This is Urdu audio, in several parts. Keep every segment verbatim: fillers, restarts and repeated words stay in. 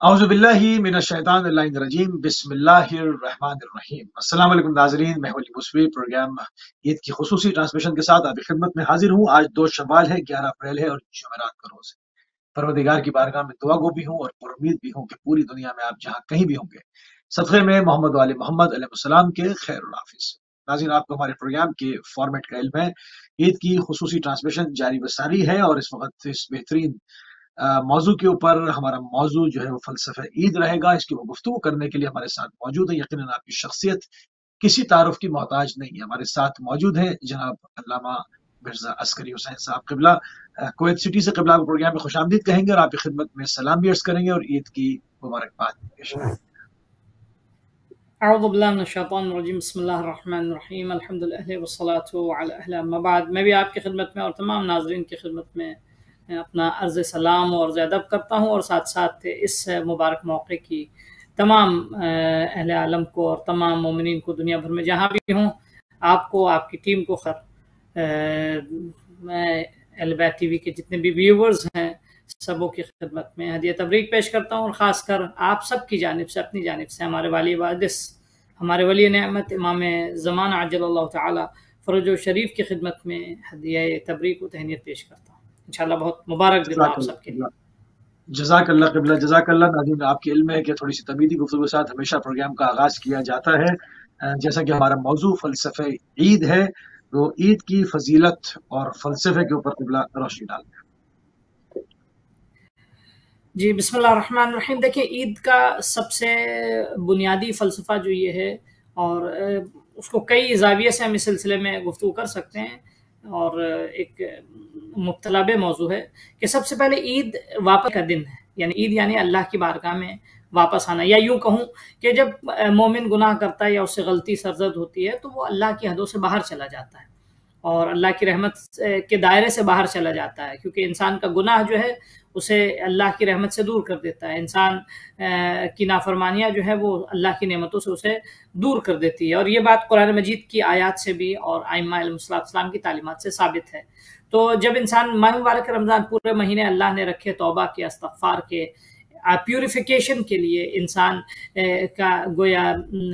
اعوذ باللہ من الشیطان اللعین الرجیم بسم اللہ الرحمن الرحیم۔ السلام علیکم ناظرین، میں ولی مصوی پروگرام عید کی خصوصی ٹرانسمیشن کے ساتھ آپ کی خدمت میں حاضر ہوں۔ آج دو شوال ہے، گیارہ اپریل ہے اور جمعرات کا روز ہے۔ پروردگار کی بارگاہ میں دعا گو بھی ہوں اور پر امید بھی ہوں کہ پوری دنیا میں آپ جہاں کہیں بھی ہوں گے صدقے میں محمد وآل محمد علیہ السلام کے خیر الحافظ۔ ناظرین، آپ کو ہمارے پروگرام کے فارمیٹ کا علم ہے۔ عید کی خصوصی ٹرانسمیشن جاری بساری ہے اور اس وقت اس بہترین موضوع کے اوپر ہمارا موضوع جو ہے وہ فلسفہ عید رہے گا۔ اس کی وہ گفتگو کرنے کے لیے ہمارے ساتھ موجود ہے۔ یقیناً آپ کی شخصیت کسی تعارف کی محتاج نہیں ہے۔ ہمارے ساتھ موجود ہیں جناب علامہ مرزا عسکری حسین صاحب قبلہ، کویت سٹی سے قبلہ کو پروگرام میں خوش آمدید کہیں گے اور آپ کی خدمت میں سلام بھی عرض کریں گے اور عید کی مبارکباد پیش کریں گے۔ اعوذ باللہ من الشیطان الرجیم، بسم اللہ الرحمن الرحیم، الحمد للہ والصلاة علی اہلہ، اما بعد۔ میں بھی آپ کی خدمت میں اور تمام ناظرین کی خدمت میں اپنا عرض سلام اور عرض ادب کرتا ہوں، اور ساتھ ساتھ اس مبارک موقع کی تمام اہل عالم کو اور تمام مومنین کو دنیا بھر میں جہاں بھی ہوں، آپ کو، آپ کی ٹیم کو خیر۔ میں اہل بیت ٹی وی کے جتنے بھی ویورز ہیں سبوں کی خدمت میں ہدیہ تبریک پیش کرتا ہوں، اور خاص کر آپ سب کی جانب سے، اپنی جانب سے ہمارے والی وارث، ہمارے ولی نعمت امام زمان عجل اللہ تعالی فرج و شریف کی خدمت میں ہدیہ تبریک و تہنیت پیش کرتا ہوں۔ انشاءاللہ بہت مبارک دن آپ سب کے لیے۔ جزاک اللہ قبلہ، جزاک اللہ۔ ناظرین، آپ کے علم ہے کہ تھوڑی سی تمیدی گفتگو کے ساتھ ہمیشہ پروگرام کا آغاز کیا جاتا ہے۔ جیسا کہ ہمارا موضوع فلسفہ عید ہے، تو عید کی فضیلت اور فلسفے کے اوپر قبلہ روشنی ڈالتے ہیں۔ جی، بسم اللہ الرحمن الرحیم۔ دیکھیں، عید کا سب سے بنیادی فلسفہ جو یہ ہے، اور اس کو کئی زاویے سے ہم اس سلسلے میں گفتگو کر سکتے ہیں، اور ایک مبتلا بے موضوع ہے کہ سب سے پہلے عید واپس کا دن ہے، یعنی عید یعنی اللہ کی بارگاہ میں واپس آنا، یا یوں کہوں کہ جب مومن گناہ کرتا ہے یا اس سے غلطی سرزد ہوتی ہے تو وہ اللہ کی حدوں سے باہر چلا جاتا ہے اور اللہ کی رحمت کے دائرے سے باہر چلا جاتا ہے، کیونکہ انسان کا گناہ جو ہے اسے اللہ کی رحمت سے دور کر دیتا ہے۔ انسان کی نافرمانیاں جو ہے وہ اللہ کی نعمتوں سے اسے دور کر دیتی ہے، اور یہ بات قرآن مجید کی آیات سے بھی اور ائمہ علیہ السلام کی تعلیمات سے ثابت ہے۔ تو جب انسان ماہ مبارک رمضان پورے مہینے اللہ نے رکھے توبہ کے، استغفار کے، پیوریفیکیشن کے لیے، انسان کا گویا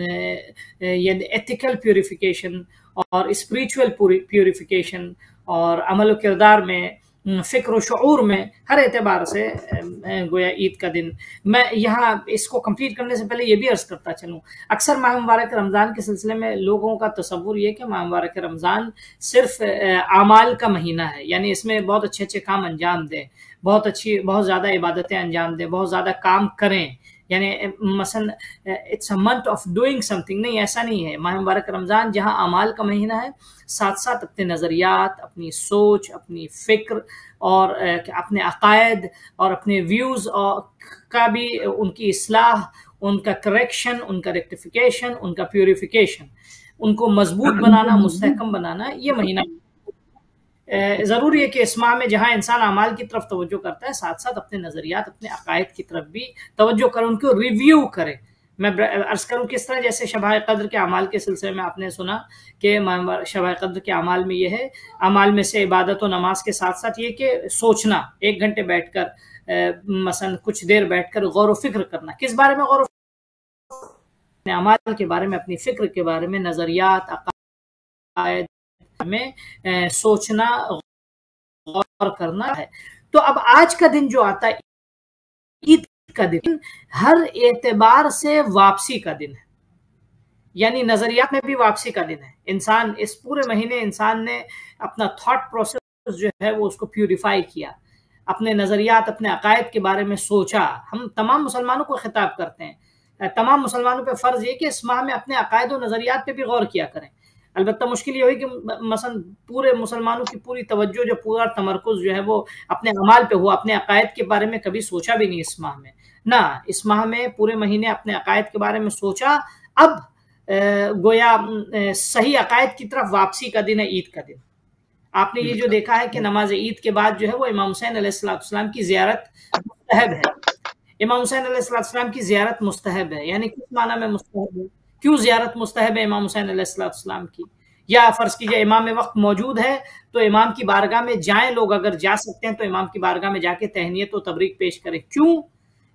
یعنی ایتھیکل پیوریفیکیشن اور اسپریچول پیوریفیکیشن اور عمل و کردار میں، فکر و شعور میں، ہر اعتبار سے گویا عید کا دن۔ میں یہاں اس کو کمپلیٹ کرنے سے پہلے یہ بھی عرض کرتا چلوں، اکثر ماہ مبارک رمضان کے سلسلے میں لوگوں کا تصور یہ کہ ماہ مبارک رمضان صرف اعمال کا مہینہ ہے، یعنی اس میں بہت اچھے اچھے کام انجام دیں، بہت اچھی بہت زیادہ عبادتیں انجام دیں، بہت زیادہ کام کریں، یعنی مثلا it's a month of doing something. نہیں، ایسا نہیں ہے۔ ماہ مبارک رمضان جہاں اعمال کا مہینہ ہے، ساتھ ساتھ اپنے نظریات، اپنی سوچ، اپنی فکر اور اپنے عقائد اور اپنے ویوز کا بھی، ان کی اصلاح، ان کا کریکشن، ان کا ریکٹیفیکیشن، ان کا پیوریفیکیشن، ان کو مضبوط بنانا، مستحکم بنانا، یہ مہینہ ضروری ہے کہ اس ماہ میں جہاں انسان اعمال کی طرف توجہ کرتا ہے، ساتھ ساتھ اپنے نظریات، اپنے عقائد کی طرف بھی توجہ کرے، ان کو ریویو کرے۔ میں عرض کروں کس طرح، جیسے شبہ قدر کے اعمال کے سلسلے میں آپ نے سنا کہ شبہ قدر کے اعمال میں یہ ہے، اعمال میں سے عبادت و نماز کے ساتھ ساتھ یہ کہ سوچنا، ایک گھنٹے بیٹھ کر مثلا کچھ دیر بیٹھ کر غور و فکر کرنا۔ کس بارے میں غور و فکر؟ اپنے اعمال کے بارے میں، اپنی فکر کے بارے میں، نظریات، عقائد میں سوچنا، غور کرنا ہے۔ تو اب آج کا دن جو آتا ہے، عید کا دن، ہر اعتبار سے واپسی کا دن ہے، یعنی نظریات میں بھی واپسی کا دن ہے۔ انسان اس پورے مہینے انسان نے اپنا تھاٹ پروسیس جو ہے وہ اس کو پیوریفائی کیا، اپنے نظریات، اپنے عقائد کے بارے میں سوچا۔ ہم تمام مسلمانوں کو خطاب کرتے ہیں، تمام مسلمانوں پہ فرض یہ کہ اس ماہ میں اپنے عقائد و نظریات پہ بھی غور کیا کریں۔ البتہ مشکل یہ ہوئی کہ مثلا پورے مسلمانوں کی پوری توجہ، جو پورا تمرکز جو ہے وہ اپنے اعمال پہ ہوا، اپنے عقائد کے بارے میں کبھی سوچا بھی نہیں اس ماہ میں۔ نہ، اس ماہ میں پورے مہینے اپنے عقائد کے بارے میں سوچا۔ اب گویا صحیح عقائد کی طرف واپسی کا دن ہے، عید کا دن۔ آپ نے یہ جو دیکھا ہے کہ نماز عید کے بعد جو ہے وہ امام حسین علیہ السلام کی زیارت مستحب ہے۔ امام حسین علیہ السلام کی زیارت مستحب ہے، یعنی کس معنی میں مستحب ہے؟ کیوں زیارت مستحب ہے امام حسین علیہ السلام کی؟ یا فرض کیجئے امام وقت موجود ہے تو امام کی بارگاہ میں جائیں، لوگ اگر جا سکتے ہیں تو امام کی بارگاہ میں جا کے تہنیت و تبریک پیش کریں۔ کیوں؟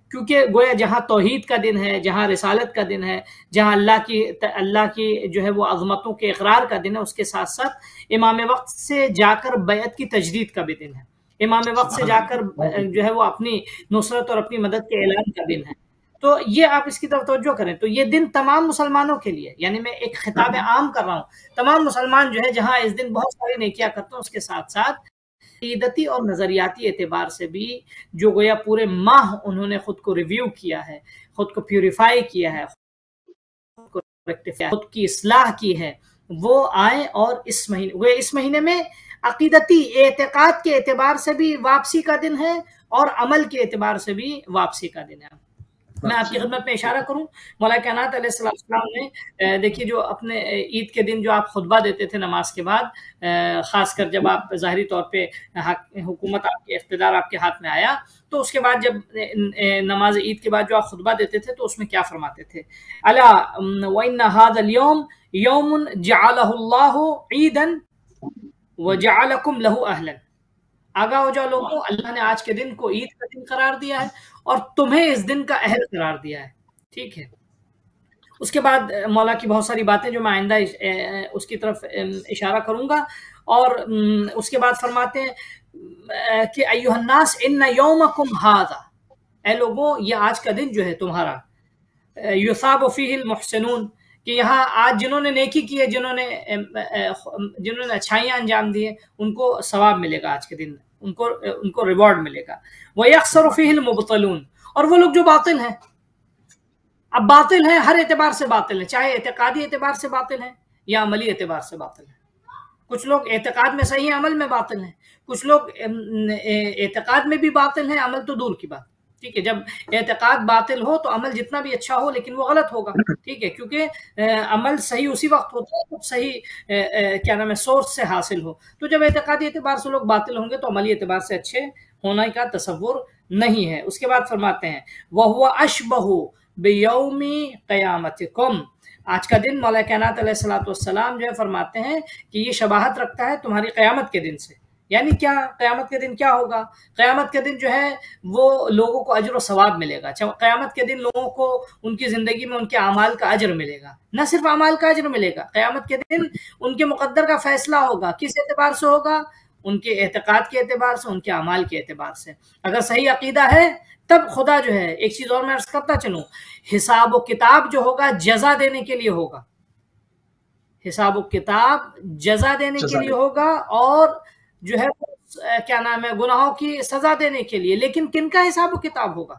کیونکہ گویا جہاں توحید کا دن ہے، جہاں رسالت کا دن ہے، جہاں اللہ کی اللہ کی جو ہے وہ عظمتوں کے اقرار کا دن ہے، اس کے ساتھ ساتھ امام وقت سے جا کر بیعت کی تجدید کا بھی دن ہے، امام وقت سے جا کر جو ہے وہ اپنی نصرت اور اپنی مدد کے اعلان کا دن ہے۔ تو یہ آپ اس کی طرف توجہ کریں، تو یہ دن تمام مسلمانوں کے لیے، یعنی میں ایک خطاب عام کر رہا ہوں، تمام مسلمان جو ہے جہاں اس دن بہت ساری نیکیاں کرتے ہیں، اس کے ساتھ ساتھ عقیدتی اور نظریاتی اعتبار سے بھی جو گویا پورے ماہ انہوں نے خود کو ریویو کیا ہے، خود کو پیوریفائی کیا ہے، خود کو ریکٹیفائی، خود کی اصلاح کی ہے، وہ آئیں اور اس مہینے وہ اس مہینے میں عقیدتی اعتقاد کے اعتبار سے بھی واپسی کا دن ہے اور عمل کے اعتبار سے بھی واپسی کا دن ہے۔ میں آپ کی خدمت میں اشارہ کروں، مولا کائنات علیہ السلام نے دیکھیے جو اپنے عید کے دن جو آپ خطبہ دیتے تھے نماز کے بعد، خاص کر جب آپ ظاہری طور پہ حکومت آپ کے اقتدار آپ کے ہاتھ میں آیا، تو اس کے بعد جب نماز عید کے بعد جو آپ خطبہ دیتے تھے تو اس میں کیا فرماتے تھے؟ الا وَإِنَّ هَذَا الْيَوْمَ يَوْمٌ جَعَلَهُ اللَّهُ عِيدًا وَجَعَلَكُمْ لَهُ أَهْلًا، آگاہ ہو جاؤ لوگوں، اللہ نے آج کے دن کو عید کا دن قرار دیا ہے اور تمہیں اس دن کا اہل قرار دیا ہے، ٹھیک ہے۔ اس کے بعد مولا کی بہت ساری باتیں جو میں آئندہ اس کی طرف اشارہ کروں گا، اور اس کے بعد فرماتے ہیں کہ ایھا الناس ان یومکم ھذا، اے لوگوں یہ آج کا دن جو ہے تمہارا، یثاب فیہ المحسنون، کہ یہاں آج جنہوں نے نیکی کی ہے، جنہوں نے جنہوں نے اچھائیاں انجام دی ہیں، ان کو ثواب ملے گا آج کے دن، ان کو ان کو ریوارڈ ملے گا۔ وَيَخْسَرُ فِيهِ الْمُبْطِلُونَ، اور وہ لوگ جو باطل ہیں، اب باطل ہیں ہر اعتبار سے باطل ہیں، چاہے اعتقادی اعتبار سے باطل ہیں یا عملی اعتبار سے باطل ہیں۔ کچھ لوگ اعتقاد میں صحیح ہیں، عمل میں باطل ہیں، کچھ لوگ اعتقاد میں بھی باطل ہیں، عمل تو دور کی بات، ٹھیک ہے۔ جب اعتقاد باطل ہو تو عمل جتنا بھی اچھا ہو لیکن وہ غلط ہوگا، ٹھیک ہے، کیونکہ عمل صحیح اسی وقت ہوتا ہے جب صحیح کیا نام ہے سورس سے حاصل ہو۔ تو جب اعتقادی اعتبار سے لوگ باطل ہوں گے تو عملی اعتبار سے اچھے ہونے کا تصور نہیں ہے۔ اس کے بعد فرماتے ہیں وَهُوَ أَشْبَهُ بِيَوْمِ قِيَامَتِكُمْ، آج کا دن مولا کائنات علیہ الصلوۃ والسلام جو ہے فرماتے ہیں کہ یہ شباہت رکھتا ہے تمہاری قیامت کے دن سے۔ یعنی کیا قیامت کے دن کیا ہوگا؟ قیامت کے دن جو ہے وہ لوگوں کو اجر و ثواب ملے گا، قیامت کے دن لوگوں کو ان کی زندگی میں ان کے اعمال کا اجر ملے گا، نہ صرف اعمال کا اجر ملے گا، قیامت کے دن ان کے مقدر کا فیصلہ ہوگا۔ کس اعتبار سے ہوگا؟ ان کے اعتقاد کے اعتبار سے، ان کے اعمال کے اعتبار سے۔ اگر صحیح عقیدہ ہے تب خدا جو ہے، ایک چیز اور میں عرض کرتا چلوں، حساب و کتاب جو ہوگا جزا دینے کے لیے ہوگا، حساب و کتاب جزا دینے کے لیے ہوگا، اور جو ہے کیا نام ہے گناہوں کی سزا دینے کے لیے۔ لیکن کن کا حساب و کتاب ہوگا؟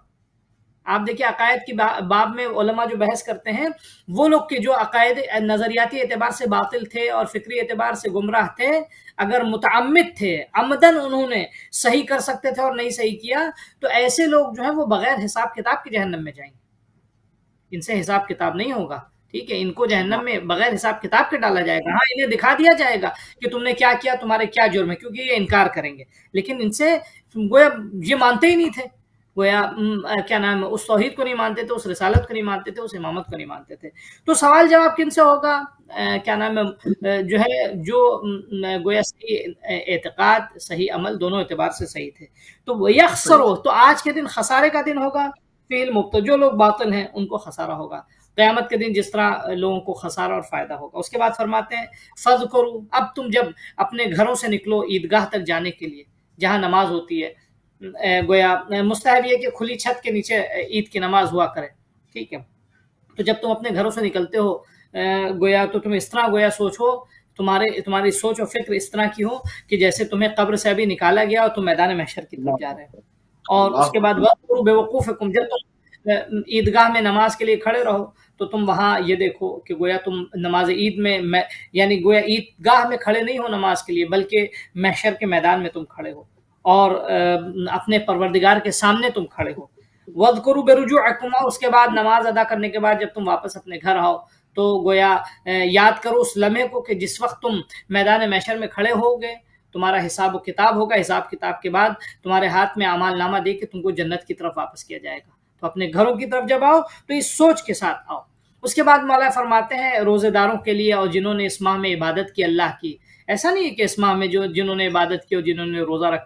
آپ دیکھیں عقائد کی باب میں علماء جو بحث کرتے ہیں، وہ لوگ کہ جو عقائد نظریاتی اعتبار سے باطل تھے اور فکری اعتبار سے گمراہ تھے، اگر متعمد تھے، عمدن انہوں نے صحیح کر سکتے تھے اور نہیں صحیح کیا، تو ایسے لوگ جو ہیں وہ بغیر حساب کتاب کے جہنم میں جائیں گے، ان سے حساب کتاب نہیں ہوگا، ٹھیک ہے، ان کو جہنم میں بغیر حساب کتاب کے ڈالا جائے گا۔ ہاں انہیں دکھا دیا جائے گا کہ تم نے کیا کیا، تمہارے کیا جرم ہے، کیونکہ یہ انکار کریں گے، لیکن ان سے گویا یہ مانتے ہی نہیں تھے، گویا کیا نام ہے اس توحید کو نہیں مانتے تھے، اس رسالت کو نہیں مانتے تھے، اس امامت کو نہیں مانتے تھے۔ تو سوال جواب کن سے ہوگا؟ کیا نام ہے جو ہے جو گویا صحیح اعتقاد صحیح عمل دونوں اعتبار سے صحیح تھے۔ تو وہ یخسرو، تو آج کے دن خسارے کا دن ہوگا، فیل مبتل، جو لوگ باطل ہیں ان کو خسارہ ہوگا، قیامت کے دن جس طرح لوگوں کو خسارہ اور فائدہ ہوگا۔ اس کے بعد فرماتے ہیں فَذْكُرُوا، اب تم جب اپنے گھروں سے نکلو عیدگاہ تک جانے کے لیے جہاں نماز ہوتی ہے، گویا مستحب یہ کہ کھلی چھت کے نیچے عید کی نماز ہوا کرے، ٹھیک ہے۔ تو جب تم اپنے گھروں سے نکلتے ہو گویا تو تم اس طرح گویا سوچو، تمہارے تمہاری سوچ و فکر اس طرح کی ہو کہ جیسے تمہیں قبر سے ابھی نکالا گیا اور تم میدان محشر کی طرف جا رہے ہو۔ اور اس کے بعد وَاذْكُرُوا بِوُقُوفِكُمْ، جب تم عیدگاہ میں نماز کے لیے کھڑے رہو تو تم وہاں یہ دیکھو کہ گویا تم نماز عید میں یعنی گویا عیدگاہ میں کھڑے نہیں ہو نماز کے لیے، بلکہ محشر کے میدان میں تم کھڑے ہو اور اپنے پروردگار کے سامنے تم کھڑے ہو۔ وَاذْكُرُوا بِرُجُوعِكُمْ، اس کے بعد نماز ادا کرنے کے بعد جب تم واپس اپنے گھر آؤ تو گویا یاد کرو اس لمحے کو کہ جس وقت تم میدان محشر میں کھڑے ہوگے، تمہارا حساب و کتاب ہوگا، حساب کتاب کے بعد تمہارے ہاتھ میں اعمال نامہ دے کے تم کو جنت کی طرف واپس کیا جائے گا۔ تو اپنے گھروں کی طرف جب آؤ تو اس سوچ کے ساتھ آؤ۔ اس کے بعد مولا فرماتے ہیں روزے داروں کے لیے اور جنہوں نے اس ماہ میں عبادت کی اللہ کی، ایسا نہیں ہے کہ اس ماہ میں جو جنہوں نے عبادت کی اور جنہوں نے روزہ رکھا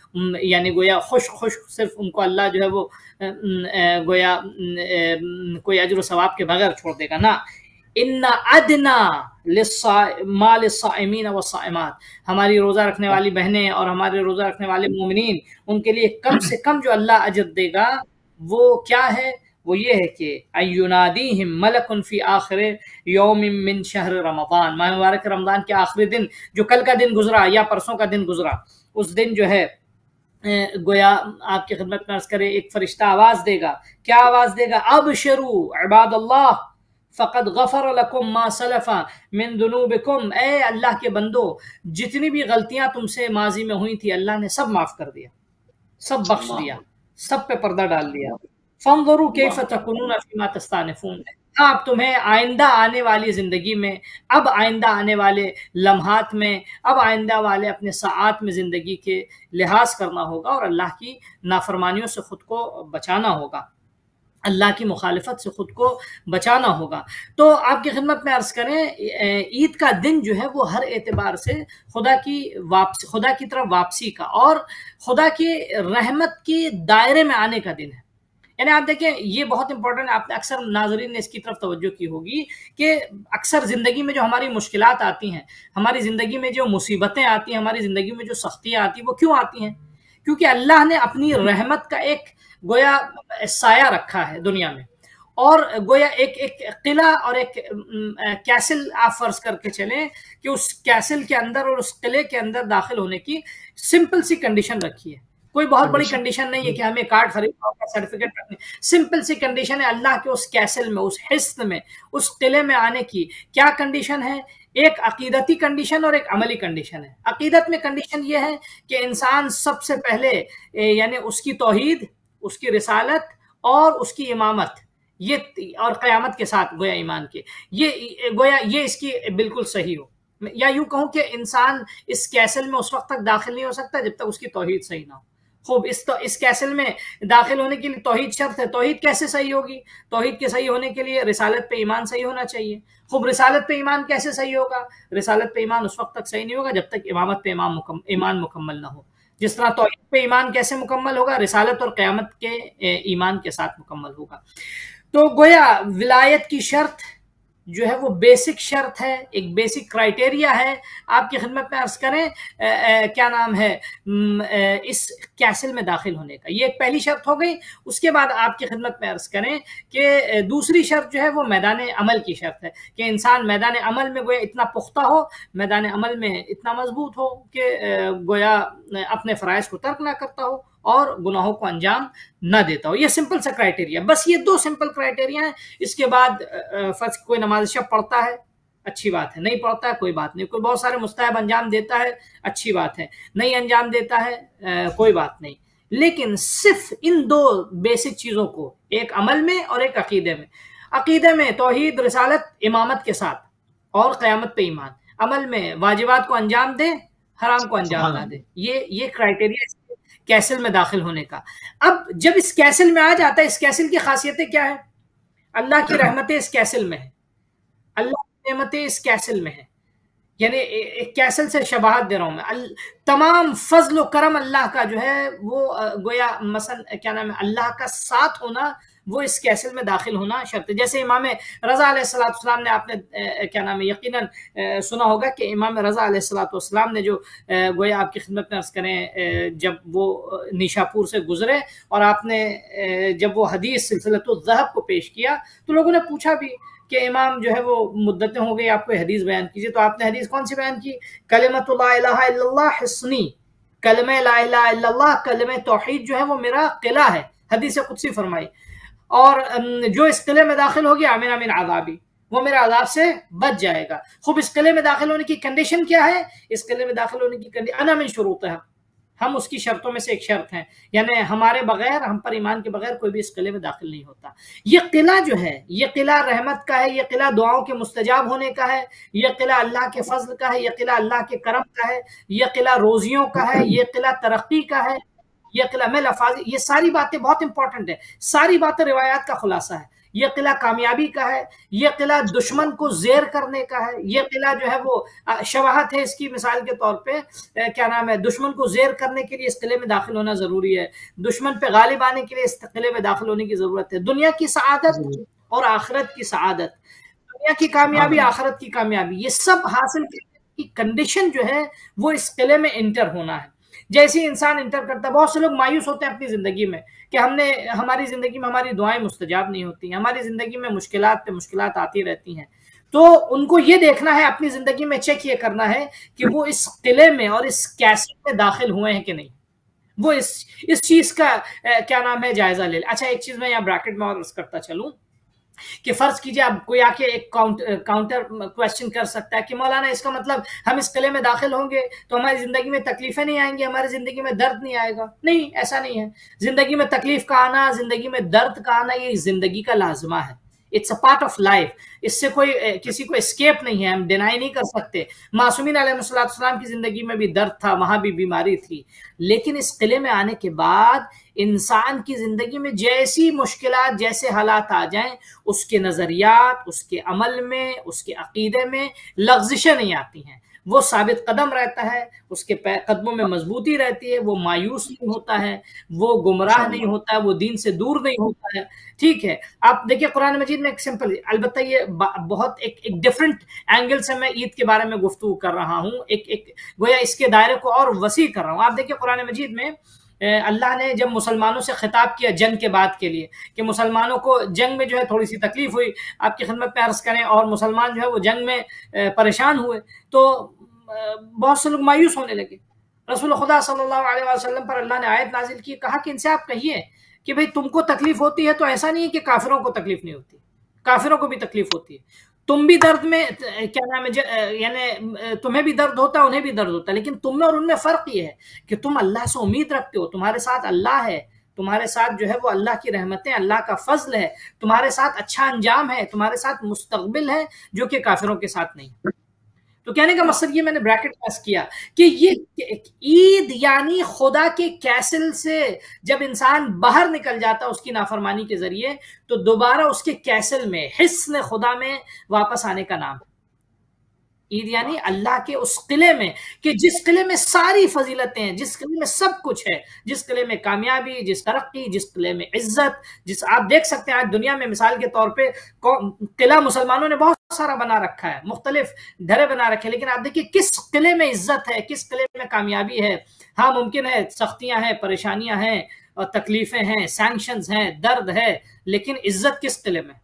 یعنی گویا خوش خوش صرف ان کو اللہ جو ہے وہ گویا کوئی اجر و ثواب کے بغیر چھوڑ دے گا، نہ ان ادنا ما للصائمین والصائمات، ہماری روزہ رکھنے والی بہنیں اور ہمارے روزہ رکھنے والے مومنین ان کے لیے کم سے کم جو اللہ اجر دے گا وہ کیا ہے؟ وہ یہ ہے کہ اَيُّنَادِيهِمْ مَلَكٌ فِي آخِرِ يَوْمٍ مِّن شَهْرِ رمضان، ماہ مبارک رمضان کے آخری دن جو کل کا دن گزرا یا پرسوں کا دن گزرا، اس دن جو ہے گویا آپ کی خدمت میں عرض کرے ایک فرشتہ آواز دے گا. کیا آواز دے گا؟ ابشروا عباد اللہ فقد غفر لکم ما سلف من ذنوبکم، اے اللہ کے بندو جتنی بھی غلطیاں تم سے ماضی میں ہوئی تھی اللہ نے سب معاف کر دیا، سب بخش دیا، سب پہ پردہ ڈال دیا. فانظروا کیف تکونون فیما تستانفون، اب تمہیں آئندہ آنے والی زندگی میں، اب آئندہ آنے والے لمحات میں، اب آئندہ والے اپنے ساعات میں زندگی کے لحاظ کرنا ہوگا اور اللہ کی نافرمانیوں سے خود کو بچانا ہوگا، اللہ کی مخالفت سے خود کو بچانا ہوگا. تو آپ کی خدمت میں عرض کریں عید کا دن جو ہے وہ ہر اعتبار سے خدا کی واپسی، خدا کی طرف واپسی کا اور خدا کی رحمت کے دائرے میں آنے کا دن ہے. یعنی آپ دیکھیں یہ بہت امپورٹنٹ، آپ نے اکثر ناظرین نے اس کی طرف توجہ کی ہوگی کہ اکثر زندگی میں جو ہماری مشکلات آتی ہیں، ہماری زندگی میں جو مصیبتیں آتی ہیں، ہماری زندگی میں جو سختیاں آتی ہیں، وہ کیوں آتی ہیں؟ کیونکہ اللہ نے اپنی رحمت کا ایک گویا سایہ رکھا ہے دنیا میں، اور گویا ایک ایک قلعہ اور ایک کیسل آپ فرض کر کے چلیں کہ اس کیسل کے اندر اور اس قلعے کے اندر داخل ہونے کی سمپل سی کنڈیشن رکھی ہے. کوئی بہت بڑی کنڈیشن نہیں ہے کہ ہمیں کارڈ خریدنا ہوگا، سرٹیفکیٹ رکھنے، سمپل سی کنڈیشن ہے اللہ کے اس کیسل میں، اس حصن میں، اس قلعے میں آنے کی. کیا کنڈیشن ہے؟ ایک عقیدتی کنڈیشن اور ایک عملی کنڈیشن ہے. عقیدت میں کنڈیشن یہ ہے کہ انسان سب سے پہلے یعنی اس کی توحید، اس کی رسالت اور اس کی امامت، یہ اور قیامت کے ساتھ گویا ایمان کے، یہ گویا یہ اس کی بالکل صحیح ہو. یا یوں کہوں کہ انسان اس کیسل میں اس وقت تک داخل نہیں ہو سکتا جب تک اس کی توحید صحیح نہ ہو. خوب اس تو اس کیسل میں داخل ہونے کے لیے توحید شرط ہے. توحید کیسے صحیح ہوگی؟ توحید کے صحیح ہونے کے لیے رسالت پہ ایمان صحیح ہونا چاہیے. خوب رسالت پہ ایمان کیسے صحیح ہوگا؟ رسالت پہ ایمان اس وقت تک صحیح نہیں ہوگا جب تک امامت پہ ایمان مکمل ایمان مکمل نہ ہو. جس طرح توحید پہ ایمان کیسے مکمل ہوگا؟ رسالت اور قیامت کے ایمان کے ساتھ مکمل ہوگا. تو گویا ولایت کی شرط جو ہے وہ بیسک شرط ہے، ایک بیسک کرائٹیریا ہے. آپ کی خدمت میں عرض کریں کیا نام ہے اس کیسل میں داخل ہونے کا، یہ ایک پہلی شرط ہو گئی. اس کے بعد آپ کی خدمت میں عرض کریں کہ دوسری شرط جو ہے وہ میدان عمل کی شرط ہے کہ انسان میدان عمل میں گویا اتنا پختہ ہو، میدان عمل میں اتنا مضبوط ہو کہ گویا اپنے فرائض کو ترک نہ کرتا ہو اور گناہوں کو انجام نہ دیتا ہو. یہ سمپل سا کرائٹیریا، بس یہ دو سمپل کرائٹیریا ہیں. اس کے بعد فرض کوئی نماز شب پڑھتا ہے، اچھی بات ہے، نہیں پڑھتا ہے کوئی بات نہیں. کوئی بہت سارے مستحب انجام دیتا ہے، اچھی بات ہے، نہیں انجام دیتا ہے کوئی بات نہیں. لیکن صرف ان دو بیسک چیزوں کو، ایک عمل میں اور ایک عقیدے میں، عقیدے میں توحید، رسالت، امامت کے ساتھ اور قیامت پہ ایمان، عمل میں واجبات کو انجام دے، حرام کو انجام نہ دے. یہ یہ کرائٹیریا کیسل میں داخل ہونے کا. اب جب اس کیسل میں آ جاتا ہے، اس کیسل کی خاصیتیں کیا ہے؟ اللہ کی رحمتیں اس کیسل میں ہیں، اللہ کی نعمتیں اس کیسل میں ہیں. یعنی ایک کیسل سے شباہت دے رہا ہوں میں، تمام فضل و کرم اللہ کا جو ہے وہ گویا مثلا کیا نام ہے اللہ کا ساتھ ہونا، وہ اس کیسل میں داخل ہونا شرط ہے. جیسے امام رضا علیہ الصلوۃ والسلام نے، آپ نے کیا نام ہے یقیناً سنا ہوگا کہ امام رضا علیہ الصلوۃ والسلام نے جو گویا آپ کی خدمت میں عرض کریں جب وہ نیشاپور سے گزرے اور آپ نے جب وہ حدیث سلسلۃ الذہب کو پیش کیا تو لوگوں نے پوچھا بھی کہ امام جو ہے وہ مدتیں ہو گئی، آپ کو حدیث بیان کیجیے. تو آپ نے حدیث کون سی بیان کی؟ کلمۃ لا الہ الا اللہ حصنی، کلمہ لا الہ الا اللہ، کلمہ توحید جو ہے وہ میرا قلعہ ہے. حدیث قدسی فرمائی، اور جو اس قلعے میں داخل ہو گیا امن من عذابی، وہ میرے عذاب سے بچ جائے گا. خوب اس قلعے میں داخل ہونے کی کنڈیشن کیا ہے؟ اس قلعے میں داخل ہونے کی کنڈیشن انا من شروطها، ہم اس کی شرطوں میں سے ایک شرط ہیں، یعنی ہمارے بغیر، ہم پر ایمان کے بغیر کوئی بھی اس قلعے میں داخل نہیں ہوتا. یہ قلعہ جو ہے، یہ قلعہ رحمت کا ہے، یہ قلعہ دعاؤں کے مستجاب ہونے کا ہے، یہ قلعہ اللہ کے فضل کا ہے، یہ قلعہ اللہ کے کرم کا ہے، یہ قلعہ روزیوں کا ہے، یہ قلعہ ترقی کا ہے، یہ قلعہ میں لفاظ، یہ ساری باتیں بہت امپورٹنٹ ہے. ساری باتیں روایات کا خلاصہ ہے. یہ قلعہ کامیابی کا ہے، یہ قلعہ دشمن کو زیر کرنے کا ہے، یہ قلعہ جو ہے وہ شواہت ہے اس کی، مثال کے طور پہ کیا نام ہے، دشمن کو زیر کرنے کے لیے اس قلعے میں داخل ہونا ضروری ہے، دشمن پہ غالب آنے کے لیے اس قلعے میں داخل ہونے کی ضرورت ہے۔ دنیا کی سعادت اور آخرت کی سعادت، دنیا کی کامیابی، آخرت کی کامیابی، یہ سب حاصل کرنے کی کنڈیشن جو ہے وہ اس قلعے میں انٹر ہونا ہے۔ جیسے انسان انٹر کرتا ہے، بہت سے لوگ مایوس ہوتے ہیں اپنی زندگی میں کہ ہم نے ہماری زندگی میں ہماری دعائیں مستجاب نہیں ہوتی ہیں، ہماری زندگی میں مشکلات پہ مشکلات آتی رہتی ہیں، تو ان کو یہ دیکھنا ہے، اپنی زندگی میں چیک یہ کرنا ہے کہ وہ اس قلعے میں اور اس کیسل میں داخل ہوئے ہیں کہ نہیں، وہ اس اس چیز کا کیا نام ہے جائزہ لے لیں۔ اچھا ایک چیز میں یہاں بریکٹ میں اور عرض کرتا چلوں کہ فرض کیجئے اب کوئی آ کے ایک کاؤنٹر کویسچن کر سکتا ہے کہ مولانا اس کا مطلب ہم اس قلعے میں داخل ہوں گے تو ہماری زندگی میں تکلیفیں نہیں آئیں گی، ہماری زندگی میں درد نہیں آئے گا۔ نہیں، ایسا نہیں ہے۔ زندگی میں تکلیف کا آنا، زندگی میں درد کا آنا، یہ زندگی کا لازمہ ہے، it's a part of life, اس سے کوئی کسی کو اسکیپ نہیں ہے، ہم ڈینائی نہیں کر سکتے۔ معصومین علیہ السلام کی زندگی میں بھی درد تھا، وہاں بھی بیماری تھی، لیکن اس قلعے میں آنے کے بعد انسان کی زندگی میں جیسی مشکلات، جیسے حالات آ جائیں، اس کے نظریات، اس کے عمل میں، اس کے عقیدے میں لغزشیں نہیں آتی ہیں، وہ ثابت قدم رہتا ہے، اس کے قدموں میں مضبوطی رہتی ہے، وہ مایوس نہیں ہوتا ہے، وہ گمراہ نہیں ہوتا ہے، وہ دین سے دور نہیں ہوتا ہے۔ ٹھیک ہے، آپ دیکھیں قرآن مجید میں ایک سمپل، البتہ یہ بہت ایک ایک ڈیفرنٹ اینگل سے میں عید کے بارے میں گفتگو کر رہا ہوں، ایک ایک گویا اس کے دائرے کو اور وسیع کر رہا ہوں۔ آپ دیکھیں قرآن مجید میں اللہ نے جب مسلمانوں سے خطاب کیا جنگ کے بعد کے لیے کہ مسلمانوں کو جنگ میں جو ہے تھوڑی سی تکلیف ہوئی، آپ کی خدمت میں عرض کریں، اور مسلمان جو ہے وہ جنگ میں پریشان ہوئے تو بہت سے لوگ مایوس ہونے لگے۔ رسول خدا صلی اللہ علیہ وسلم پر اللہ نے آیت نازل کی، کہا کہ ان سے آپ کہیے کہ بھئی تم کو تکلیف ہوتی ہے تو ایسا نہیں ہے کہ کافروں کو تکلیف نہیں ہوتی، کافروں کو بھی تکلیف ہوتی ہے، تم بھی درد میں کیا نام ہے، یعنی تمہیں بھی درد ہوتا ہے، انہیں بھی درد ہوتا ہے، لیکن تم میں اور ان میں فرق یہ ہے کہ تم اللہ سے امید رکھتے ہو، تمہارے ساتھ اللہ ہے، تمہارے ساتھ جو ہے وہ اللہ کی رحمتیں، اللہ کا فضل ہے، تمہارے ساتھ اچھا انجام ہے، تمہارے ساتھ مستقبل ہے، جو کہ کافروں کے ساتھ نہیں۔ تو کہنے کا مقصد یہ میں نے بریکٹ پاس کیا کہ یہ عید یعنی خدا کے کیسل سے جب انسان باہر نکل جاتا اس کی نافرمانی کے ذریعے تو دوبارہ اس کے کیسل میں، حصن خدا میں واپس آنے کا نام ہے۔ عید یعنی اللہ کے اس قلعے میں کہ جس قلعے میں ساری فضیلتیں ہیں، جس قلعے میں سب کچھ ہے، جس قلعے میں کامیابی، جس ترقی، جس قلعے میں عزت، جس آپ دیکھ سکتے ہیں آج دنیا میں مثال کے طور پہ قلعہ مسلمانوں نے بہت سارا بنا رکھا ہے، مختلف ڈھرے بنا رکھے، لیکن آپ دیکھیے کس قلعے میں عزت ہے، کس قلعے میں کامیابی ہے۔ ہاں ممکن ہے سختیاں ہیں، پریشانیاں ہیں اور تکلیفیں ہیں، سینکشنز ہیں، درد ہے، لیکن عزت کس قلعے میں؟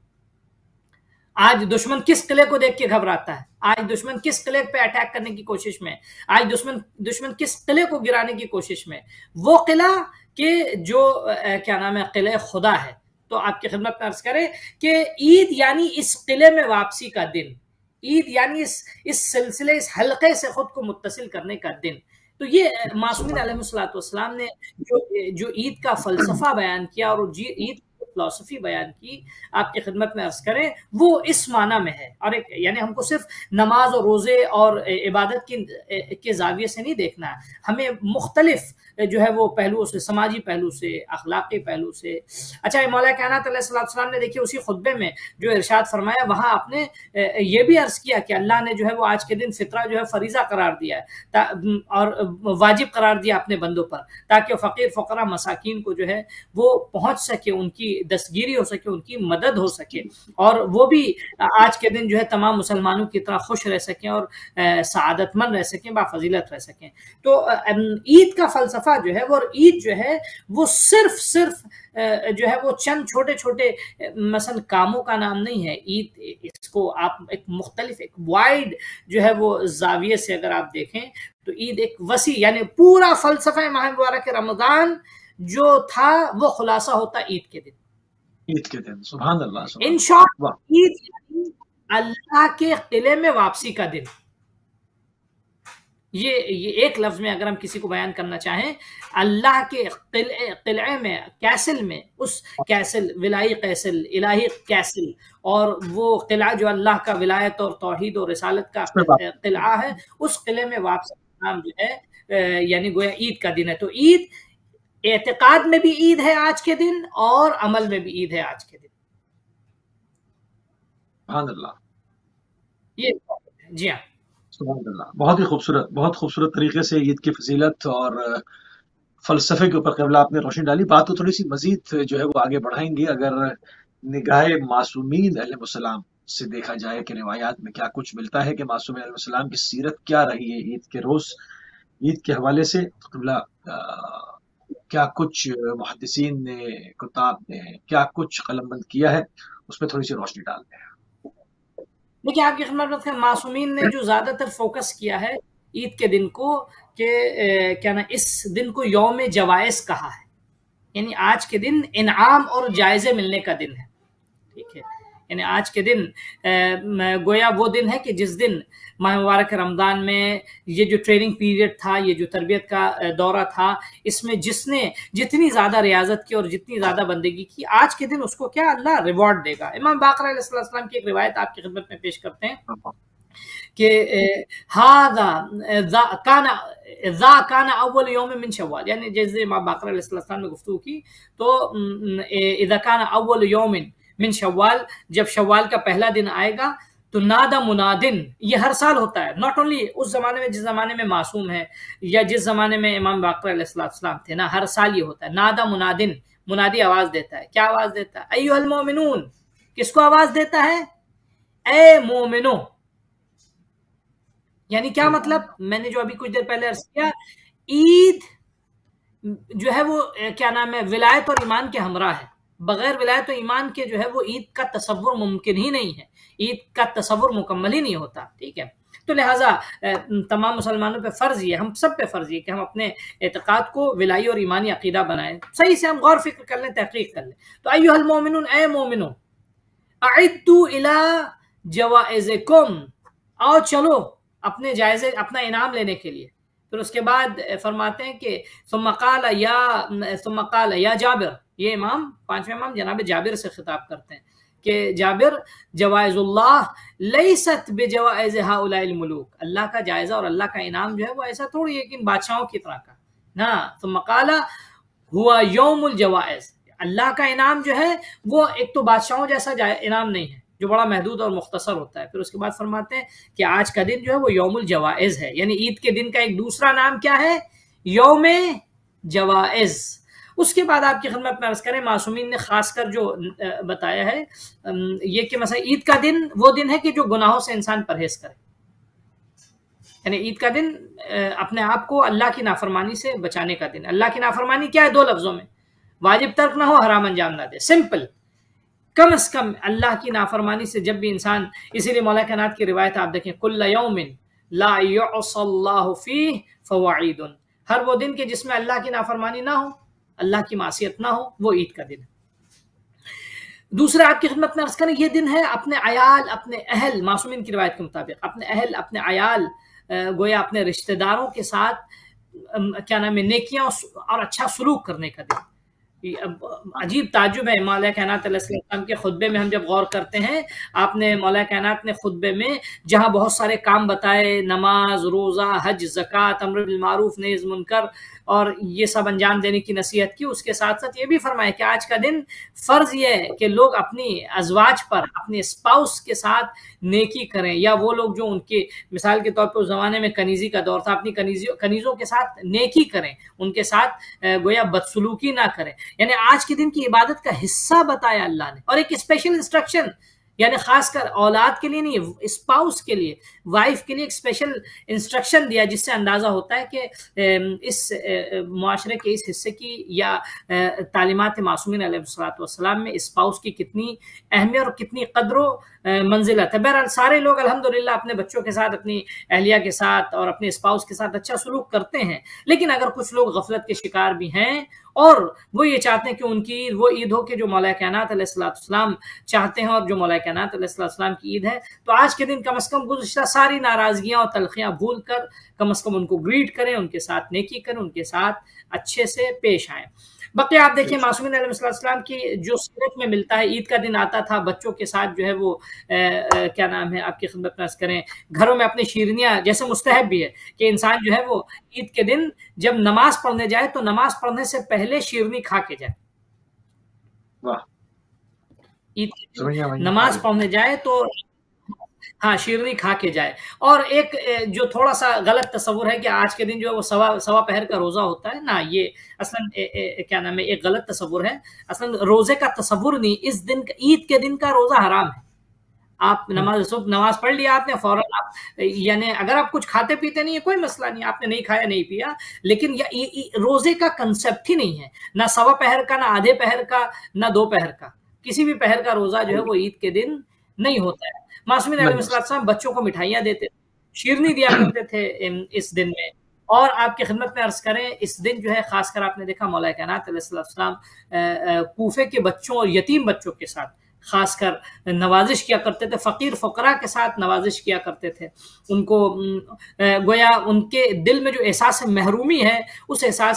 آج دشمن کس قلعے کو دیکھ کے گھبراتا ہے؟ آج دشمن کس قلعے پہ اٹیک کرنے کی کوشش میں؟ آج دشمن دشمن کس قلعے کو گرانے کی کوشش میں؟ وہ قلعہ کہ جو کیا نام ہے قلعہ خدا ہے۔ تو آپ کی خدمت میں عرض کریں کہ عید یعنی اس قلعے میں واپسی کا دن، عید یعنی اس اس سلسلے، اس حلقے سے خود کو متصل کرنے کا دن۔ تو یہ معصومین علیہ الصلوۃ والسلام نے جو جو عید کا فلسفہ بیان کیا اور عید فلسفی بیان کی، آپ کی خدمت میں عرض کریں، وہ اس معنی میں ہے، اور ایک یعنی ہم کو صرف نماز اور روزے اور عبادت کی کے زاویے سے نہیں دیکھنا ہے، ہمیں مختلف جو ہے وہ پہلوؤں سے، سماجی پہلو سے، اخلاقی پہلو سے۔ اچھا مولا کائنات علیہ السلام نے دیکھیے اسی خطبے میں جو ارشاد فرمایا، وہاں آپ نے یہ بھی عرض کیا کہ اللہ نے جو ہے وہ آج کے دن فطرہ جو ہے فریضہ قرار دیا ہے اور واجب قرار دیا اپنے بندوں پر، تاکہ فقیر فقراء مساکین کو جو ہے وہ پہنچ سکے، ان کی دستگیری ہو سکے، ان کی مدد ہو سکے، اور وہ بھی آج کے دن جو ہے تمام مسلمانوں کی طرح خوش رہ سکیں اور سعادت مند رہ سکیں، بافضیلت رہ سکیں۔ تو عید کا فلسفہ جو ہے وہ، عید جو ہے وہ صرف صرف جو ہے وہ چند چھوٹے چھوٹے مثلا کاموں کا نام نہیں ہے۔ عید اس کو آپ ایک مختلف ایک وائڈ جو ہے وہ زاویے سے اگر آپ دیکھیں تو عید ایک وسیع، یعنی پورا فلسفہ ماہ مبارک رمضان جو تھا وہ خلاصہ ہوتا عید کے دن، عید کے دن۔ سبحان اللہ، سبحان ان شارٹ عید یعنی اللہ کے قلعے میں واپسی کا دن۔ یہ یہ ایک لفظ میں اگر ہم کسی کو بیان کرنا چاہیں، اللہ کے قلعے قلعے میں، کیسل میں، اس کیسل، ولائی کیسل، الہی کیسل، اور وہ قلعہ جو اللہ کا ولایت اور توحید اور رسالت کا قلعہ ہے، اس قلعے میں واپسی کا نام جو ہے یعنی گویا عید کا دن ہے۔ تو عید اعتقاد میں بھی عید ہے آج کے دن، اور عمل میں بھی عید ہے آج کے دن۔ سبحان اللہ، یہ جی ہاں سبحان اللہ، بہت ہی خوبصورت، بہت خوبصورت طریقے سے عید کی فضیلت اور فلسفے کے اوپر قبلہ آپ نے روشنی ڈالی. بات تو تھوڑی سی مزید جو ہے وہ آگے بڑھائیں گے اگر نگاہ معصومین علیہ السلام سے دیکھا جائے کہ روایات میں کیا کچھ ملتا ہے کہ معصوم علیہ السلام کی سیرت کیا رہی ہے عید کے روز، عید کے حوالے سے قبلہ کیا کچھ محدثین نے، کتاب نے کیا کچھ قلم بند کیا ہے، اس پہ تھوڑی سی روشنی ڈالتے ہیں. دیکھیے آپ کی خدمت میں معصومین نے جو زیادہ تر فوکس کیا ہے عید کے دن کو کہ کیا نا اس دن کو یوم جوائز کہا ہے، یعنی آج کے دن انعام اور جائزے ملنے کا دن ہے. ٹھیک ہے، یعنی آج کے دن گویا وہ دن ہے کہ جس دن ماہ مبارک رمضان میں یہ جو ٹریننگ پیریڈ تھا، یہ جو تربیت کا دورہ تھا، اس میں جس نے جتنی زیادہ ریاضت کی اور جتنی زیادہ بندگی کی، آج کے دن اس کو کیا اللہ ریوارڈ دے گا. امام باقر علیہ السلام کی ایک روایت آپ کی خدمت میں پیش کرتے ہیں کہ ہذا کان ذا کان اول یوم من شوال، یعنی جیسے امام باقر علیہ السلام نے گفتگو کی تو اذا کان اول یوم من شوال، جب شوال کا پہلا دن آئے گا تو نادا منادن، یہ ہر سال ہوتا ہے، ناٹ اونلی اس زمانے میں جس زمانے میں معصوم ہے یا جس زمانے میں امام باقر علیہ السلام تھے نا، ہر سال یہ ہوتا ہے. نادا منادن، منادی آواز دیتا ہے. کیا آواز دیتا ہے؟ ایھا المؤمنون، کس کو آواز دیتا ہے؟ اے مومنو. یعنی کیا مطلب؟ میں نے جو ابھی کچھ دیر پہلے عرض کیا، عید جو ہے وہ کیا نام ہے ولایت اور ایمان کے ہمراہ ہے. بغیر ولایت و ایمان کے جو ہے وہ عید کا تصور ممکن ہی نہیں ہے، عید کا تصور مکمل ہی نہیں ہوتا. ٹھیک ہے، تو لہٰذا تمام مسلمانوں پہ فرض یہ، ہم سب پہ فرض یہ کہ ہم اپنے اعتقاد کو ولائی اور ایمانی عقیدہ بنائیں، صحیح سے ہم غور فکر کر لیں، تحقیق کر لیں. تو ایھا المؤمنون، اے مومنو، اعدوا الی جوائزکم، آؤ چلو اپنے جائزے، اپنا انعام لینے کے لیے. پھر اس کے بعد فرماتے ہیں کہ ثم قال یا ثم قال یا جابر، یہ امام پانچویں امام جناب جابر سے خطاب کرتے ہیں کہ جابر، جوائز اللہ لیست بجوائز ہؤلاء الملوک، اللہ کا جائزہ اور اللہ کا انعام جو ہے وہ ایسا تھوڑی ہے کہ ان بادشاہوں کی طرح کا نا. ثم قال ہوا یوم الجوائز، اللہ کا انعام جو ہے وہ ایک تو بادشاہوں جیسا انعام نہیں ہے جو بڑا محدود اور مختصر ہوتا ہے. پھر اس کے بعد فرماتے ہیں کہ آج کا دن جو ہے وہ یوم الجوائز ہے، یعنی عید کے دن کا ایک دوسرا نام کیا ہے؟ یوم جوائز. اس کے بعد آپ کی خدمت میں عرض کریں، معصومین نے خاص کر جو بتایا ہے یہ کہ مثلا عید کا دن وہ دن ہے کہ جو گناہوں سے انسان پرہیز کرے، یعنی عید کا دن اپنے آپ کو اللہ کی نافرمانی سے بچانے کا دن. اللہ کی نافرمانی کیا ہے؟ دو لفظوں میں، واجب ترک نہ ہو، حرام انجام نہ دے، سمپل. کم از کم اللہ کی نافرمانی سے جب بھی انسان، اسی لیے مولا کائنات کی روایت آپ دیکھیں، کل یوم لا یعصی اللہ فیہ فہو عید، ہر وہ دن کہ جس میں اللہ کی نافرمانی نہ ہو، اللہ کی معصیت نہ ہو، وہ عید کا دن ہے. دوسرا آپ کی خدمت میں عرض کریں، یہ دن ہے اپنے عیال، اپنے اہل، معصومین کی روایت کے مطابق اپنے اہل، اپنے عیال، گویا اپنے رشتہ داروں کے ساتھ کیا نام ہے نیکیاں اور اچھا سلوک کرنے کا دن. عجیب تعجب ہے، مولا کائنات علیہ السلام کے خطبے میں ہم جب غور کرتے ہیں، آپ نے مولا کائنات نے خطبے میں جہاں بہت سارے کام بتائے، نماز، روزہ، حج، زکوٰۃ، امر بالمعروف نہی عن المنکر اور یہ سب انجام دینے کی نصیحت کی، اس کے ساتھ ساتھ یہ بھی فرمایا کہ آج کا دن فرض یہ ہے کہ لوگ اپنی ازواج پر، اپنے اسپاؤس کے ساتھ نیکی کریں، یا وہ لوگ جو ان کے مثال کے طور پر اس زمانے میں کنیزی کا دور تھا، اپنی کنیزیوں کنیزوں کے ساتھ نیکی کریں، ان کے ساتھ گویا بدسلوکی نہ کریں. یعنی آج کے دن کی عبادت کا حصہ بتایا اللہ نے، اور ایک اسپیشل انسٹرکشن، یعنی خاص کر اولاد کے لیے نہیں، اسپاؤس کے لیے، وائف کے لیے ایک اسپیشل انسٹرکشن دیا، جس سے اندازہ ہوتا ہے کہ اس معاشرے کے اس حصے کی یا تعلیمات معصومین علیہ السلام میں اسپاؤس کی کتنی اہمیت اور کتنی قدر و منزلت ہے. بہرحال سارے لوگ الحمدللہ اپنے بچوں کے ساتھ، اپنی اہلیہ کے ساتھ اور اپنے اسپاؤس کے ساتھ اچھا سلوک کرتے ہیں، لیکن اگر کچھ لوگ غفلت کے شکار بھی ہیں اور وہ یہ چاہتے ہیں کہ ان کی عید وہ عید ہو کہ جو مولا کائنات علیہ السلام چاہتے ہیں اور جو مولا کائنات علیہ السلام کی عید ہے، تو آج کے دن کم از کم گزشتہ ساری ناراضگیاں اور تلخیاں بھول کر کم از کم ان کو گریٹ کریں، ان کے ساتھ نیکی کریں، ان کے ساتھ اچھے سے پیش آئیں. باقی آپ دیکھیں معصومین علیہ السلام کی جو سیرت میں ملتا ہے، عید کا دن آتا تھا، بچوں کے ساتھ جو ہے وہ کیا نام ہے آپ کی خدمت میں عرض کریں، گھروں میں اپنی شیرنیاں، جیسے مستحب بھی ہے کہ انسان جو ہے وہ عید کے دن جب نماز پڑھنے جائے تو نماز پڑھنے سے پہلے شیرنی کھا کے جائے. واہ، ईद के दिन नमाज पढ़ने जाए तो हाँ शीरनी खा के जाए। और एक जो थोड़ा सा गलत तस्वुर है कि आज के दिन जो है वो सवा सवा पहर का रोजा होता है ना, ये असल क्या नाम है, एक गलत तस्वुर है। असल रोजे का तस्वुर नहीं, इस दिन ईद के दिन का रोजा हराम है। आप नमाज सुबह नमाज पढ़ लिया आपने, फौरन आप यानी अगर आप कुछ खाते पीते नहीं है कोई मसला नहीं, आपने नहीं खाया नहीं पिया, लेकिन या, य, य, रोजे का कंसेप्ट ही नहीं है, ना सवा पहर का, ना आधे पहर का, ना दो पहर का, किसी भी पहर का रोजा जो है वो ईद के दिन नहीं होता है। मासूमीन अलैहिस्सलाम बच्चों को मिठाइयाँ देते, शीरनी दिया करते थे इस दिन में। और आपकी खिदमत में अर्ज करें, इस दिन जो है खासकर आपने देखा मौला कायनात अलैहिस्सलाम कूफे के बच्चों और यतीम बच्चों के साथ खासकर नवाजिश किया करते थे, फ़कीर फ़ुकरा के साथ नवाजिश किया करते थे। उनको गोया उनके दिल में जो एहसास महरूमी है उस एहसास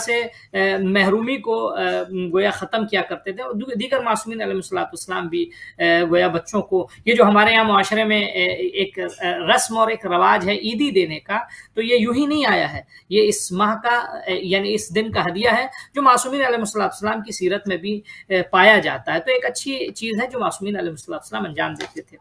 महरूमी को गोया ख़त्म किया करते थे। और दीगर मासूमीन अलैहिस्सलाम भी गोया बच्चों को, ये जो हमारे यहाँ मुआशरे में एक रस्म और एक रवाज है ईदी देने का, तो ये यूं ही नहीं आया है, ये इस माह का यानी इस दिन का हदिया है जो मासूमीन अलैहिस्सलाम की सीरत में भी पाया जाता है। तो एक अच्छी चीज़ है जो मासूमीन अलैहिस्सलाम अंजाम देते थे।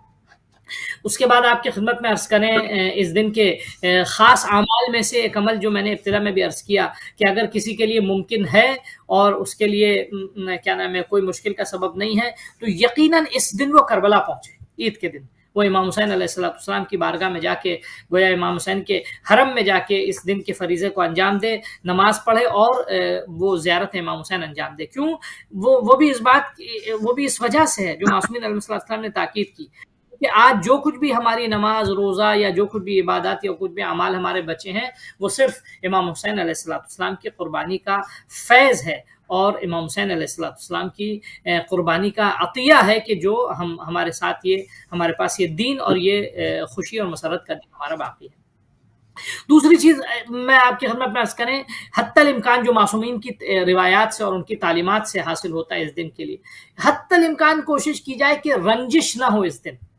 उसके बाद आपकी खिदमत में अर्ज करें, इस दिन के ख़ास आमाल में से एक अमल जो मैंने इब्तिदा में भी अर्ज किया कि अगर किसी के लिए मुमकिन है और उसके लिए क्या नाम है कोई मुश्किल का सबब नहीं है, तो यकीनन इस दिन वो करबला पहुंचे। ईद के दिन वो इमाम हुसैन अलैहिस्सलाम की बारगाह में जाके गोया इमाम हुसैन के हरम में जाके इस दिन के फरीज़े को अंजाम दे, नमाज पढ़े और वो ज़ियारत इमाम हुसैन अंजाम दे। क्यों? वो वो भी इस बात वो भी इस वजह से है जो मासूमीन अलैहिस्सलाम ने ताकीद की कि आज जो कुछ भी हमारी नमाज रोज़ा या जो कुछ भी इबादत या कुछ भी अमाल हमारे बचे हैं वो सिर्फ इमाम हुसैन अलैहिस्सलाम की कुर्बानी का फैज़ है और इमाम हुसैन अलैहिस्सलाम की कुर्बानी का अतिया है कि जो हम हमारे साथ ये हमारे पास ये दीन और ये खुशी और मसरत का दिन हमारा बाकी है। दूसरी चीज़ मैं आपकी खिदमत में अर्ज़ करें, हत्तल इम्कान जो मासूमीन की रिवायात से और उनकी तालीमात से हासिल होता है इस दिन के लिए, हत्तल इम्कान कोशिश की जाए कि रंजिश ना हो इस दिन।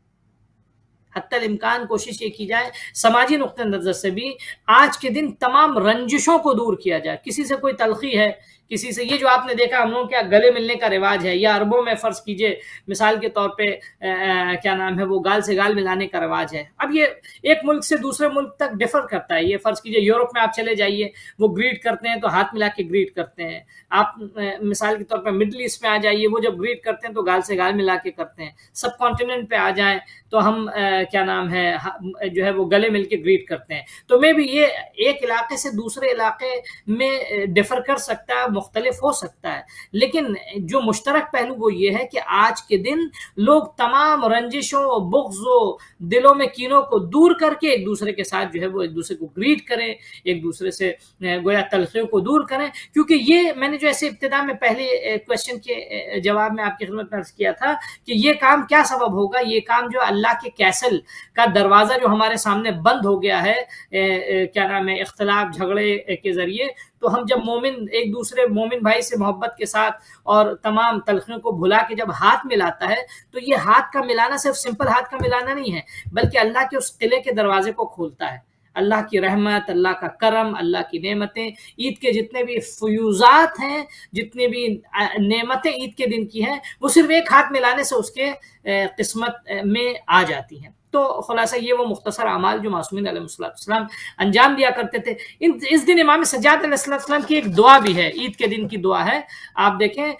हत्तल इम्कान कोशिश ये की जाए समाजी नुक्ते नज़र से भी आज के दिन तमाम रंजिशों को दूर किया जाए। किसी से कोई तलखी है, किसी से ये जो आपने देखा हम लोगों के गले मिलने का रिवाज है, या अरबों में फ़र्ज़ कीजिए मिसाल के तौर पे आ, क्या नाम है वो गाल से गाल मिलाने का रिवाज है। अब ये एक मुल्क से दूसरे मुल्क तक डिफ़र करता है। ये फ़र्ज़ कीजिए यूरोप में आप चले जाइए, वो ग्रीट करते हैं तो हाथ मिला के ग्रीट करते हैं। आप मिसाल के तौर पर मिडल ईस्ट में आ जाइए, वो जब ग्रीट करते हैं तो गाल से गाल मिला के करते हैं। सब कॉन्टिनेंट पे आ जाएं तो हम आ, क्या नाम है जो है वो गले मिल के ग्रीट करते हैं। तो मैं भी ये एक इलाके से दूसरे इलाके में डिफ़र कर सकता है, मुख्तलिफ हो सकता है, लेकिन जो मुश्तरक पहलू वो ये है कि आज के दिन लोग तमाम रंजिशों, बुग़्ज़ों, दिलों में कीनों को दूर करके एक दूसरे के साथ जो है वो एक दूसरे को ग्रीट करें, एक दूसरे से गोया तलख़ियों को दूर करें। क्योंकि ये मैंने जो ऐसे इब्तिदा में पहले क्वेश्चन के जवाब में आपकी खिदमत में अर्ज़ किया था कि ये काम क्या सबब होगा, ये काम जो अल्लाह के कैसल का दरवाज़ा जो हमारे सामने बंद हो गया है, ए, ए, क्या नाम है इख्तिलाफ झगड़े के ज़रिए, तो हम जब मोमिन एक दूसरे मोमिन भाई से मोहब्बत के साथ और तमाम तलखियों को भुला के जब हाथ मिलाता है, तो ये हाथ का मिलाना सिर्फ सिंपल हाथ का मिलाना नहीं है, बल्कि अल्लाह के उस किले के दरवाजे को खोलता है। अल्लाह की रहमत, अल्लाह का करम, अल्लाह की नेमतें, ईद के जितने भी फयूज़ात हैं, जितने भी नेमतें ईद के दिन की हैं, वो सिर्फ एक हाथ मिलाने से उसके किस्मत में आ जाती हैं। तो खुलासा ये वो मुख्तसर अमाल जो मासूमीन अलैहिस्सलाम अंजाम दिया करते थे। इन इस दिन इमाम सज्जाद अलैहिस्सलाम की एक दुआ भी है, ईद के दिन की दुआ है। आप देखें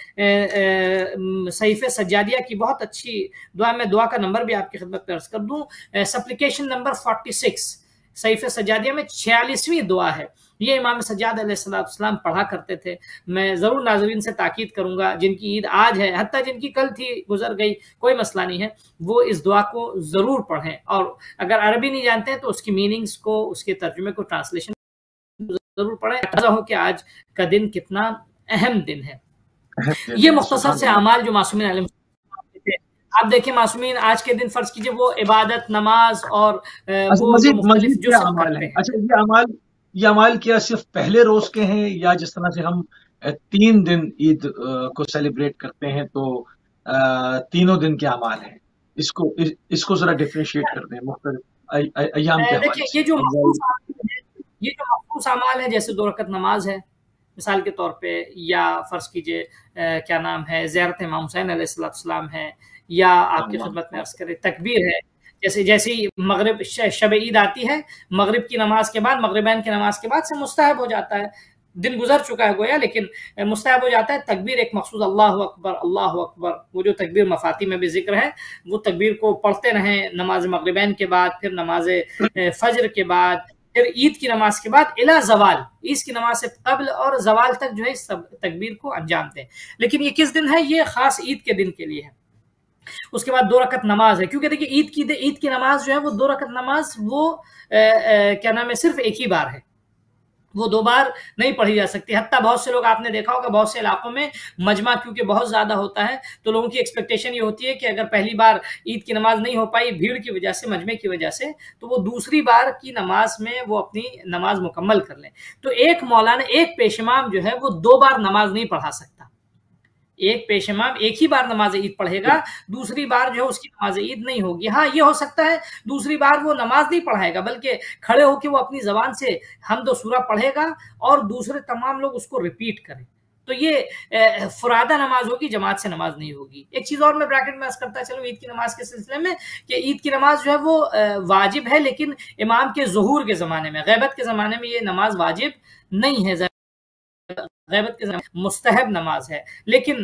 सहीफ़े सज्जादिया की बहुत अच्छी दुआ, मैं दुआ का नंबर भी आपकी खिदमत में अर्ज़ कर दूँ, सप्लिकेशन नंबर फोर्टी सिक्स सहीफ़े सज्जादिया में छियालीसवीं दुआ है। ये इमाम सज्जाद अलैहिस्सलाम पढ़ा करते थे। मैं ज़रूर नाज़रीन से ताकीद करूँगा जिनकी ईद आज है, हत्ता जिनकी कल थी गुजर गई, कोई मसला नहीं है, वो इस दुआ को ज़रूर पढ़ें। और अगर अरबी नहीं जानते हैं तो उसकी मीनिंग्स को, उसके तर्जुमे को, ट्रांसलेशन ज़रूर पढ़ें, अंदाज़ा हो कि आज का दिन कितना अहम दिन है। ये मुख्तसर से अमाल जो मासूमीन अलैहिस्सलाम थे। आप देखिए मासूमीन आज के दिन फ़र्ज़ कीजिए वो इबादत, नमाज और वो मज़ीद मुख्तलिफ जो सब अमाल करते है। हैं। अच्छा, ये अमाल ये अमाल क्या सिर्फ पहले रोज के हैं, या जिस तरह से हम तीन दिन ईद को सेलिब्रेट करते हैं तो तीनों दिन के अमाल हैं? इसको इस, इसको जरा डिफरेंशिएट करते हैं मुख्तलिफ अय्याम के हवाले देखिए से। ये जो मखसूस ये जो मखसूस अमाल है, जैसे दो रकत नमाज है, مثال کے طور پہ، یا فرض کیجئے کیا نام ہے زیارت امام حسین علیہ السلام ہے، یا آپ کی خدمت میں عرض کرے تکبیر ہے، جیسے جیسے مغرب شب عید آتی ہے، مغرب کی نماز کے بعد، مغربین کی نماز کے بعد سے مستحب ہو جاتا ہے، دن گزر چکا ہے گویا لیکن مستحب ہو جاتا ہے تکبیر ایک مخصوص اللہ اکبر اللہ اکبر، وہ جو تکبیر مفاتی میں بھی ذکر ہے، وہ تکبیر کو پڑھتے رہیں نماز مغربین کے بعد، پھر نماز فجر کے بعد، پھر عید کی نماز کے بعد الی زوال، عید کی نماز سے قبل اور زوال تک جو ہے اس تکبیر کو انجام دیں۔ لیکن یہ کس دن ہے؟ یہ خاص عید کے دن کے لیے ہے۔ اس کے بعد دو رکعت نماز ہے، کیونکہ دیکھیے عید کی عید کی نماز جو ہے وہ دو رکعت نماز وہ کیا نام ہے صرف ایک ہی بار ہے، وہ دو بار نہیں پڑھی جا سکتی۔ حتیٰ بہت سے لوگ آپ نے دیکھا ہوگا بہت سے علاقوں میں مجمع کیونکہ بہت زیادہ ہوتا ہے تو لوگوں کی ایکسپیکٹیشن یہ ہوتی ہے کہ اگر پہلی بار عید کی نماز نہیں ہو پائی بھیڑ کی وجہ سے، مجمع کی وجہ سے، تو وہ دوسری بار کی نماز میں وہ اپنی نماز مکمل کر لیں۔ تو ایک مولانا ایک پیش امام جو ہے وہ دو بار نماز نہیں پڑھا سکتا، ایک پیش امام ایک ہی بار نماز عید پڑھے گا، دوسری بار جو ہے اس کی نماز عید نہیں ہوگی۔ ہاں یہ ہو سکتا ہے دوسری بار وہ نماز نہیں پڑھائے گا بلکہ کھڑے ہو کے وہ اپنی زبان سے حمد و سورہ پڑھے گا اور دوسرے تمام لوگ اس کو ریپیٹ کریں، تو یہ فرادہ نماز ہوگی، جماعت سے نماز نہیں ہوگی۔ ایک چیز اور میں بریکٹ میں عرض کرتا چلوں عید کی نماز کے سلسلے میں کہ عید کی نماز جو ہے وہ واجب ہے، لیکن امام کے ظہور کے زمانے میں، غیبت کے زمانے میں یہ نماز واجب نہیں ہے، غیبت کے زمانے مستحب نماز ہے۔ لیکن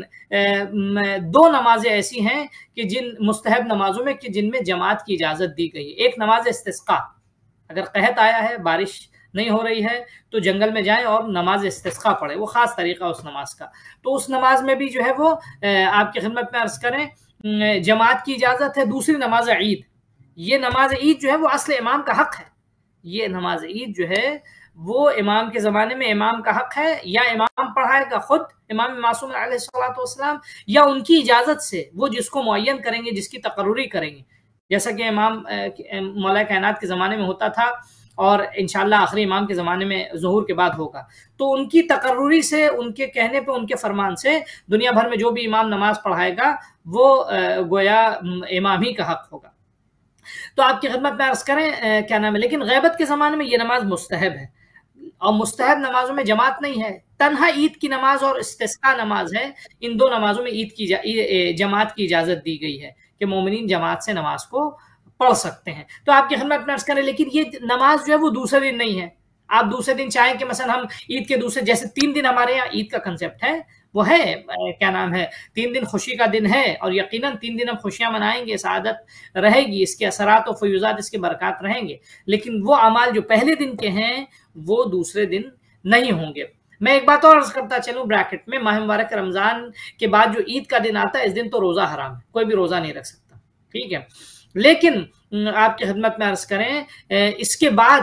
دو نمازیں ایسی ہیں کہ جن مستحب نمازوں میں کہ جن میں جماعت کی اجازت دی گئی ہے۔ ایک نماز استسقاء، اگر قحط آیا ہے، بارش نہیں ہو رہی ہے تو جنگل میں جائیں اور نماز استسقاء پڑھیں، وہ خاص طریقہ اس نماز کا، تو اس نماز میں بھی جو ہے وہ آپ کی خدمت میں عرض کریں جماعت کی اجازت ہے۔ دوسری نماز عید، یہ نماز عید جو ہے وہ اصل امام کا حق ہے، یہ نماز عید جو ہے وہ امام کے زمانے میں امام کا حق ہے، یا امام پڑھائے گا خود امام معصوم علیہ الصلوۃ والسلام، یا ان کی اجازت سے وہ جس کو معین کریں گے، جس کی تقرری کریں گے، جیسا کہ امام مولا کائنات کے زمانے میں ہوتا تھا اور انشاءاللہ آخری امام کے زمانے میں ظہور کے بعد ہوگا، تو ان کی تقرری سے، ان کے کہنے پہ، ان کے فرمان سے دنیا بھر میں جو بھی امام نماز پڑھائے گا وہ گویا امام ہی کا حق ہوگا۔ تو آپ کی خدمت میں عرض کریں کیا نام ہے، لیکن غیبت کے زمانے میں یہ نماز مستحب ہے، اور مستحب نمازوں میں جماعت نہیں ہے، تنہا عید کی نماز اور استسقاء نماز ہے، ان دو نمازوں میں عید کی جماعت کی اجازت دی گئی ہے کہ مومنین جماعت سے نماز کو پڑھ سکتے ہیں۔ تو آپ کی خدمت میں عرض کریں لیکن یہ نماز جو ہے وہ دوسرے دن نہیں ہے، آپ دوسرے دن چاہیں کہ مثلا ہم عید کے دوسرے، جیسے تین دن ہمارے یہاں عید کا کنسیپٹ ہے، وہ ہے کیا نام ہے تین دن خوشی کا دن ہے، اور یقیناً تین دن ہم خوشیاں منائیں گے، سعادت رہے گی، اس کے اثرات و فیوزات، اس کے برکات رہیں گے، لیکن وہ اعمال جو پہلے دن کے ہیں وہ دوسرے دن نہیں ہوں گے۔ میں ایک بات اور عرض کرتا چلوں بریکٹ میں، ماہ مبارک رمضان کے بعد جو عید کا دن آتا ہے اس دن تو روزہ حرام ہے، کوئی بھی روزہ نہیں رکھ سکتا، ٹھیک ہے، لیکن آپ کی خدمت میں عرض کریں اس کے بعد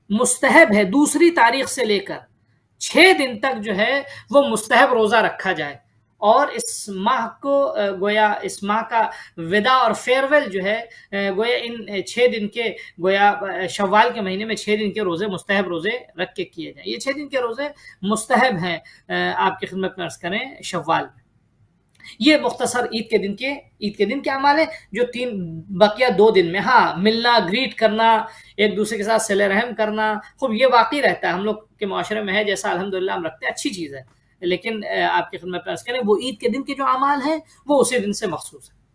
مستحب ہے دوسری تاریخ سے لے کر چھ دن تک جو ہے وہ مستحب روزہ رکھا جائے، اور اس ماہ کو گویا اس ماہ کا وداع اور فیئرویل جو ہے گویا ان چھ دن کے گویا شوال کے مہینے میں چھ دن کے روزے مستحب روزے رکھ کے کیے جائیں۔ یہ چھ دن کے روزے مستحب ہیں آپ کی خدمت میں عرض کریں شوال میں۔ یہ مختصر عید کے دن کے عید کے دن کے اعمال ہیں جو تین بقیہ دو دن میں، ہاں ملنا، گریٹ کرنا، ایک دوسرے کے ساتھ صلہ رحم کرنا، خوب یہ واقعی رہتا ہے، ہم لوگ کے معاشرے میں ہے، جیسا الحمدللہ ہم رکھتے ہیں، اچھی چیز ہے، لیکن آپ کی خدمت میں عرض کریں وہ عید کے دن کے جو اعمال ہیں وہ اسی دن سے مخصوص ہے۔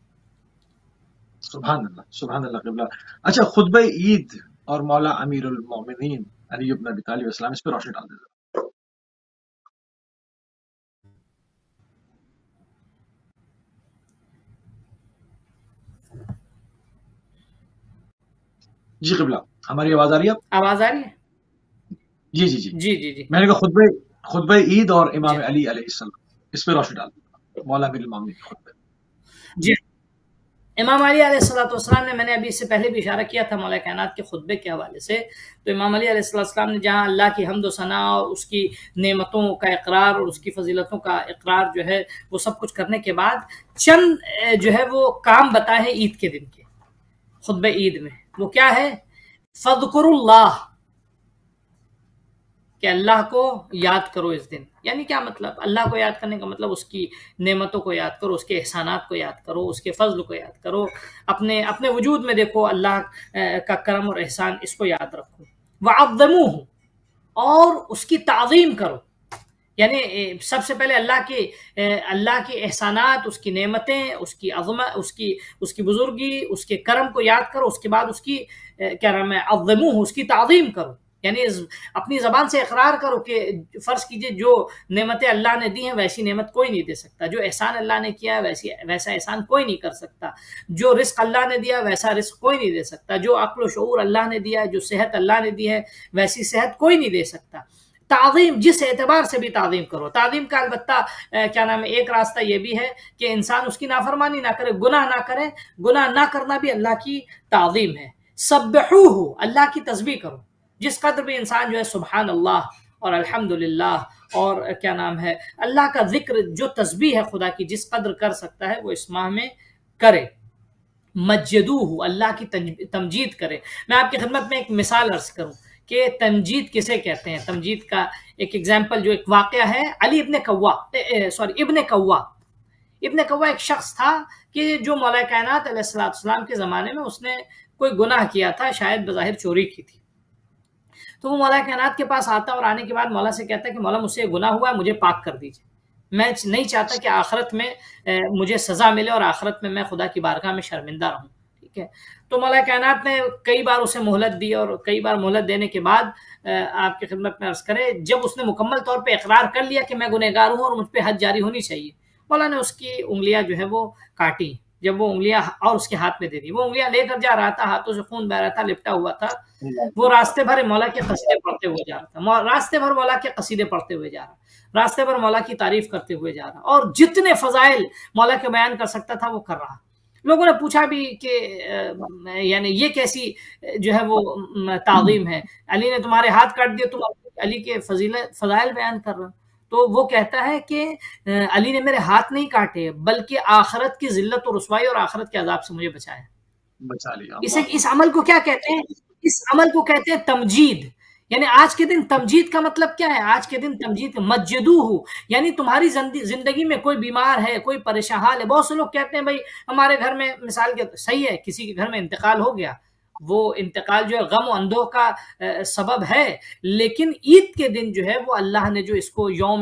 سبحان اللہ، سبحان اللہ قبلہ۔ اچھا، خطبہ عید اور مولا امیر المومنین علی بن ابی طالب السلام، اس پہ روشنی ڈال دیتا۔ جی قبلہ، ہماری آواز آ رہی ہے؟ آواز آ رہی ہے؟ جی جی جی جی جی جی میں نے کہا خطبہ خطبہ عید اور امام علی علیہ السلام، اس پہ روشنی ڈال دیتا، مولا امیر المومنین خطبہ۔ جی، امام علی علیہ الصلوۃ والسلام نے، میں نے ابھی اس سے پہلے بھی اشارہ کیا تھا مولا کائنات کے خطبے کے حوالے سے، تو امام علی علیہ السلام نے جہاں اللہ کی حمد و ثنا اور اس کی نعمتوں کا اقرار اور اس کی فضیلتوں کا اقرار جو ہے وہ سب کچھ کرنے کے بعد چند جو ہے وہ کام بتائے ہیں عید کے دن کے خطبہ عید میں، وہ کیا ہے؟ فذکروا اللہ، کہ اللہ کو یاد کرو اس دن۔ یعنی کیا مطلب؟ اللہ کو یاد کرنے کا مطلب اس کی نعمتوں کو یاد کرو، اس کے احسانات کو یاد کرو، اس کے فضل کو یاد کرو، اپنے اپنے وجود میں دیکھو اللہ کا کرم اور احسان، اس کو یاد رکھو۔ وعظموہ، اور اس کی تعظیم کرو۔ یعنی سب سے پہلے اللہ کی اللہ کے احسانات، اس کی نعمتیں، اس کی عظمت، اس کی اس کی بزرگی، اس کے کرم کو یاد کرو، اس کے بعد اس کی کیا نام ہے عظموہ، اس کی تعظیم کرو، یعنی اپنی زبان سے اقرار کرو کہ فرض کیجئے جو نعمتیں اللہ نے دی ہیں ویسی نعمت کوئی نہیں دے سکتا، جو احسان اللہ نے کیا ہے ویسی ویسا احسان کوئی نہیں کر سکتا، جو رزق اللہ نے دیا ویسا رزق کوئی نہیں دے سکتا، جو عقل و شعور اللہ نے دیا ہے، جو صحت اللہ نے دی ہے ویسی صحت کوئی نہیں دے سکتا۔ تعظیم جس اعتبار سے بھی تعظیم کرو۔ تعظیم کا البتہ کیا نام ہے ایک راستہ یہ بھی ہے کہ انسان اس کی نافرمانی نہ کرے، گناہ نہ کرے، گناہ نہ کرنا بھی اللہ کی تعظیم ہے۔ سبحوہ، اللہ کی تسبیح کرو، جس قدر بھی انسان جو ہے سبحان اللہ اور الحمدللہ اور کیا نام ہے اللہ کا ذکر، جو تسبیح ہے خدا کی جس قدر کر سکتا ہے وہ اس ماہ میں کرے۔ مجدوہ، اللہ کی تمجید کرے۔ میں آپ کی خدمت میں ایک مثال عرض کروں کہ تمجید کسے کہتے ہیں۔ تمجید کا ایک ایگزامپل جو ایک واقعہ ہے، علی ابن کوا سوری ابن کوا ابن کوا ایک شخص تھا کہ جو مولا کائنات علیہ الصلوۃ والسلام کے زمانے میں اس نے کوئی گناہ کیا تھا، شاید بظاہر چوری کی تھی، تو وہ مولا کائنات کے پاس آتا اور آنے کے بعد مولا سے کہتا ہے کہ مولا مجھ سے گناہ ہوا ہے، مجھے پاک کر دیجیے، میں نہیں چاہتا کہ آخرت میں مجھے سزا ملے اور آخرت میں میں خدا کی بارگاہ میں شرمندہ رہوں، ٹھیک ہے۔ تو مولا کائنات نے کئی بار اسے مہلت دی، اور کئی بار مہلت دینے کے بعد آپ کی خدمت میں عرض کرے جب اس نے مکمل طور پہ اقرار کر لیا کہ میں گنہگار ہوں اور مجھ پہ حد جاری ہونی چاہیے، مولا نے اس کی انگلیاں جو ہے وہ کاٹی، جب وہ انگلیاں اور اس کے ہاتھ میں دے دی، وہ انگلیاں لے کر جا رہا تھا، ہاتھوں سے خون بہ رہا تھا، لپٹا ہوا تھا، وہ راستے بھر مولا کے قصیدے پڑھتے ہوئے جا رہا تھا، راستے بھر مولا کے قصیدے پڑھتے ہوئے جا رہا، راستے بھر مولا کی تعریف کرتے ہوئے جا رہا، اور جتنے فضائل مولا کے بیان کر سکتا تھا وہ کر رہا۔ لوگوں نے پوچھا بھی کہ یعنی یہ کیسی جو ہے وہ تعظیم ہے، علی نے تمہارے ہاتھ کاٹ دیے، تم علی کے فضیلت فضائل بیان کر رہے ہو؟ تو وہ کہتا ہے کہ علی نے میرے ہاتھ نہیں کاٹے بلکہ آخرت کی ذلت و رسوائی اور آخرت کے عذاب سے مجھے بچایا، بچا لیا۔ اسے اس عمل کو کیا کہتے ہیں؟ اس عمل کو کہتے ہیں تمجید۔ یعنی آج کے دن تمجید کا مطلب کیا ہے؟ آج کے دن تمجید مجدوہ، یعنی تمہاری زندگی میں کوئی بیمار ہے، کوئی پریشان حال ہے۔ بہت سے لوگ کہتے ہیں بھائی ہمارے گھر میں مثال کے صحیح ہے کسی کے گھر میں انتقال ہو گیا، وہ انتقال جو ہے غم و اندوہ کا سبب ہے، لیکن عید کے دن جو ہے وہ اللہ نے جو اس کو یوم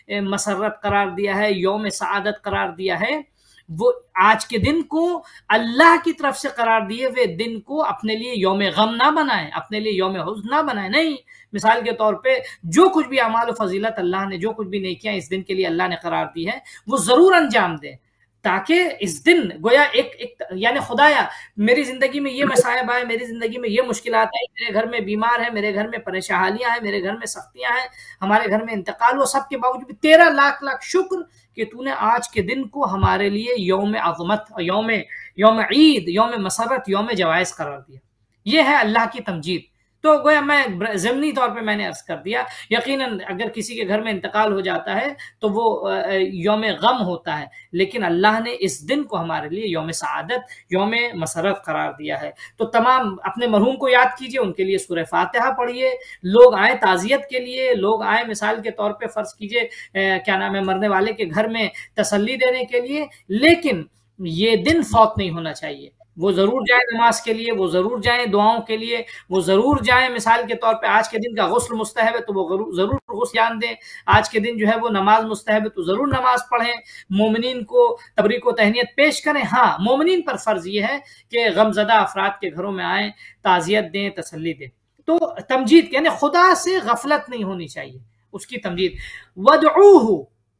مسرت قرار دیا ہے، یوم سعادت قرار دیا ہے، وہ آج کے دن کو اللہ کی طرف سے قرار دیے ہوئے دن کو اپنے لیے یوم غم نہ بنائیں، اپنے لیے یوم حزن نہ بنائیں، نہیں، مثال کے طور پہ جو کچھ بھی اعمال و فضیلت اللہ نے، جو کچھ بھی نیکیاں اس دن کے لیے اللہ نے قرار دی ہے وہ ضرور انجام دیں، تاکہ اس دن گویا ایک, ایک یعنی خدایا میری زندگی میں یہ مصائب آئے، میری زندگی میں یہ مشکلات آئی، میرے گھر میں بیمار ہے، میرے گھر میں پریشانیاں ہیں، میرے گھر میں سختیاں ہیں، ہمارے گھر میں انتقال ہوا، سب کے باوجود بھی تیرا لاکھ لاکھ شکر کہ تو نے آج کے دن کو ہمارے لیے یوم عظمت، یوم یوم عید، یوم مسرت، یوم جوائز قرار دیا۔ یہ ہے اللہ کی تمجید۔ تو گویا میں ضمنی طور پہ میں نے عرض کر دیا، یقیناً اگر کسی کے گھر میں انتقال ہو جاتا ہے تو وہ یوم غم ہوتا ہے، لیکن اللہ نے اس دن کو ہمارے لیے یوم سعادت، یوم مسرت قرار دیا ہے۔ تو تمام اپنے مرحوم کو یاد کیجئے، ان کے لیے سورہ فاتحہ پڑھیے، لوگ آئیں تعزیت کے لیے، لوگ آئیں مثال کے طور پہ فرض کیجئے کیا نام ہے مرنے والے کے گھر میں تسلی دینے کے لیے، لیکن یہ دن فوت نہیں ہونا چاہیے۔ وہ ضرور جائیں نماز کے لیے، وہ ضرور جائیں دعاؤں کے لیے، وہ ضرور جائیں مثال کے طور پہ آج کے دن کا غسل مستحب ہے تو وہ ضرور غسل جان دیں، آج کے دن جو ہے وہ نماز مستحب ہے تو ضرور نماز پڑھیں، مومنین کو تبریک و تہنیت پیش کریں۔ ہاں، مومنین پر فرض یہ ہے کہ غمزدہ افراد کے گھروں میں آئیں، تعزیت دیں، تسلی دیں۔ تو تمجید یعنی خدا سے غفلت نہیں ہونی چاہیے، اس کی تمجید۔ وَدْعُوهُ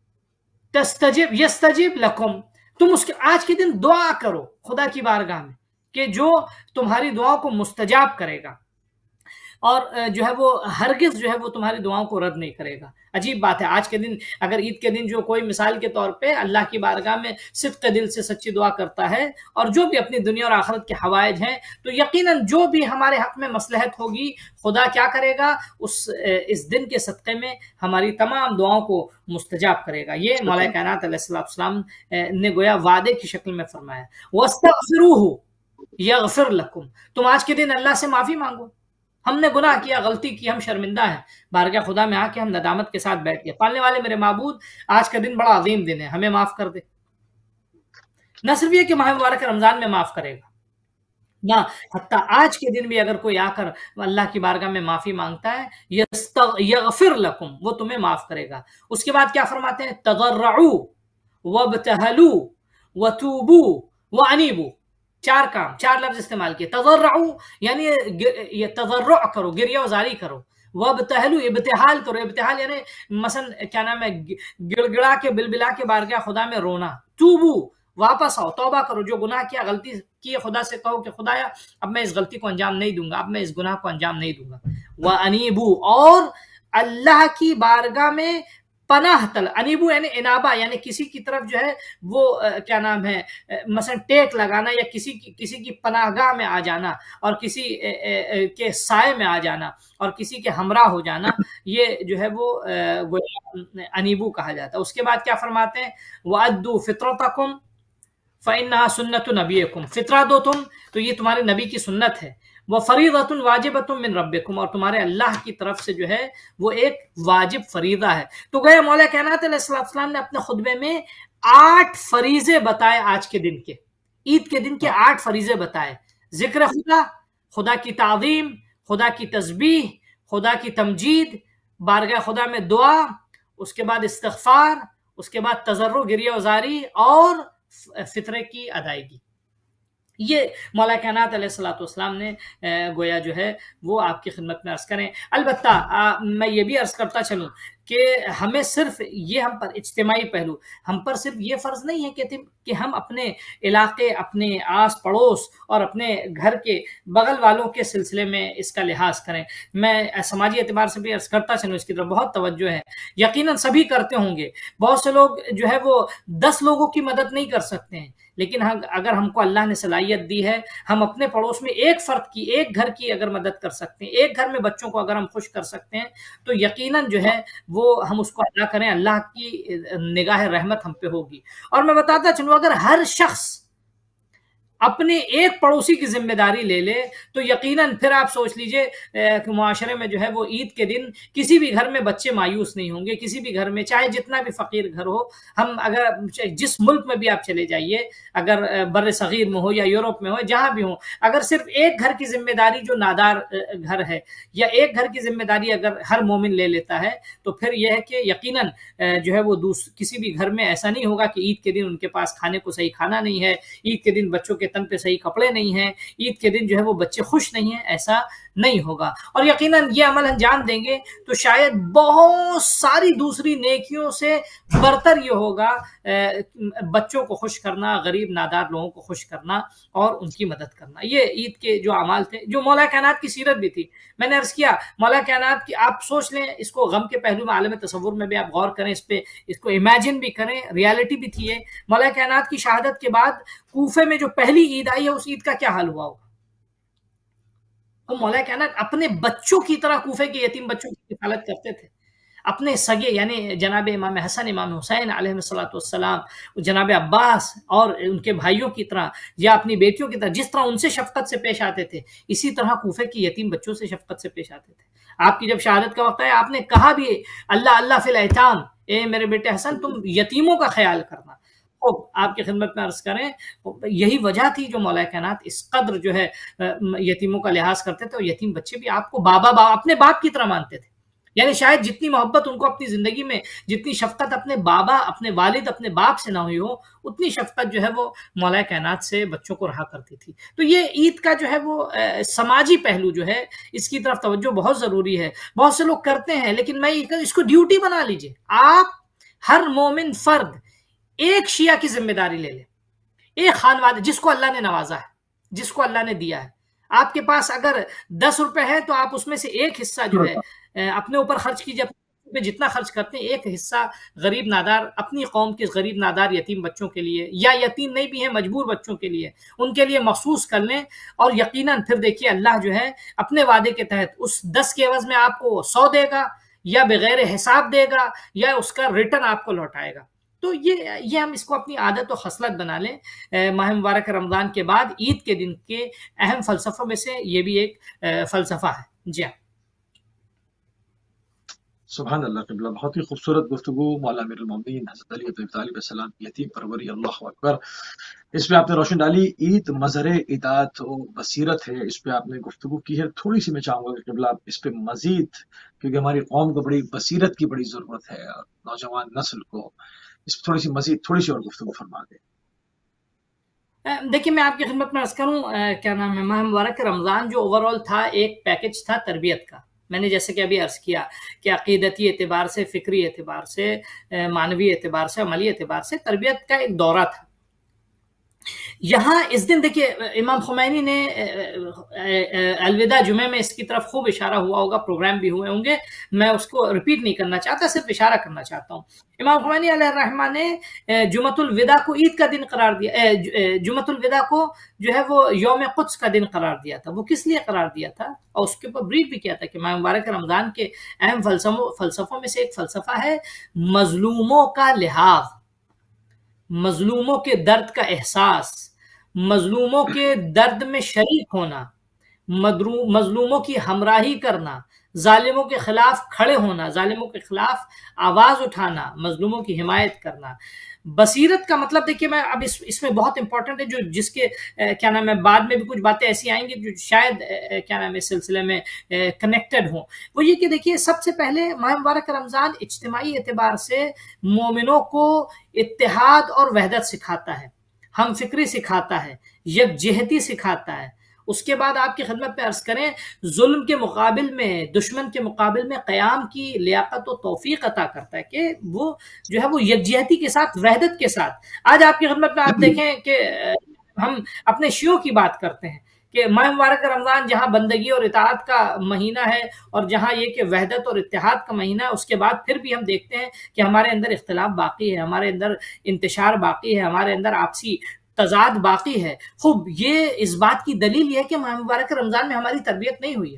تَسْتَجِبْ يَسْتَجِبْ لَكُمْ، تم اس کے آج کے دن دعا کرو خدا کی بارگاہ میں کہ جو تمہاری دعاؤں کو مستجاب کرے گا، اور جو ہے وہ ہرگز جو ہے وہ تمہاری دعاؤں کو رد نہیں کرے گا۔ عجیب بات ہے، آج کے دن اگر عید کے دن جو کوئی مثال کے طور پہ اللہ کی بارگاہ میں صدق دل سے سچی دعا کرتا ہے اور جو بھی اپنی دنیا اور آخرت کے حوائج ہیں، تو یقیناً جو بھی ہمارے حق میں مصلحت ہوگی خدا کیا کرے گا، اس اس دن کے صدقے میں ہماری تمام دعاؤں کو مستجاب کرے گا۔ یہ مولا کائنات علیہ السلام نے گویا وعدے کی شکل میں فرمایا۔ وَاسْتَغْفِرُوهُ يَغْفِرْ لَكُمْ، تم آج کے دن اللہ سے معافی مانگو، ہم نے گناہ کیا، غلطی کی، ہم شرمندہ ہیں، بارگاہ خدا میں آ کے ہم ندامت کے ساتھ بیٹھ گئے، پالنے والے میرے معبود آج کا دن بڑا عظیم دن ہے، ہمیں معاف کر دے۔ نہ صرف یہ کہ ماہ مبارک رمضان میں معاف کرے گا نہ حتیٰ آج کے دن بھی اگر کوئی آ کر اللہ کی بارگاہ میں معافی مانگتا ہے یستغ- یغفر لکم، وہ تمہیں معاف کرے گا۔ اس کے بعد کیا فرماتے ہیں؟ تضرعوا وابتہلوا وتوبوا وانیبوا، چار کام، چار لفظ استعمال کیے۔ تضرعوا یعنی یہ تضرع کرو، گریہ وزاری کرو۔ وابتہلوا ابتحال کرو، ابتحال یعنی مثلا کیا نام ہے، گڑ گڑا کے بلبلا کے بارگاہ خدا میں رونا۔ توبوا واپس آؤ، توبہ کرو، جو گناہ کیا، غلطی کی، خدا سے کہو کہ خدایا اب میں اس غلطی کو انجام نہیں دوں گا، اب میں اس گناہ کو انجام نہیں دوں گا۔ وَأَنِيبُوا، اور اللہ کی بارگاہ میں پناہ طلب۔ انیبو یعنی انابہ، یعنی کسی کی طرف جو ہے وہ کیا نام ہے مثلا ٹیک لگانا، یا کسی کی کسی کی پناہ گاہ میں آ جانا، اور کسی کے سائے میں آ جانا، اور کسی کے ہمراہ ہو جانا، یہ جو ہے وہ انیبو کہا جاتا ہے۔ اس کے بعد کیا فرماتے ہیں؟ وَأَدُّوا فِطْرَتَكُمْ فَإِنَّهَا سُنَّةُ نَبِيِّكُمْ، فطرہ دو تم، تو یہ تمہارے نبی کی سنت ہے۔ وَفَرِيضَةٌ وَاجِبَةٌ مِّن رَبِّكُمْ، اور تمہارے اللہ کی طرف سے جو ہے وہ ایک واجب فریضہ ہے۔ تو گویا مولا کائنات علیہ السلام نے اپنے خطبے میں آٹھ فریضے بتائے آج کے دن کے، عید کے دن کے آٹھ فریضے بتائے۔ ذکر خدا، خدا کی تعظیم، خدا کی تسبیح، خدا کی تمجید، بارگاہ خدا میں دعا، اس کے بعد استغفار، اس کے بعد تضرع گریہ وزاری، اور فطرے کی ادائیگی۔ یہ مولا کائنات علیہ الصلوۃ والسلام نے گویا جو ہے وہ آپ کی خدمت میں عرض کریں۔ البتہ میں یہ بھی عرض کرتا چلوں کہ ہمیں صرف یہ ہم پر اجتماعی پہلو، ہم پر صرف یہ فرض نہیں ہے کہ کہ ہم اپنے علاقے، اپنے آس پڑوس اور اپنے گھر کے بغل والوں کے سلسلے میں اس کا لحاظ کریں۔ میں سماجی اعتبار سے بھی عرض کرتا چلوں، اس کی طرف بہت توجہ ہے۔ یقیناً سبھی کرتے ہوں گے، بہت سے لوگ جو ہے وہ دس لوگوں کی مدد نہیں کر سکتے ہیں، لیکن اگر ہم کو اللہ نے صلاحیت دی ہے، ہم اپنے پڑوس میں ایک فرد کی، ایک گھر کی اگر مدد کر سکتے ہیں، ایک گھر میں بچوں کو اگر ہم خوش کر سکتے ہیں، تو یقیناً جو ہے وہ ہم اس کو ادا کریں، اللہ کی نگاہ رحمت ہم پہ ہوگی۔ اور میں بتاتا چلوں، اگر ہر شخص اپنے ایک پڑوسی کی ذمہ داری لے لے تو یقیناً پھر آپ سوچ لیجئے کہ معاشرے میں جو ہے وہ عید کے دن کسی بھی گھر میں بچے مایوس نہیں ہوں گے، کسی بھی گھر میں چاہے جتنا بھی فقیر گھر ہو۔ ہم اگر جس ملک میں بھی آپ چلے جائیے، اگر بر صغیر میں ہو یا یورپ میں ہو، جہاں بھی ہو، اگر صرف ایک گھر کی ذمہ داری جو نادار گھر ہے، یا ایک گھر کی ذمہ داری اگر ہر مومن لے لیتا ہے، تو پھر یہ ہے کہ یقیناً جو ہے وہ کسی بھی گھر میں ایسا نہیں ہوگا کہ عید کے دن ان کے پاس کھانے کو صحیح کھانا نہیں ہے، عید کے دن بچوں کے تن پہ صحیح کپڑے نہیں ہیں، عید کے دن جو ہے وہ بچے خوش نہیں ہیں، ایسا نہیں ہوگا۔ اور یقیناً یہ عمل انجام دیں گے تو شاید بہت ساری دوسری نیکیوں سے برتر یہ ہوگا بچوں کو خوش کرنا، غریب نادار لوگوں کو خوش کرنا اور ان کی مدد کرنا۔ یہ عید کے جو اعمال تھے، جو مولا کائنات کی سیرت بھی تھی۔ میں نے عرض کیا مولا کائنات کی، آپ سوچ لیں اس کو غم کے پہلو میں، عالم تصور میں بھی آپ غور کریں، اس پہ اس کو امیجن بھی کریں، ریالٹی بھی تھی۔ مولا کائنات کی شہادت کے بعد کوفے میں جو پہلی عید آئی ہے، اس عید کا کیا حال ہوا ہوگا؟ تو مولا کائنات اپنے بچوں کی طرح کوفے کے یتیم بچوں کی حفاظت کرتے تھے، اپنے سگے یعنی جناب امام حسن، امام حسین علیہ الصلوۃ والسلام، جناب عباس اور ان کے بھائیوں کی طرح، یا اپنی بیٹیوں کی طرح جس طرح ان سے شفقت سے پیش آتے تھے، اسی طرح کوفے کی یتیم بچوں سے شفقت سے پیش آتے تھے۔ آپ کی جب شہادت کا وقت آیا، آپ نے کہا بھی اللہ اللہ فی الیتام، اے میرے بیٹے حسن تم یتیموں کا خیال کرنا۔ آپ کی خدمت میں عرض کریں، یہی وجہ تھی جو مولا کائنات اس قدر جو ہے یتیموں کا لحاظ کرتے تھے، اور یتیم بچے بھی آپ کو بابا با اپنے باپ کی طرح مانتے تھے۔ یعنی شاید جتنی محبت ان کو اپنی زندگی میں، جتنی شفقت اپنے بابا، اپنے والد، اپنے باپ سے نہ ہوئی ہو، اتنی شفقت جو ہے وہ مولا کائنات سے بچوں کو رہا کرتی تھی۔ تو یہ عید کا جو ہے وہ سماجی پہلو جو ہے، اس کی طرف توجہ بہت ضروری ہے۔ بہت سے لوگ کرتے ہیں، لیکن میں اس کو ڈیوٹی بنا لیجئے۔ آپ ہر مومن فرد ایک شیعہ کی ذمہ داری لے لے، ایک خانوادہ جس کو اللہ نے نوازا ہے، جس کو اللہ نے دیا ہے۔ آپ کے پاس اگر دس روپے ہے تو آپ اس میں سے ایک حصہ جو ہے اپنے اوپر خرچ کیجیے، اپنے جتنا خرچ کرتے ہیں ایک حصہ غریب نادار، اپنی قوم کے غریب نادار یتیم بچوں کے لیے، یا یتیم نہیں بھی ہیں مجبور بچوں کے لیے، ان کے لیے مخصوص کر لیں۔ اور یقیناً پھر دیکھیے اللہ جو ہے اپنے وعدے کے تحت اس دس کے عوض میں آپ کو سو دے گا، یا بغیر حساب دے گا، یا اس کا ریٹرن آپ کو لوٹائے گا۔ تو یہ یہ ہم اس کو اپنی عادت و خصلت بنا لیں۔ ماہ مبارک رمضان کے بعد عید کے دن کے اہم فلسفوں میں سے یہ بھی ایک فلسفہ ہے۔ جی ہاں، سبحان اللہ قبلہ، بہت ہی خوبصورت گفتگو مولا امیر المومنین حضرت علی ابن ابی طالب علیہ السلام کی یتیم پروری، اللہ اکبر. اس پہ آپ نے روشن ڈالی. عید مظہر اطاعت و بصیرت ہے، اس پہ آپ نے گفتگو کی ہے. تھوڑی سی میں چاہوں گا کہ قبلہ آپ اس پہ مزید، کیونکہ ہماری قوم کو بڑی بصیرت کی بڑی ضرورت ہے اور نوجوان نسل کو، اس پہ تھوڑی سی مزید تھوڑی سی اور گفتگو فرما دیں. دیکھیے میں آپ کی خدمت میں عرض کروں، کیا نام ہے، ماہ مبارک رمضان جو اوور آل تھا ایک پیکج تھا تربیت کا. میں نے جیسے کہ ابھی عرض کیا کہ عقیدتی اعتبار سے، فکری اعتبار سے، معنوی اعتبار سے، عملی اعتبار سے تربیت کا ایک دورہ تھا. یہاں اس دن دیکھیے امام خمینی نے الوداع جمعے میں اس کی طرف خوب اشارہ ہوا ہوگا، پروگرام بھی ہوئے ہوں گے، میں اس کو ریپیٹ نہیں کرنا چاہتا، صرف اشارہ کرنا چاہتا ہوں. امام خمینی علیہ الرحمہ نے جمعۃ الوداع کو عید کا دن قرار دیا، جمعۃ الوداع کو جو ہے وہ یوم قدس کا دن قرار دیا تھا. وہ کس لیے قرار دیا تھا اور اس کے اوپر بریف بھی کیا تھا کہ ماہ مبارک رمضان کے اہم فلسفوں فلسفوں میں سے ایک فلسفہ ہے مظلوموں کا لحاظ، مظلوموں کے درد کا احساس، مظلوموں کے درد میں شریک ہونا، مظلوموں کی ہمراہی کرنا، ظالموں کے خلاف کھڑے ہونا، ظالموں کے خلاف آواز اٹھانا، مظلوموں کی حمایت کرنا. بصیرت کا مطلب دیکھیے میں اب اس اس میں بہت امپورٹنٹ ہے، جو جس کے کیا نام ہے بعد میں بھی کچھ باتیں ایسی آئیں گی جو شاید کیا نام ہے اس سلسلے میں کنیکٹڈ ہوں. وہ یہ کہ دیکھیے سب سے پہلے ماہ مبارک رمضان اجتماعی اعتبار سے مومنوں کو اتحاد اور وحدت سکھاتا ہے، ہم فکری سکھاتا ہے، یکجہتی سکھاتا ہے. اس کے بعد آپ کی خدمت میں عرض کریں، ظلم کے مقابل میں، دشمن کے مقابل میں قیام کی لیاقت و توفیق عطا کرتا ہے کہ وہ جو ہے وہ یکجہتی کے ساتھ، وحدت کے ساتھ. آج آپ کی خدمت میں آپ دیکھیں کہ ہم اپنے شیعوں کی بات کرتے ہیں کہ ماہ مبارک رمضان جہاں بندگی اور اطاعت کا مہینہ ہے اور جہاں یہ کہ وحدت اور اتحاد کا مہینہ ہے، اس کے بعد پھر بھی ہم دیکھتے ہیں کہ ہمارے اندر اختلاف باقی ہے، ہمارے اندر انتشار باقی ہے، ہمارے اندر آپسی تضاد باقی ہے. خوب یہ اس بات کی دلیل یہ ہے کہ ماہ مبارک رمضان میں ہماری تربیت نہیں ہوئی ہے.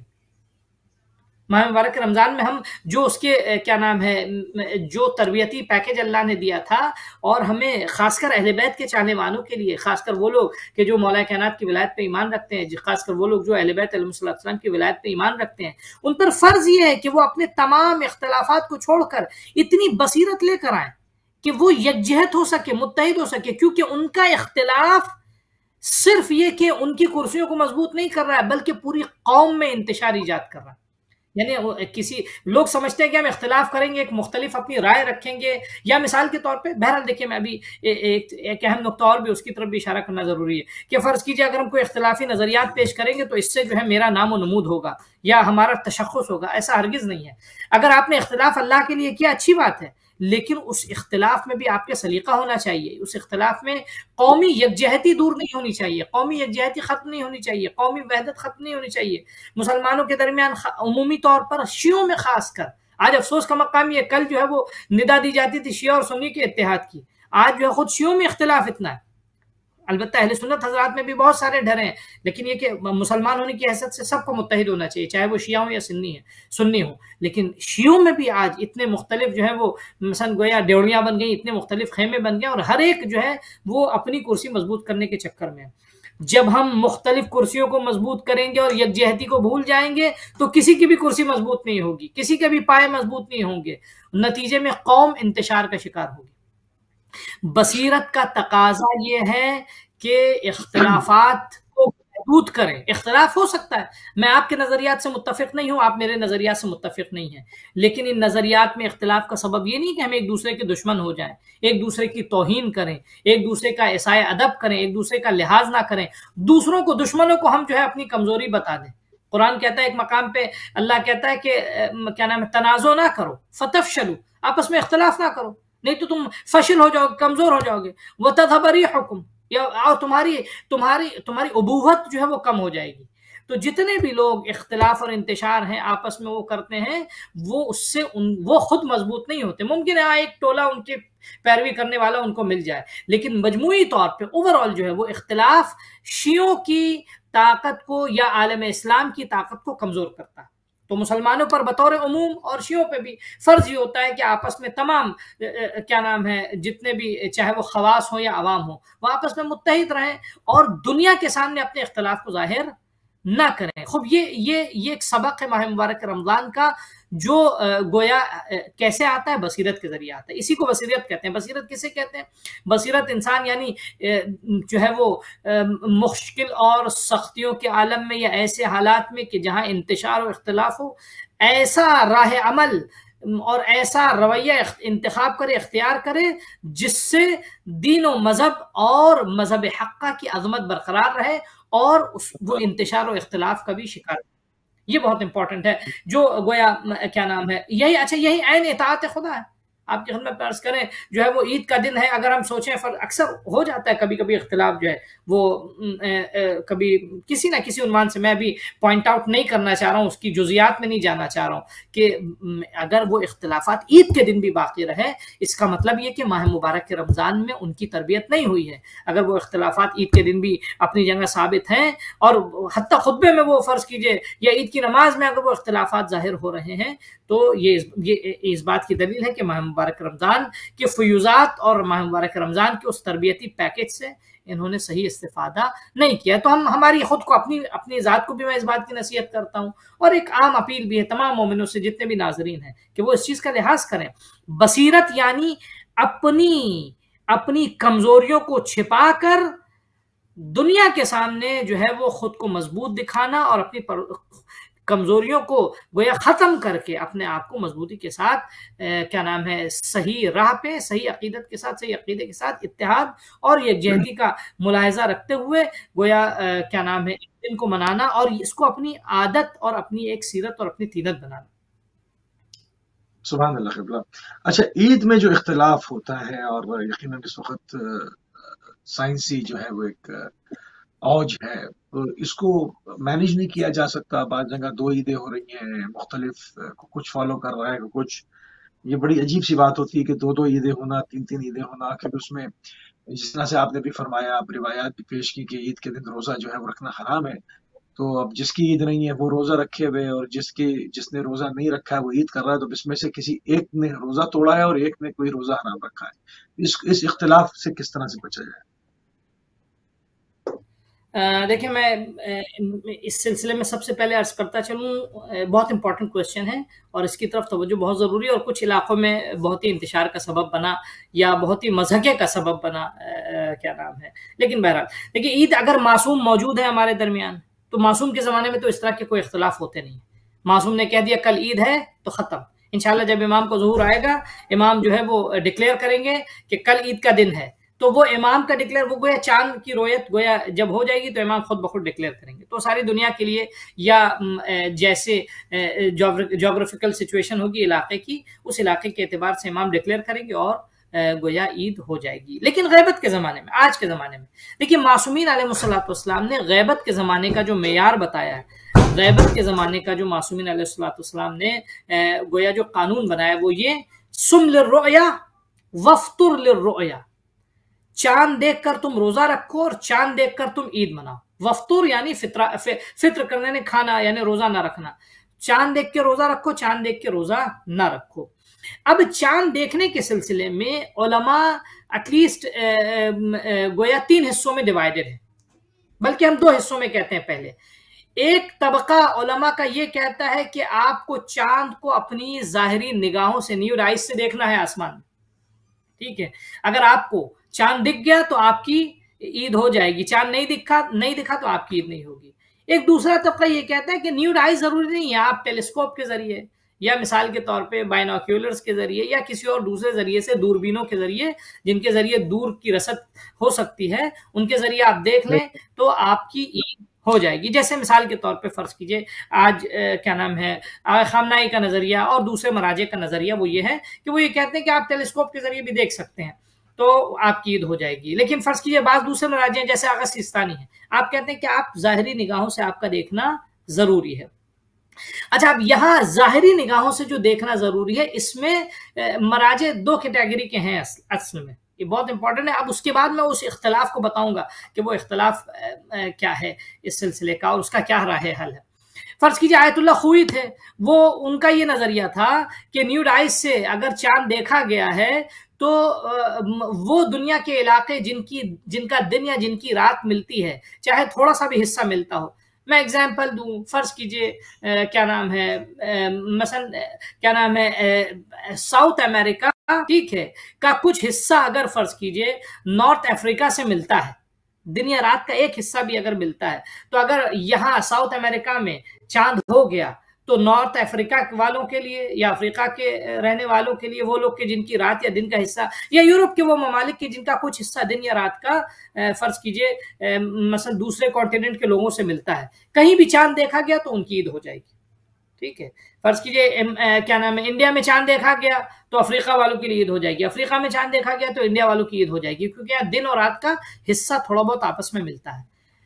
ماہ مبارک رمضان میں ہم جو اس کے کیا نام ہے جو تربیتی پیکج اللہ نے دیا تھا، اور ہمیں خاص کر اہل بیت کے چاہنے والوں کے لیے، خاص کر وہ لوگ کہ جو مولا کائنات کی ولایت پہ ایمان رکھتے ہیں، خاص کر وہ لوگ جو اہل بیت علیہ السلام کی ولایت پہ ایمان رکھتے ہیں، ان پر فرض یہ ہے کہ وہ اپنے تمام اختلافات کو چھوڑ کر اتنی بصیرت لے کر آئیں کہ وہ یکجہت ہو سکے، متحد ہو سکے. کیونکہ ان کا اختلاف صرف یہ کہ ان کی کرسیوں کو مضبوط نہیں کر رہا ہے، بلکہ پوری قوم میں انتشار ایجاد کر رہا ہے. یعنی کسی لوگ سمجھتے ہیں کہ ہم اختلاف کریں گے، ایک مختلف اپنی رائے رکھیں گے، یا مثال کے طور پہ بہرحال دیکھیں میں ابھی ایک ایک اہم نقطہ اور بھی اس کی طرف بھی اشارہ کرنا ضروری ہے کہ فرض کیجئے اگر ہم کوئی اختلافی نظریات پیش کریں گے تو اس سے جو ہے میرا نام و نمود ہوگا یا ہمارا تشخص ہوگا. ایسا ہرگز نہیں ہے. اگر آپ نے اختلاف اللہ کے لیے کیا اچھی بات ہے، لیکن اس اختلاف میں بھی آپ کا سلیقہ ہونا چاہیے. اس اختلاف میں قومی یکجہتی دور نہیں ہونی چاہیے، قومی یکجہتی ختم نہیں ہونی چاہیے، قومی وحدت ختم نہیں ہونی چاہیے. مسلمانوں کے درمیان عمومی طور پر، شیعوں میں خاص کر، آج افسوس کا مقام یہ، کل جو ہے وہ ندا دی جاتی تھی شیعہ اور سنی کے اتحاد کی، آج جو ہے خود شیعوں میں اختلاف اتنا ہے. البتہ اہل سنت حضرات میں بھی بہت سارے ڈر ہیں، لیکن یہ کہ مسلمان ہونے کی حیثیت سے سب کو متحد ہونا چاہیے، چاہے وہ شیعہ ہوں یا سنی ہیں سنی ہوں. لیکن شیعوں میں بھی آج اتنے مختلف جو ہے وہ مثلا گویا ڈیوڑیاں بن گئی، اتنے مختلف خیمے بن گئے، اور ہر ایک جو ہے وہ اپنی کرسی مضبوط کرنے کے چکر میں. جب ہم مختلف کرسیوں کو مضبوط کریں گے اور یکجہتی کو بھول جائیں گے تو کسی کی بھی کرسی مضبوط نہیں ہوگی، کسی کے بھی پائے مضبوط نہیں ہوں گے، نتیجے میں قوم انتشار کا شکار ہوگی. بصیرت کا تقاضا یہ ہے کہ اختلافات کو محدود کریں. اختلاف ہو سکتا ہے، میں آپ کے نظریات سے متفق نہیں ہوں، آپ میرے نظریات سے متفق نہیں ہیں، لیکن ان نظریات میں اختلاف کا سبب یہ نہیں کہ ہم ایک دوسرے کے دشمن ہو جائیں، ایک دوسرے کی توہین کریں، ایک دوسرے کا اسائے ادب کریں، ایک دوسرے کا لحاظ نہ کریں، دوسروں کو، دشمنوں کو ہم جو ہے اپنی کمزوری بتا دیں. قرآن کہتا ہے ایک مقام پہ، اللہ کہتا ہے کہ کیا نام ہے تنازع نہ کرو، فتفشلوا، آپس میں اختلاف نہ کرو، نہیں تو تم فشل ہو جاؤ گے، کمزور ہو جاؤ گے. وَتَذْهَبَ رِيحُكُمْ، یا تمہاری تمہاری تمہاری ابوت جو ہے وہ کم ہو جائے گی. تو جتنے بھی لوگ اختلاف اور انتشار ہیں آپس میں وہ کرتے ہیں، وہ اس سے ان وہ خود مضبوط نہیں ہوتے. ممکن ہے ایک ٹولہ ان کے پیروی کرنے والا ان کو مل جائے، لیکن مجموعی طور پہ اوور آل جو ہے وہ اختلاف شیعوں کی طاقت کو یا عالم اسلام کی طاقت کو کمزور کرتا ہے. تو مسلمانوں پر بطور عموم اور شیعوں پہ بھی فرض یہ ہوتا ہے کہ آپس میں تمام کیا نام ہے جتنے بھی، چاہے وہ خواص ہوں یا عوام ہوں، وہ آپس میں متحد رہیں اور دنیا کے سامنے اپنے اختلاف کو ظاہر نہ کریں. خوب یہ یہ یہ ایک سبق ہے ماہ مبارک رمضان کا، جو گویا کیسے آتا ہے؟ بصیرت کے ذریعے آتا ہے. اسی کو بصیرت کہتے ہیں. بصیرت کسے کہتے ہیں؟ بصیرت انسان یعنی جو ہے وہ مشکل اور سختیوں کے عالم میں یا ایسے حالات میں کہ جہاں انتشار و اختلاف ہو، ایسا راہ عمل اور ایسا رویہ انتخاب کرے، اختیار کرے جس سے دین و مذہب اور مذہب حقہ کی عظمت برقرار رہے اور وہ انتشار و اختلاف کا بھی شکار. یہ بہت امپورٹنٹ ہے، جو گویا کیا نام ہے یہی اچھا یہی عین اطاعت خدا ہے. آپ کی خدمت میں عرض کریں جو ہے وہ عید کا دن ہے، اگر ہم سوچیں اکثر ہو جاتا ہے کبھی کبھی اختلاف جو ہے وہ کبھی کسی نہ کسی عنوان سے، میں بھی پوائنٹ آؤٹ نہیں کرنا چاہ رہا ہوں، اس کی جزیات میں نہیں جانا چاہ رہا ہوں کہ اگر وہ اختلافات عید کے دن بھی باقی رہے، اس کا مطلب یہ کہ ماہ مبارک کے رمضان میں ان کی تربیت نہیں ہوئی ہے. اگر وہ اختلافات عید کے دن بھی اپنی جگہ ثابت ہیں اور حتیٰ خطبے میں وہ فرض کیجئے یا عید کی نماز میں اگر وہ اختلافات ظاہر ہو رہے ہیں، تو یہ اس بات کی دلیل ہے کہ ماہ مبارک رمضان کے فیوزات اور ماہ مبارک رمضان کے اس تربیتی پیکج سے انہوں نے صحیح استفادہ نہیں کیا. تو ہم ہماری خود کو اپنی اپنی ذات کو بھی میں اس بات کی نصیحت کرتا ہوں، اور ایک عام اپیل بھی ہے تمام مومنوں سے جتنے بھی ناظرین ہیں کہ وہ اس چیز کا لحاظ کریں. بصیرت یعنی اپنی اپنی کمزوریوں کو چھپا کر دنیا کے سامنے جو ہے وہ خود کو مضبوط دکھانا اور اپنی پر کمزوریوں کو گویا ختم کر کے اپنے آپ کو مضبوطی کے ساتھ کیا نام ہے صحیح راہ پہ، صحیح عقیدت کے ساتھ، صحیح عقیدے کے ساتھ اتحاد اور یکجہتی کا ملاحظہ رکھتے ہوئے گویا کیا نام ہے ان کو منانا اور اس کو اپنی عادت اور اپنی ایک سیرت اور اپنی تینت بنانا. سبحان اللہ قبلہ. اچھا، عید میں جو اختلاف ہوتا ہے اور یقیناً اس وقت سائنسی جو ہے وہ ایک اوج ہے، اس کو مینیج نہیں کیا جا سکتا. بعض جگہ دو عیدیں ہو رہی ہیں، مختلف کچھ فالو کر رہا ہے کچھ. یہ بڑی عجیب سی بات ہوتی ہے کہ دو دو عیدیں ہونا، تین تین عیدیں ہونا، کیونکہ اس میں جس طرح سے آپ نے بھی فرمایا، آپ روایات بھی پیش کی کہ عید کے دن روزہ جو ہے وہ رکھنا حرام ہے. تو اب جس کی عید نہیں ہے وہ روزہ رکھے ہوئے، اور جس کی جس نے روزہ نہیں رکھا ہے وہ عید کر رہا ہے، تو اس میں سے کسی ایک نے روزہ توڑا ہے اور ایک نے کوئی روزہ حرام رکھا ہے. اس اس اختلاف سے کس طرح سے بچا جائے؟ دیکھیں، میں اس سلسلے میں سب سے پہلے عرض کرتا چلوں، بہت امپورٹنٹ کویسچن ہے اور اس کی طرف توجہ بہت ضروری ہے، اور کچھ علاقوں میں بہت ہی انتشار کا سبب بنا یا بہت ہی مضحکے کا سبب بنا کیا نام ہے. لیکن بہرحال دیکھیں، عید اگر معصوم موجود ہے ہمارے درمیان، تو معصوم کے زمانے میں تو اس طرح کے کوئی اختلاف ہوتے نہیں. معصوم نے کہہ دیا کل عید ہے تو ختم. انشاءاللہ جب امام کو ظہور آئے گا، امام جو ہے وہ ڈکلیئر کریں گے کہ کل عید کا دن ہے، تو وہ امام کا ڈکلیئر، وہ گویا چاند کی رویت گویا جب ہو جائے گی تو امام خود بخود ڈکلیئر کریں گے. تو ساری دنیا کے لیے یا جیسے جغرافیکل سچویشن ہوگی علاقے کی، اس علاقے کے اعتبار سے امام ڈکلیئر کریں گے اور گویا عید ہو جائے گی. لیکن غیبت کے زمانے میں، آج کے زمانے میں دیکھیے، معصومین علیہ الصلوۃ والسلام نے غیبت کے زمانے کا جو معیار بتایا ہے، غیبت کے زمانے کا جو معصومین علیہ الصلوۃ والسلام نے گویا جو قانون بنایا وہ یہ، سم للرؤیا وافطر للرؤیا، چاند دیکھ کر تم روزہ رکھو اور چاند دیکھ کر تم عید مناؤ. وفطر یعنی فطر فطر کرنے نے کھانا یعنی روزہ نہ رکھنا. چاند دیکھ کے روزہ رکھو، چاند دیکھ کے روزہ نہ رکھو. اب چاند دیکھنے کے سلسلے میں علماء ایٹ لیسٹ گویا تین حصوں میں ڈیوائیڈڈ ہے، بلکہ ہم دو حصوں میں کہتے ہیں. پہلے ایک طبقہ علماء کا یہ کہتا ہے کہ آپ کو چاند کو اپنی ظاہری نگاہوں سے، نیوڈ آئز سے دیکھنا ہے آسمان میں. ٹھیک ہے، اگر آپ کو چاند دکھ گیا تو آپ کی عید ہو جائے گی، چاند نہیں دکھا نہیں دکھا تو آپ کی عید نہیں ہوگی. ایک دوسرا طبقہ یہ کہتا ہے کہ نیوڈ آئی ضروری نہیں ہے، آپ ٹیلیسکوپ کے ذریعے یا مثال کے طور پہ بائنوکیولرز کے ذریعے یا کسی اور دوسرے ذریعے سے، دوربینوں کے ذریعے جن کے ذریعے دور کی رصد ہو سکتی ہے، ان کے ذریعے آپ دیکھ لیں تو آپ کی عید ہو جائے گی. جیسے مثال کے طور پہ فرض کیجئے آج کیا نام ہے خامنائی کا نظریہ اور دوسرے مراجع کا نظریہ وہ یہ ہے کہ وہ یہ کہتے ہیں کہ آپ ٹیلیسکوپ کے ذریعے بھی دیکھ سکتے ہیں تو آپ کی عید ہو جائے گی. لیکن فرض کیجئے بعض دوسرے مراجع ہیں جیسے آغا سیستانی ہیں، آپ کہتے ہیں کہ آپ ظاہری نگاہوں سے آپ کا دیکھنا ضروری ہے. اچھا، اب یہاں ظاہری نگاہوں سے جو دیکھنا ضروری ہے، اس میں مراجع دو کیٹیگری کے ہیں اصل میں. یہ بہت امپورٹنٹ ہے. اب اس کے بعد میں اس اختلاف کو بتاؤں گا کہ وہ اختلاف کیا ہے اس سلسلے کا اور اس کا کیا راہ حل ہے. فرض کیجئے آیت اللہ خوئی تھے، وہ ان کا یہ نظریہ تھا کہ نیوڈ آئز سے اگر چاند دیکھا گیا ہے تو وہ دنیا کے علاقے جن کی جن کا دن یا جن کی رات ملتی ہے، چاہے تھوڑا سا بھی حصہ ملتا ہو، میں ایگزامپل دوں، فرض کیجئے کیا نام ہے مثلا کیا نام ہے ساؤتھ امریکہ، ٹھیک ہے، کا کچھ حصہ اگر فرض کیجئے نارتھ افریقہ سے ملتا ہے، دن یا رات کا ایک حصہ بھی اگر ملتا ہے، تو اگر یہاں ساؤتھ امریکہ میں چاند ہو گیا تو نارتھ افریقہ والوں کے لیے یا افریقہ کے رہنے والوں کے لیے، وہ لوگ کے جن کی رات یا دن کا حصہ، یا یورپ کے وہ ممالک کے جن کا کچھ حصہ دن یا رات کا فرض کیجئے مثلا دوسرے کانٹیننٹ کے لوگوں سے ملتا ہے، کہیں بھی چاند دیکھا گیا تو ان کی عید ہو جائے گی، ٹھیک ہے۔ فرض کیجئے کیا نام ہے انڈیا میں چاند دیکھا گیا تو افریقہ والوں کے لیے عید ہو جائے گی، افریقہ میں چاند دیکھا گیا تو انڈیا والوں کی عید ہو جائے گی، کیونکہ یہاں دن اور رات کا حصہ تھوڑا بہت آپس میں ملتا ہے۔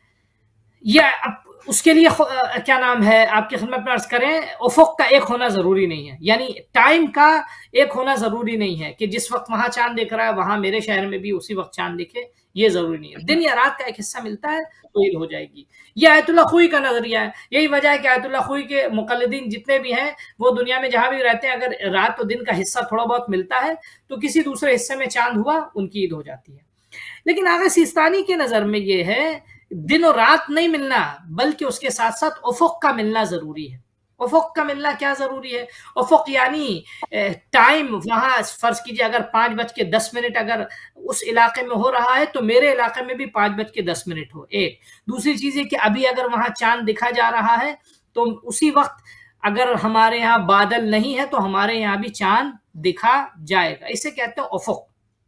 یا اس کے لیے کیا نام ہے آپ کی خدمت میں عرض کریں، افق کا ایک ہونا ضروری نہیں ہے، یعنی ٹائم کا ایک ہونا ضروری نہیں ہے کہ جس وقت وہاں چاند دیکھ رہا ہے وہاں میرے شہر میں بھی اسی وقت چاند دکھے، یہ ضروری نہیں ہے، دن یا رات کا ایک حصہ ملتا ہے تو عید ہو جائے گی۔ یہ آیت اللہ خوئی کا نظریہ ہے، یہی وجہ ہے کہ آیت اللہ خوئی کے مقلدین جتنے بھی ہیں وہ دنیا میں جہاں بھی رہتے ہیں، اگر رات و دن کا حصہ تھوڑا بہت ملتا ہے تو کسی دوسرے حصے میں چاند ہوا ان کی عید ہو جاتی ہے۔ لیکن آغا سیستانی کے نظر میں یہ ہے دن اور رات نہیں ملنا، بلکہ اس کے ساتھ ساتھ افق کا ملنا ضروری ہے۔ افق کا ملنا کیا ضروری ہے؟ افق یعنی ٹائم وہاں فرض کیجئے اگر پانچ بج کے دس منٹ اگر اس علاقے میں ہو رہا ہے تو میرے علاقے میں بھی پانچ بج کے دس منٹ ہو، ایک۔ دوسری چیز ہے کہ ابھی اگر وہاں چاند دکھا جا رہا ہے تو اسی وقت اگر ہمارے یہاں بادل نہیں ہے تو ہمارے یہاں بھی چاند دکھا جائے گا، اسے کہتے ہیں افق۔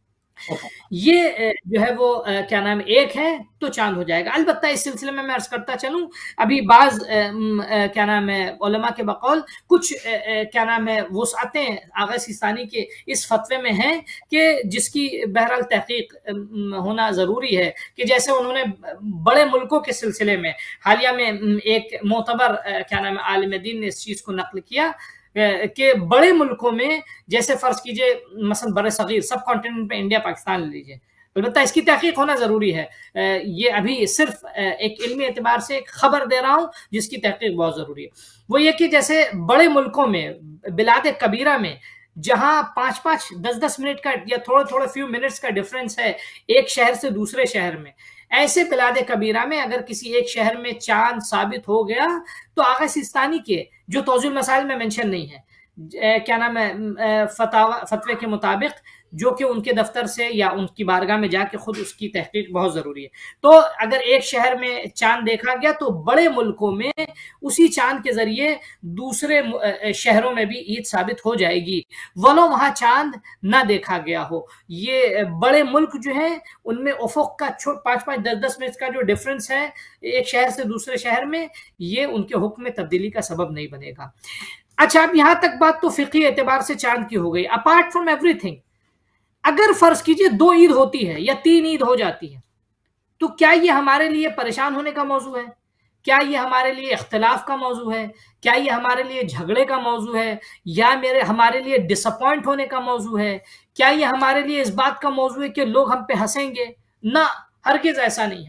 یہ جو ہے وہ کیا نام ایک ہے تو چاند ہو جائے گا۔ البتہ اس سلسلے میں میں عرض کرتا چلوں، ابھی بعض کیا نام ہے علماء کے بقول کچھ کیا نام ہے وسعتیں آغا سیستانی کے اس فتوے میں ہیں کہ جس کی بہرحال تحقیق ہونا ضروری ہے، کہ جیسے انہوں نے بڑے ملکوں کے سلسلے میں حالیہ میں ایک معتبر کیا نام ہے عالم دین نے اس چیز کو نقل کیا کہ بڑے ملکوں میں جیسے فرض کیجئے مثلا بر صغیر سب کانٹیننٹ پہ انڈیا پاکستان لے لیجئے، البتہ اس کی تحقیق ہونا ضروری ہے، یہ ابھی صرف ایک علمی اعتبار سے ایک خبر دے رہا ہوں جس کی تحقیق بہت ضروری ہے۔ وہ یہ کہ جیسے بڑے ملکوں میں بلاد کبیرہ میں جہاں پانچ پانچ دس دس منٹ کا یا تھوڑے تھوڑے فیو منٹس کا ڈیفرنس ہے ایک شہر سے دوسرے شہر میں، ایسے بلاد کبیرہ میں اگر کسی ایک شہر میں چاند ثابت ہو گیا تو آغا سیستانی کے جو توضیح المسائل میں منشن نہیں ہے، کیا نام ہے فتوے کے مطابق، جو کہ ان کے دفتر سے یا ان کی بارگاہ میں جا کے خود اس کی تحقیق بہت ضروری ہے، تو اگر ایک شہر میں چاند دیکھا گیا تو بڑے ملکوں میں اسی چاند کے ذریعے دوسرے شہروں میں بھی عید ثابت ہو جائے گی ولو وہاں چاند نہ دیکھا گیا ہو۔ یہ بڑے ملک جو ہیں ان میں افق کا پانچ پانچ دس دس منٹ کا جو ڈفرنس ہے ایک شہر سے دوسرے شہر میں، یہ ان کے حکم میں تبدیلی کا سبب نہیں بنے گا۔ اچھا، اب یہاں تک بات تو فقہی اعتبار سے چاند کی ہو گئی۔ اپارٹ فرام ایوری تھنگ، اگر فرض کیجئے دو عید ہوتی ہے یا تین عید ہو جاتی ہے تو کیا یہ ہمارے لیے پریشان ہونے کا موضوع ہے؟ کیا یہ ہمارے لیے اختلاف کا موضوع ہے؟ کیا یہ ہمارے لیے جھگڑے کا موضوع ہے؟ یا میرے ہمارے لیے ڈس اپوائنٹ ہونے کا موضوع ہے؟ کیا یہ ہمارے لیے اس بات کا موضوع ہے کہ لوگ ہم پہ ہنسیں گے؟ نہ، ہرگز ایسا نہیں ہے۔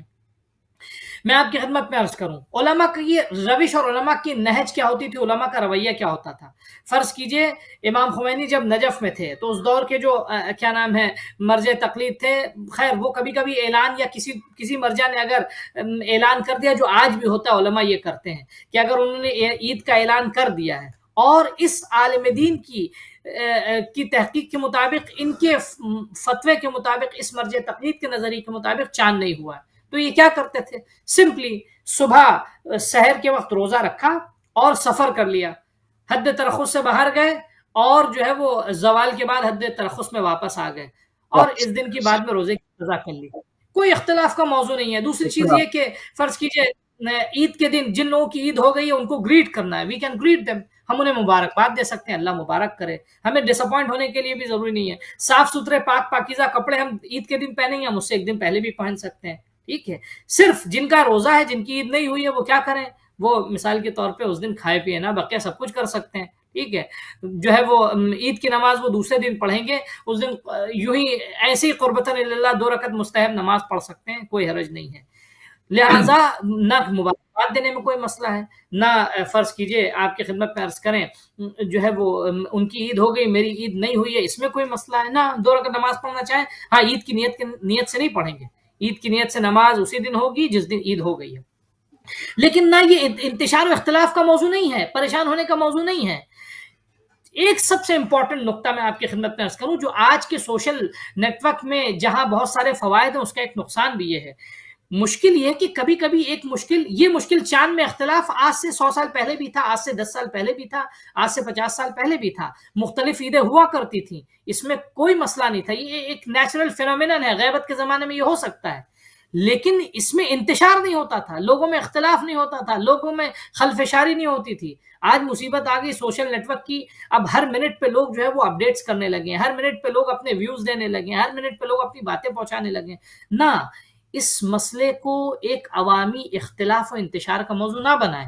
میں آپ کی خدمت میں عرض کروں علماء کی یہ روش اور علماء کی نہج کیا ہوتی تھی، علماء کا رویہ کیا ہوتا تھا۔ فرض کیجئے امام خمینی جب نجف میں تھے تو اس دور کے جو کیا نام ہے مرجع تقلید تھے، خیر وہ کبھی کبھی اعلان یا کسی کسی مرجع نے اگر اعلان کر دیا، جو آج بھی ہوتا ہے علماء یہ کرتے ہیں کہ اگر انہوں نے عید کا اعلان کر دیا ہے اور اس عالم دین کی کی تحقیق کے مطابق، ان کے فتوے کے مطابق، اس مرجع تقلید کے نظریے کے مطابق چاند نہیں ہوا ہے، تو یہ کیا کرتے تھے؟ سمپلی صبح سحر کے وقت روزہ رکھا اور سفر کر لیا، حد ترخص سے باہر گئے اور جو ہے وہ زوال کے بعد حد ترخص میں واپس آ گئے اور اس دن کی بعد میں روزے کی قضا کر لی، کوئی اختلاف کا موضوع نہیں ہے۔ دوسری چیز یہ کہ فرض کیجئے عید کے دن جن لوگوں کی عید ہو گئی ہے ان کو گریٹ کرنا ہے، وی کین گریٹ دیم، ہم انہیں مبارکباد دے سکتے ہیں، اللہ مبارک کرے، ہمیں ڈس اپوائنٹ ہونے کے لیے بھی ضروری نہیں ہے۔ صاف ستھرے پاک پاکیزہ کپڑے ہم عید کے دن پہنیں گے، ہم اس سے ایک دن پہلے بھی پہن سکتے ہیں، ٹھیک ہے۔ صرف جن کا روزہ ہے، جن کی عید نہیں ہوئی ہے، وہ کیا کریں؟ وہ مثال کے طور پہ اس دن کھائے پیے نہ، بقیہ سب کچھ کر سکتے ہیں، ٹھیک ہے۔ جو ہے وہ عید کی نماز وہ دوسرے دن پڑھیں گے، اس دن یوں ہی ایسے ہی قربتاً اللہ دو رکعت مستحب نماز پڑھ سکتے ہیں، کوئی حرج نہیں ہے۔ لہٰذا نہ مبارکباد دینے میں کوئی مسئلہ ہے، نہ فرض کیجئے آپ کی خدمت میں عرض کریں جو ہے وہ ان کی عید ہو گئی میری عید نہیں ہوئی ہے، اس میں کوئی مسئلہ ہے، نہ دو رکعت نماز پڑھنا چاہیں، ہاں عید کی نیت نیت سے نہیں پڑھیں گے، عید کی نیت سے نماز اسی دن ہوگی جس دن عید ہو گئی ہے۔ لیکن نہ یہ انتشار و اختلاف کا موضوع نہیں ہے، پریشان ہونے کا موضوع نہیں ہے۔ ایک سب سے امپورٹنٹ نقطہ میں آپ کی خدمت میں عرض کروں، جو آج کے سوشل نیٹ ورک میں جہاں بہت سارے فوائد ہیں، اس کا ایک نقصان بھی یہ ہے۔ مشکل یہ ہے کہ کبھی کبھی ایک مشکل یہ مشکل چاند میں اختلاف آج سے سو سال پہلے بھی تھا، آج سے دس سال پہلے بھی تھا، آج سے پچاس سال پہلے بھی تھا، مختلف عیدیں ہوا کرتی تھیں، اس میں کوئی مسئلہ نہیں تھا، یہ ایک نیچرل فینومینن ہے، غیبت کے زمانے میں یہ ہو سکتا ہے، لیکن اس میں انتشار نہیں ہوتا تھا، لوگوں میں اختلاف نہیں ہوتا تھا، لوگوں میں خلفشاری نہیں ہوتی تھی۔ آج مصیبت آ گئی سوشل نیٹ ورک کی، اب ہر منٹ پہ لوگ جو ہے وہ اپڈیٹس کرنے لگے ہیں، ہر منٹ پہ لوگ اپنے ویوز دینے لگے ہیں، ہر منٹ پہ لوگ اپنی باتیں پہنچانے لگے ہیں۔ نہ اس مسئلے کو ایک عوامی اختلاف و انتشار کا موضوع نہ بنائیں۔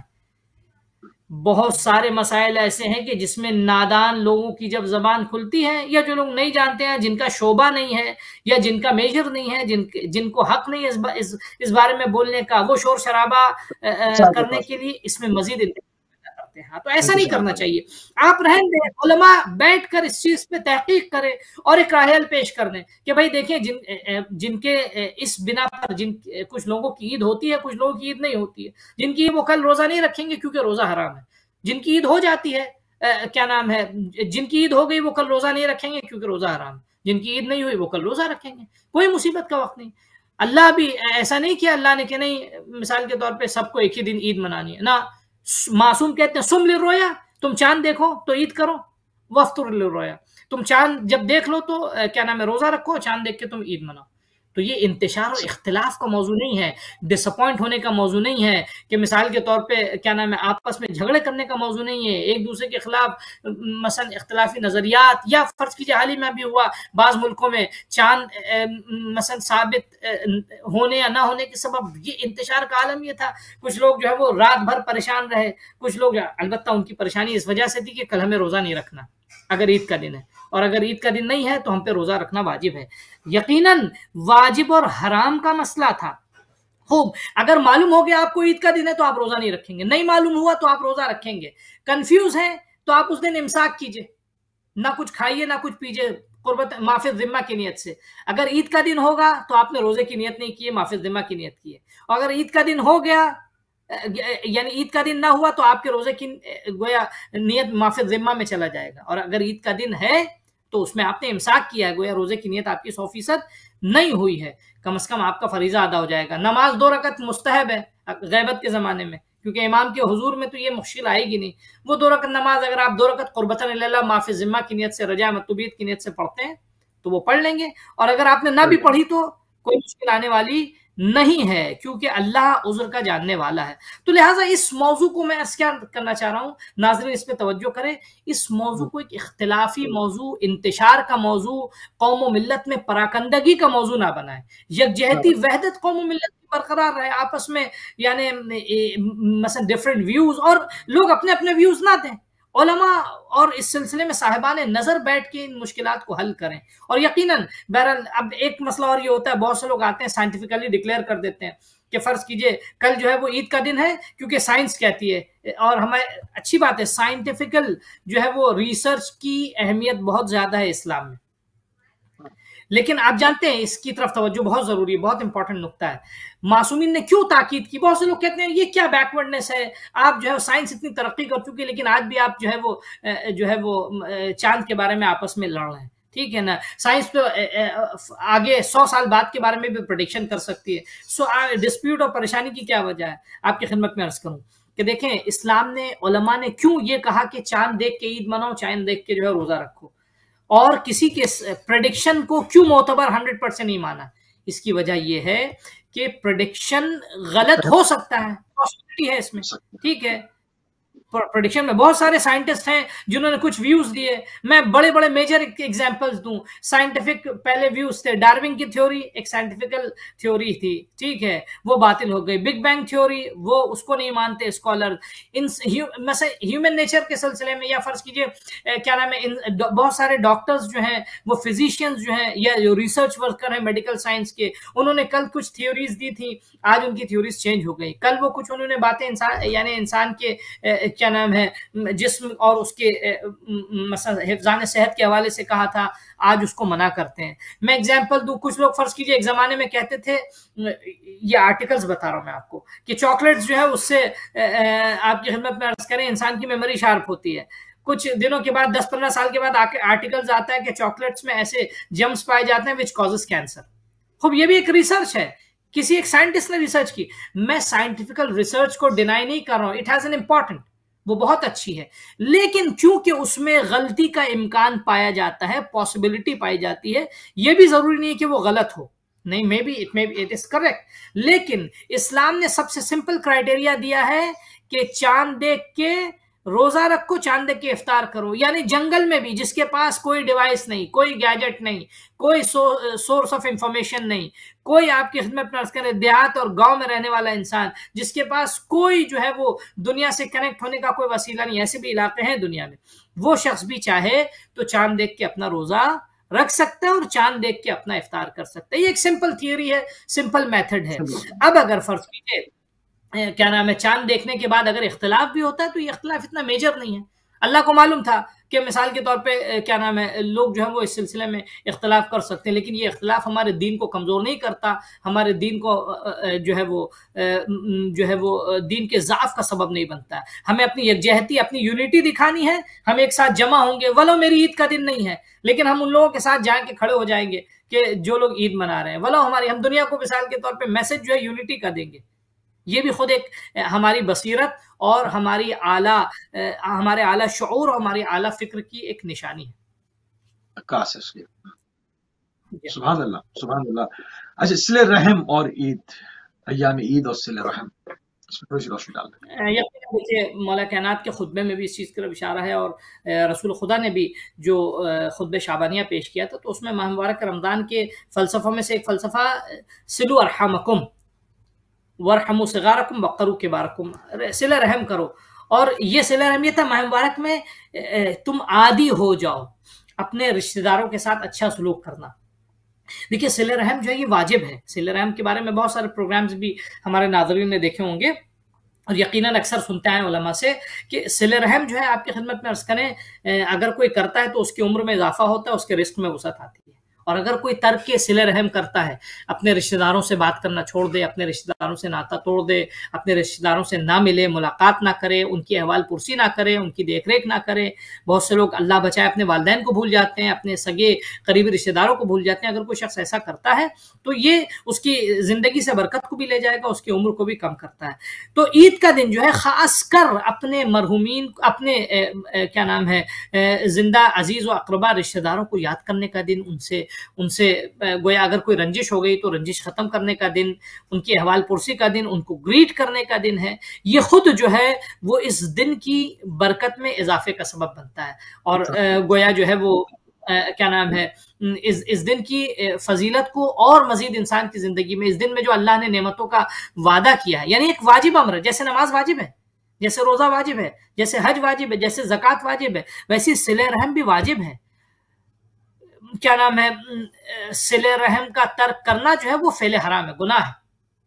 بہت سارے مسائل ایسے ہیں کہ جس میں نادان لوگوں کی جب زبان کھلتی ہے، یا جو لوگ نہیں جانتے ہیں، جن کا شعبہ نہیں ہے یا جن کا میجر نہیں ہے، جن جن کو حق نہیں ہے اس, با اس, اس بارے میں بولنے کا، وہ شور شرابہ کرنے کے لیے اس میں مزید انتشار کرتے ہیں۔ تو ایسا نہیں کرنا چاہیے، آپ رہن دیں، علماء بیٹھ کر اس چیز پہ تحقیق کریں اور ایک راہ حل پیش کر دیں کہ بھائی دیکھیں، جن جن کے اس بنا پر جن کچھ لوگوں کی عید ہوتی ہے، کچھ لوگوں کی عید نہیں ہوتی ہے، جن کی وہ کل روزہ نہیں رکھیں گے کیونکہ روزہ حرام ہے، جن کی عید ہو جاتی ہے کیا نام ہے جن کی عید ہو گئی وہ کل روزہ نہیں رکھیں گے کیونکہ روزہ حرام، جن کی عید نہیں ہوئی وہ کل روزہ رکھیں گے، کوئی مصیبت کا وقت نہیں۔ اللہ بھی ایسا نہیں کیا، اللہ نے کہ نہیں مثال کے طور پہ سب کو ایک ہی دن عید منانی ہے، نہ، معصوم کہتے ہیں سم للرؤیا، تم چاند دیکھو تو عید کرو، وافطر للرؤیا، تم چاند جب دیکھ لو تو کیا نام ہے روزہ رکھو، چاند دیکھ کے تم عید مناؤ۔ تو یہ انتشار و اختلاف کا موضوع نہیں ہے، ڈس اپوائنٹ ہونے کا موضوع نہیں ہے، کہ مثال کے طور پہ کیا نام ہے آپس میں جھگڑے کرنے کا موضوع نہیں ہے، ایک دوسرے کے خلاف مثلا اختلافی نظریات، یا فرض کیجیے حال ہی میں بھی ہوا بعض ملکوں میں چاند مثلا ثابت ہونے یا نہ ہونے کے سبب یہ انتشار کا عالم یہ تھا، کچھ لوگ جو ہے وہ رات بھر پریشان رہے، کچھ لوگ البتہ ان کی پریشانی اس وجہ سے تھی کہ کل ہمیں روزہ نہیں رکھنا اگر عید کا دن ہے، اور اگر عید کا دن نہیں ہے تو ہم پہ روزہ رکھنا واجب ہے۔ یقیناً واجب اور حرام کا مسئلہ تھا۔ خوب، اگر معلوم ہو گیا آپ کو عید کا دن ہے تو آپ روزہ نہیں رکھیں گے، نہیں معلوم ہوا تو آپ روزہ رکھیں گے، کنفیوز ہیں تو آپ اس دن امساک کیجئے، نہ کچھ کھائیے نہ کچھ پیجئے، قربت معاف ذمہ کی نیت سے۔ اگر عید کا دن ہوگا تو آپ نے روزے کی نیت نہیں کی ہے، معاف ذمہ کی نیت کی ہے، اور اگر عید کا دن ہو گیا یعنی عید کا دن نہ ہوا تو آپ کے روزے کی گویا نیت معاف ذمہ میں چلا جائے گا، اور اگر عید کا دن ہے تو اس میں آپ نے امساک کیا ہے، گویا روزے کی نیت آپ کی سو فیصد نہیں ہوئی ہے، کم از کم آپ کا فریضہ ادا ہو جائے گا۔ نماز دو رکعت مستحب ہے غیبت کے زمانے میں، کیونکہ امام کے حضور میں تو یہ مشکل آئے گی نہیں، وہ دو رکعت نماز اگر آپ دو رکعت قربتاً اللہ معاف ذمہ کی نیت سے، رجاء مطلوبیت کی نیت سے پڑھتے ہیں تو وہ پڑھ لیں گے، اور اگر آپ نے نہ بھی پڑھی تو کوئی مشکل آنے والی نہیں ہے، کیونکہ اللہ عذر کا جاننے والا ہے۔ تو لہٰذا اس موضوع کو میں کیا کرنا چاہ رہا ہوں، ناظرین اس پہ توجہ کریں، اس موضوع کو ایک اختلافی موضوع، انتشار کا موضوع، قوم و ملت میں پراکندگی کا موضوع نہ بنائیں، یکجہتی وحدت قوم و ملت کی برقرار رہے، آپس میں یعنی مثلا ڈفرینٹ ویوز، اور لوگ اپنے اپنے ویوز نہ دیں، علماء اور اس سلسلے میں صاحبان نظر بیٹھ کے ان مشکلات کو حل کریں۔ اور یقیناً بہرحال اب ایک مسئلہ اور یہ ہوتا ہے، بہت سے لوگ آتے ہیں سائنٹیفکلی ڈکلیئر کر دیتے ہیں کہ فرض کیجئے کل جو ہے وہ عید کا دن ہے کیونکہ سائنس کہتی ہے، اور ہمیں اچھی بات ہے، سائنٹیفکل جو ہے وہ ریسرچ کی اہمیت بہت زیادہ ہے اسلام میں، لیکن آپ جانتے ہیں اس کی طرف توجہ بہت ضروری ہے، بہت امپورٹنٹ نقطہ ہے۔ معصومین نے کیوں تاکید کی؟ بہت سے لوگ کہتے ہیں یہ کیا بیکورڈنس ہے، آپ جو ہے سائنس اتنی ترقی کر چکی ہے لیکن آج بھی آپ جو ہے وہ جو ہے وہ چاند کے بارے میں آپس میں لڑ رہے ہیں، ٹھیک ہے نا، سائنس تو آگے سو سال بعد کے بارے میں بھی پریڈکشن کر سکتی ہے، سو ڈسپیوٹ اور پریشانی کی کیا وجہ ہے؟ آپ کی خدمت میں عرض کروں کہ دیکھیں اسلام نے، علماء نے کیوں یہ کہا کہ چاند دیکھ کے عید مناؤ، چاند دیکھ کے جو ہے روزہ رکھو، اور کسی کے پریڈکشن کو کیوں معتبر ہنڈریڈ پرسینٹ نہیں مانا؟ اس کی وجہ یہ ہے کہ پریڈکشن غلط ہو سکتا ہے، پاسبلٹی ہے اس میں، ٹھیک ہے، پریڈکشن میں بہت سارے سائنٹسٹ ہیں جنہوں نے کچھ ویوز دیے، میں بڑے بڑے میجر ایگزامپلز دوں، سائنٹیفک پہلے ویوز تھے، ڈارون کی تھیوری ایک سائنٹیفکل تھیوری تھی، ٹھیک ہے، وہ باطل ہو گئی، بگ بینگ تھیوری وہ اس کو نہیں مانتے اسکالر، مثلا ہیومن نیچر کے سلسلے میں، یا فرض کیجئے کیا نام ہے بہت سارے ڈاکٹرز جو ہیں وہ فزیشینز جو ہیں یا جو ریسرچ ورکر ہیں میڈیکل سائنس کے، انہوں نے کل کچھ تھیوریز دی تھی، آج ان کی تھیوریز چینج ہو گئی، کل وہ کچھ انہوں نے باتیں انسان یعنی انسان کے کیا کیا نام ہے جسم اور اس کے مثلا حفظان صحت کے حوالے سے کہا تھا، آج اس کو منع کرتے ہیں۔ میں ایگزامپل دوں، کچھ لوگ فرض کیجئے ایک زمانے میں کہتے تھے، یہ آرٹیکلز بتا رہا ہوں میں آپ کو، کہ چاکلیٹس جو ہے اس سے آپ کی خدمت میں عرض کریں انسان کی میموری شارپ ہوتی ہے۔ کچھ دنوں کے بعد، دس پندرہ سال کے بعد آرٹیکلز آتا ہے کہ چاکلیٹس میں ایسے جمز پائے جاتے ہیں وچ کازز کینسر۔ خوب یہ بھی ایک ریسرچ ہے، کسی ایک سائنٹسٹ نے ریسرچ کی۔ میں سائنٹیفیکل ریسرچ کو ڈینائی نہیں کر رہا ہوں، اٹ ہیز این امپورٹنٹ، وہ بہت اچھی ہے، لیکن چونکہ اس میں غلطی کا امکان پایا جاتا ہے، پاسبلٹی پائی جاتی ہے، یہ بھی ضروری نہیں ہے کہ وہ غلط ہو، نہیں، may be it may be it is correct, لیکن اسلام نے سب سے سمپل کرائیٹیریا دیا ہے کہ چاند دیکھ کے روزہ رکھو، چاند دیکھ کے افطار کرو۔ یعنی جنگل میں بھی جس کے پاس کوئی ڈیوائس نہیں، کوئی گیجٹ نہیں، کوئی سورس آف انفارمیشن نہیں، کوئی آپ کی خدمت میں عرض کرے دیہات اور گاؤں میں رہنے والا انسان جس کے پاس کوئی جو ہے وہ دنیا سے کنیکٹ ہونے کا کوئی وسیلہ نہیں، ایسے بھی علاقے ہیں دنیا میں، وہ شخص بھی چاہے تو چاند دیکھ کے اپنا روزہ رکھ سکتا ہے اور چاند دیکھ کے اپنا افطار کر سکتا ہے۔ یہ ایک سمپل تھیوری ہے، سمپل میتھڈ ہے۔ اب اگر فرض کیجیے کیا نام ہے چاند دیکھنے کے بعد اگر اختلاف بھی ہوتا ہے تو یہ اختلاف اتنا میجر نہیں ہے۔ اللہ کو معلوم تھا کہ مثال کے طور پہ کیا نام ہے لوگ جو ہے وہ اس سلسلے میں اختلاف کر سکتے ہیں، لیکن یہ اختلاف ہمارے دین کو کمزور نہیں کرتا، ہمارے دین کو جو ہے وہ جو ہے وہ دین کے ضعف کا سبب نہیں بنتا۔ ہمیں اپنی یکجہتی، اپنی یونٹی دکھانی ہے، ہم ایک ساتھ جمع ہوں گے، ولو میری عید کا دن نہیں ہے لیکن ہم ان لوگوں کے ساتھ جا کے کھڑے ہو جائیں گے کہ جو لوگ عید منا رہے ہیں، ولو ہماری ہم دنیا کو مثال کے طور پہ میسج جو ہے یونٹی کا دیں گے۔ یہ بھی خود ایک ہماری بصیرت اور ہماری اعلیٰ ہمارے اعلیٰ شعور اور ہماری اعلیٰ فکر کی ایک نشانی ہے۔ عکاس ہے اس کی۔ سبحان اللہ، سبحان اللہ۔ اچھا، صلہ رحم اور عید، ایام عید اور صلہ رحم، اس میں تھوڑی سی روشنی ڈال دیں۔ یقیناً دیکھیے مولا کائنات کے خطبے میں بھی اس چیز کی طرف اشارہ ہے، اور رسول خدا نے بھی جو خطبہ شعبانیہ پیش کیا تھا تو اس میں ماہ مبارک رمضان کے فلسفوں میں سے ایک فلسفہ صلوا ارحامکم وارحموا صغارکم وقروا کبارکم، صلہ رحم کرو، اور یہ صلہ رحم یہ تھا ماہ مبارک میں تم عادی ہو جاؤ اپنے رشتہ داروں کے ساتھ اچھا سلوک کرنا۔ دیکھیے صلہ رحم جو ہے یہ واجب ہے، صلہ رحم کے بارے میں بہت سارے پروگرامز بھی ہمارے ناظرین نے دیکھے ہوں گے، اور یقیناً اکثر سنتے ہیں علماء سے کہ صلہ رحم جو ہے آپ کی خدمت میں عرض کریں اگر کوئی کرتا ہے تو اس کی عمر میں اضافہ ہوتا ہے، اس کے رزق میں وسعت آتی ہے، اور اگر کوئی ترک کے صلہ رحم کرتا ہے، اپنے رشتہ داروں سے بات کرنا چھوڑ دے، اپنے رشتہ داروں سے ناطہ توڑ دے، اپنے رشتہ داروں سے نہ ملے، ملاقات نہ کرے، ان کی احوال پرسی نہ کرے، ان کی دیکھ ریکھ نہ کرے، بہت سے لوگ اللہ بچائے اپنے والدین کو بھول جاتے ہیں، اپنے سگے قریبی رشتہ داروں کو بھول جاتے ہیں، اگر کوئی شخص ایسا کرتا ہے تو یہ اس کی زندگی سے برکت کو بھی لے جائے گا، اس کی عمر کو بھی کم کرتا ہے۔ تو عید کا دن جو ہے خاص کر اپنے مرحومین، اپنے کیا نام ہے زندہ عزیز و اقربا رشتہ داروں کو یاد کرنے کا دن، ان سے ان سے گویا اگر کوئی رنجش ہو گئی تو رنجش ختم کرنے کا دن، ان کی احوال پرسی کا دن، ان کو گریٹ کرنے کا دن ہے۔ یہ خود جو ہے وہ اس دن کی برکت میں اضافے کا سبب بنتا ہے، اور گویا جو ہے وہ کیا نام ہے اس اس دن کی فضیلت کو اور مزید انسان کی زندگی میں، اس دن میں جو اللہ نے نعمتوں کا وعدہ کیا ہے، یعنی ایک واجب امر ہے، جیسے نماز واجب ہے، جیسے روزہ واجب ہے، جیسے حج واجب ہے، جیسے زکوٰۃ واجب ہے، ویسے صلہ رحم بھی واجب ہے۔ کیا نام ہے صلہ رحم کا ترک کرنا جو ہے وہ فعل حرام ہے، گناہ ہے،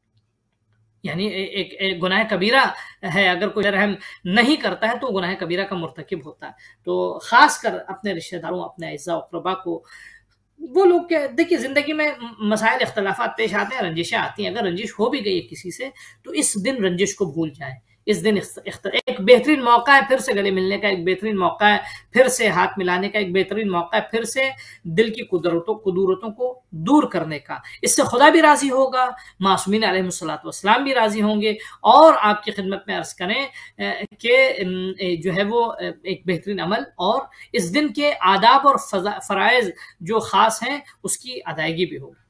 یعنی ایک, ایک گناہ کبیرہ ہے، اگر کوئی رحم نہیں کرتا ہے تو گناہ کبیرہ کا مرتکب ہوتا ہے۔ تو خاص کر اپنے رشتہ داروں، اپنے اعزاء و اقربا کو، وہ لوگ کہ دیکھیے زندگی میں مسائل اختلافات پیش آتے ہیں، رنجشیں آتی ہیں، اگر رنجش ہو بھی گئی ہے کسی سے تو اس دن رنجش کو بھول جائیں، اس دن ایک بہترین موقع ہے پھر سے گلے ملنے کا، ایک بہترین موقع ہے پھر سے ہاتھ ملانے کا، ایک بہترین موقع ہے پھر سے دل کی قدرتوں قدورتوں کو دور کرنے کا۔ اس سے خدا بھی راضی ہوگا، معصومین علیہ الصلوۃ والسلام بھی راضی ہوں گے، اور آپ کی خدمت میں عرض کریں کہ جو ہے وہ ایک بہترین عمل اور اس دن کے آداب اور فرائض جو خاص ہیں اس کی ادائیگی بھی ہوگی۔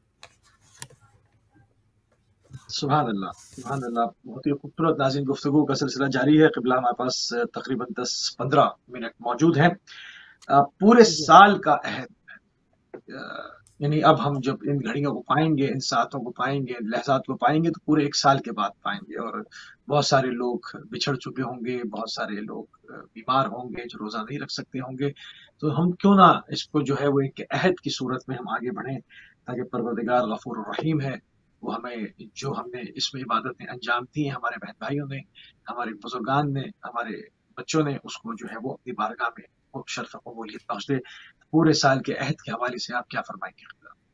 سبحان اللہ، سبحان اللہ، بہت ہی خوبصورت ناظرین گفتگو کا سلسلہ جاری ہے۔ قبلہ ہمارے پاس تقریباً دس پندرہ منٹ موجود ہیں۔ پورے سال کا عہد، یعنی اب ہم جب ان گھڑیوں کو پائیں گے، ان ساعتوں کو پائیں گے، ان لحظات کو پائیں گے تو پورے ایک سال کے بعد پائیں گے، اور بہت سارے لوگ بچھڑ چکے ہوں گے، بہت سارے لوگ بیمار ہوں گے جو روزہ نہیں رکھ سکتے ہوں گے۔ تو ہم کیوں نہ اس کو جو ہے وہ ایک عہد کی صورت میں ہم آگے بڑھیں، تاکہ پروردگار غفور الرحیم ہے، وہ ہمیں جو ہم نے اس میں عبادتیں انجام دی ہیں، ہمارے بہن بھائیوں نے، ہمارے بزرگان نے، ہمارے بچوں نے، اس کو جو ہے وہ اپنی بارگاہ میں وہ شرف قبولیت بخش دے۔ پورے سال کے عہد کے حوالے سے آپ کیا فرمائیں گے؟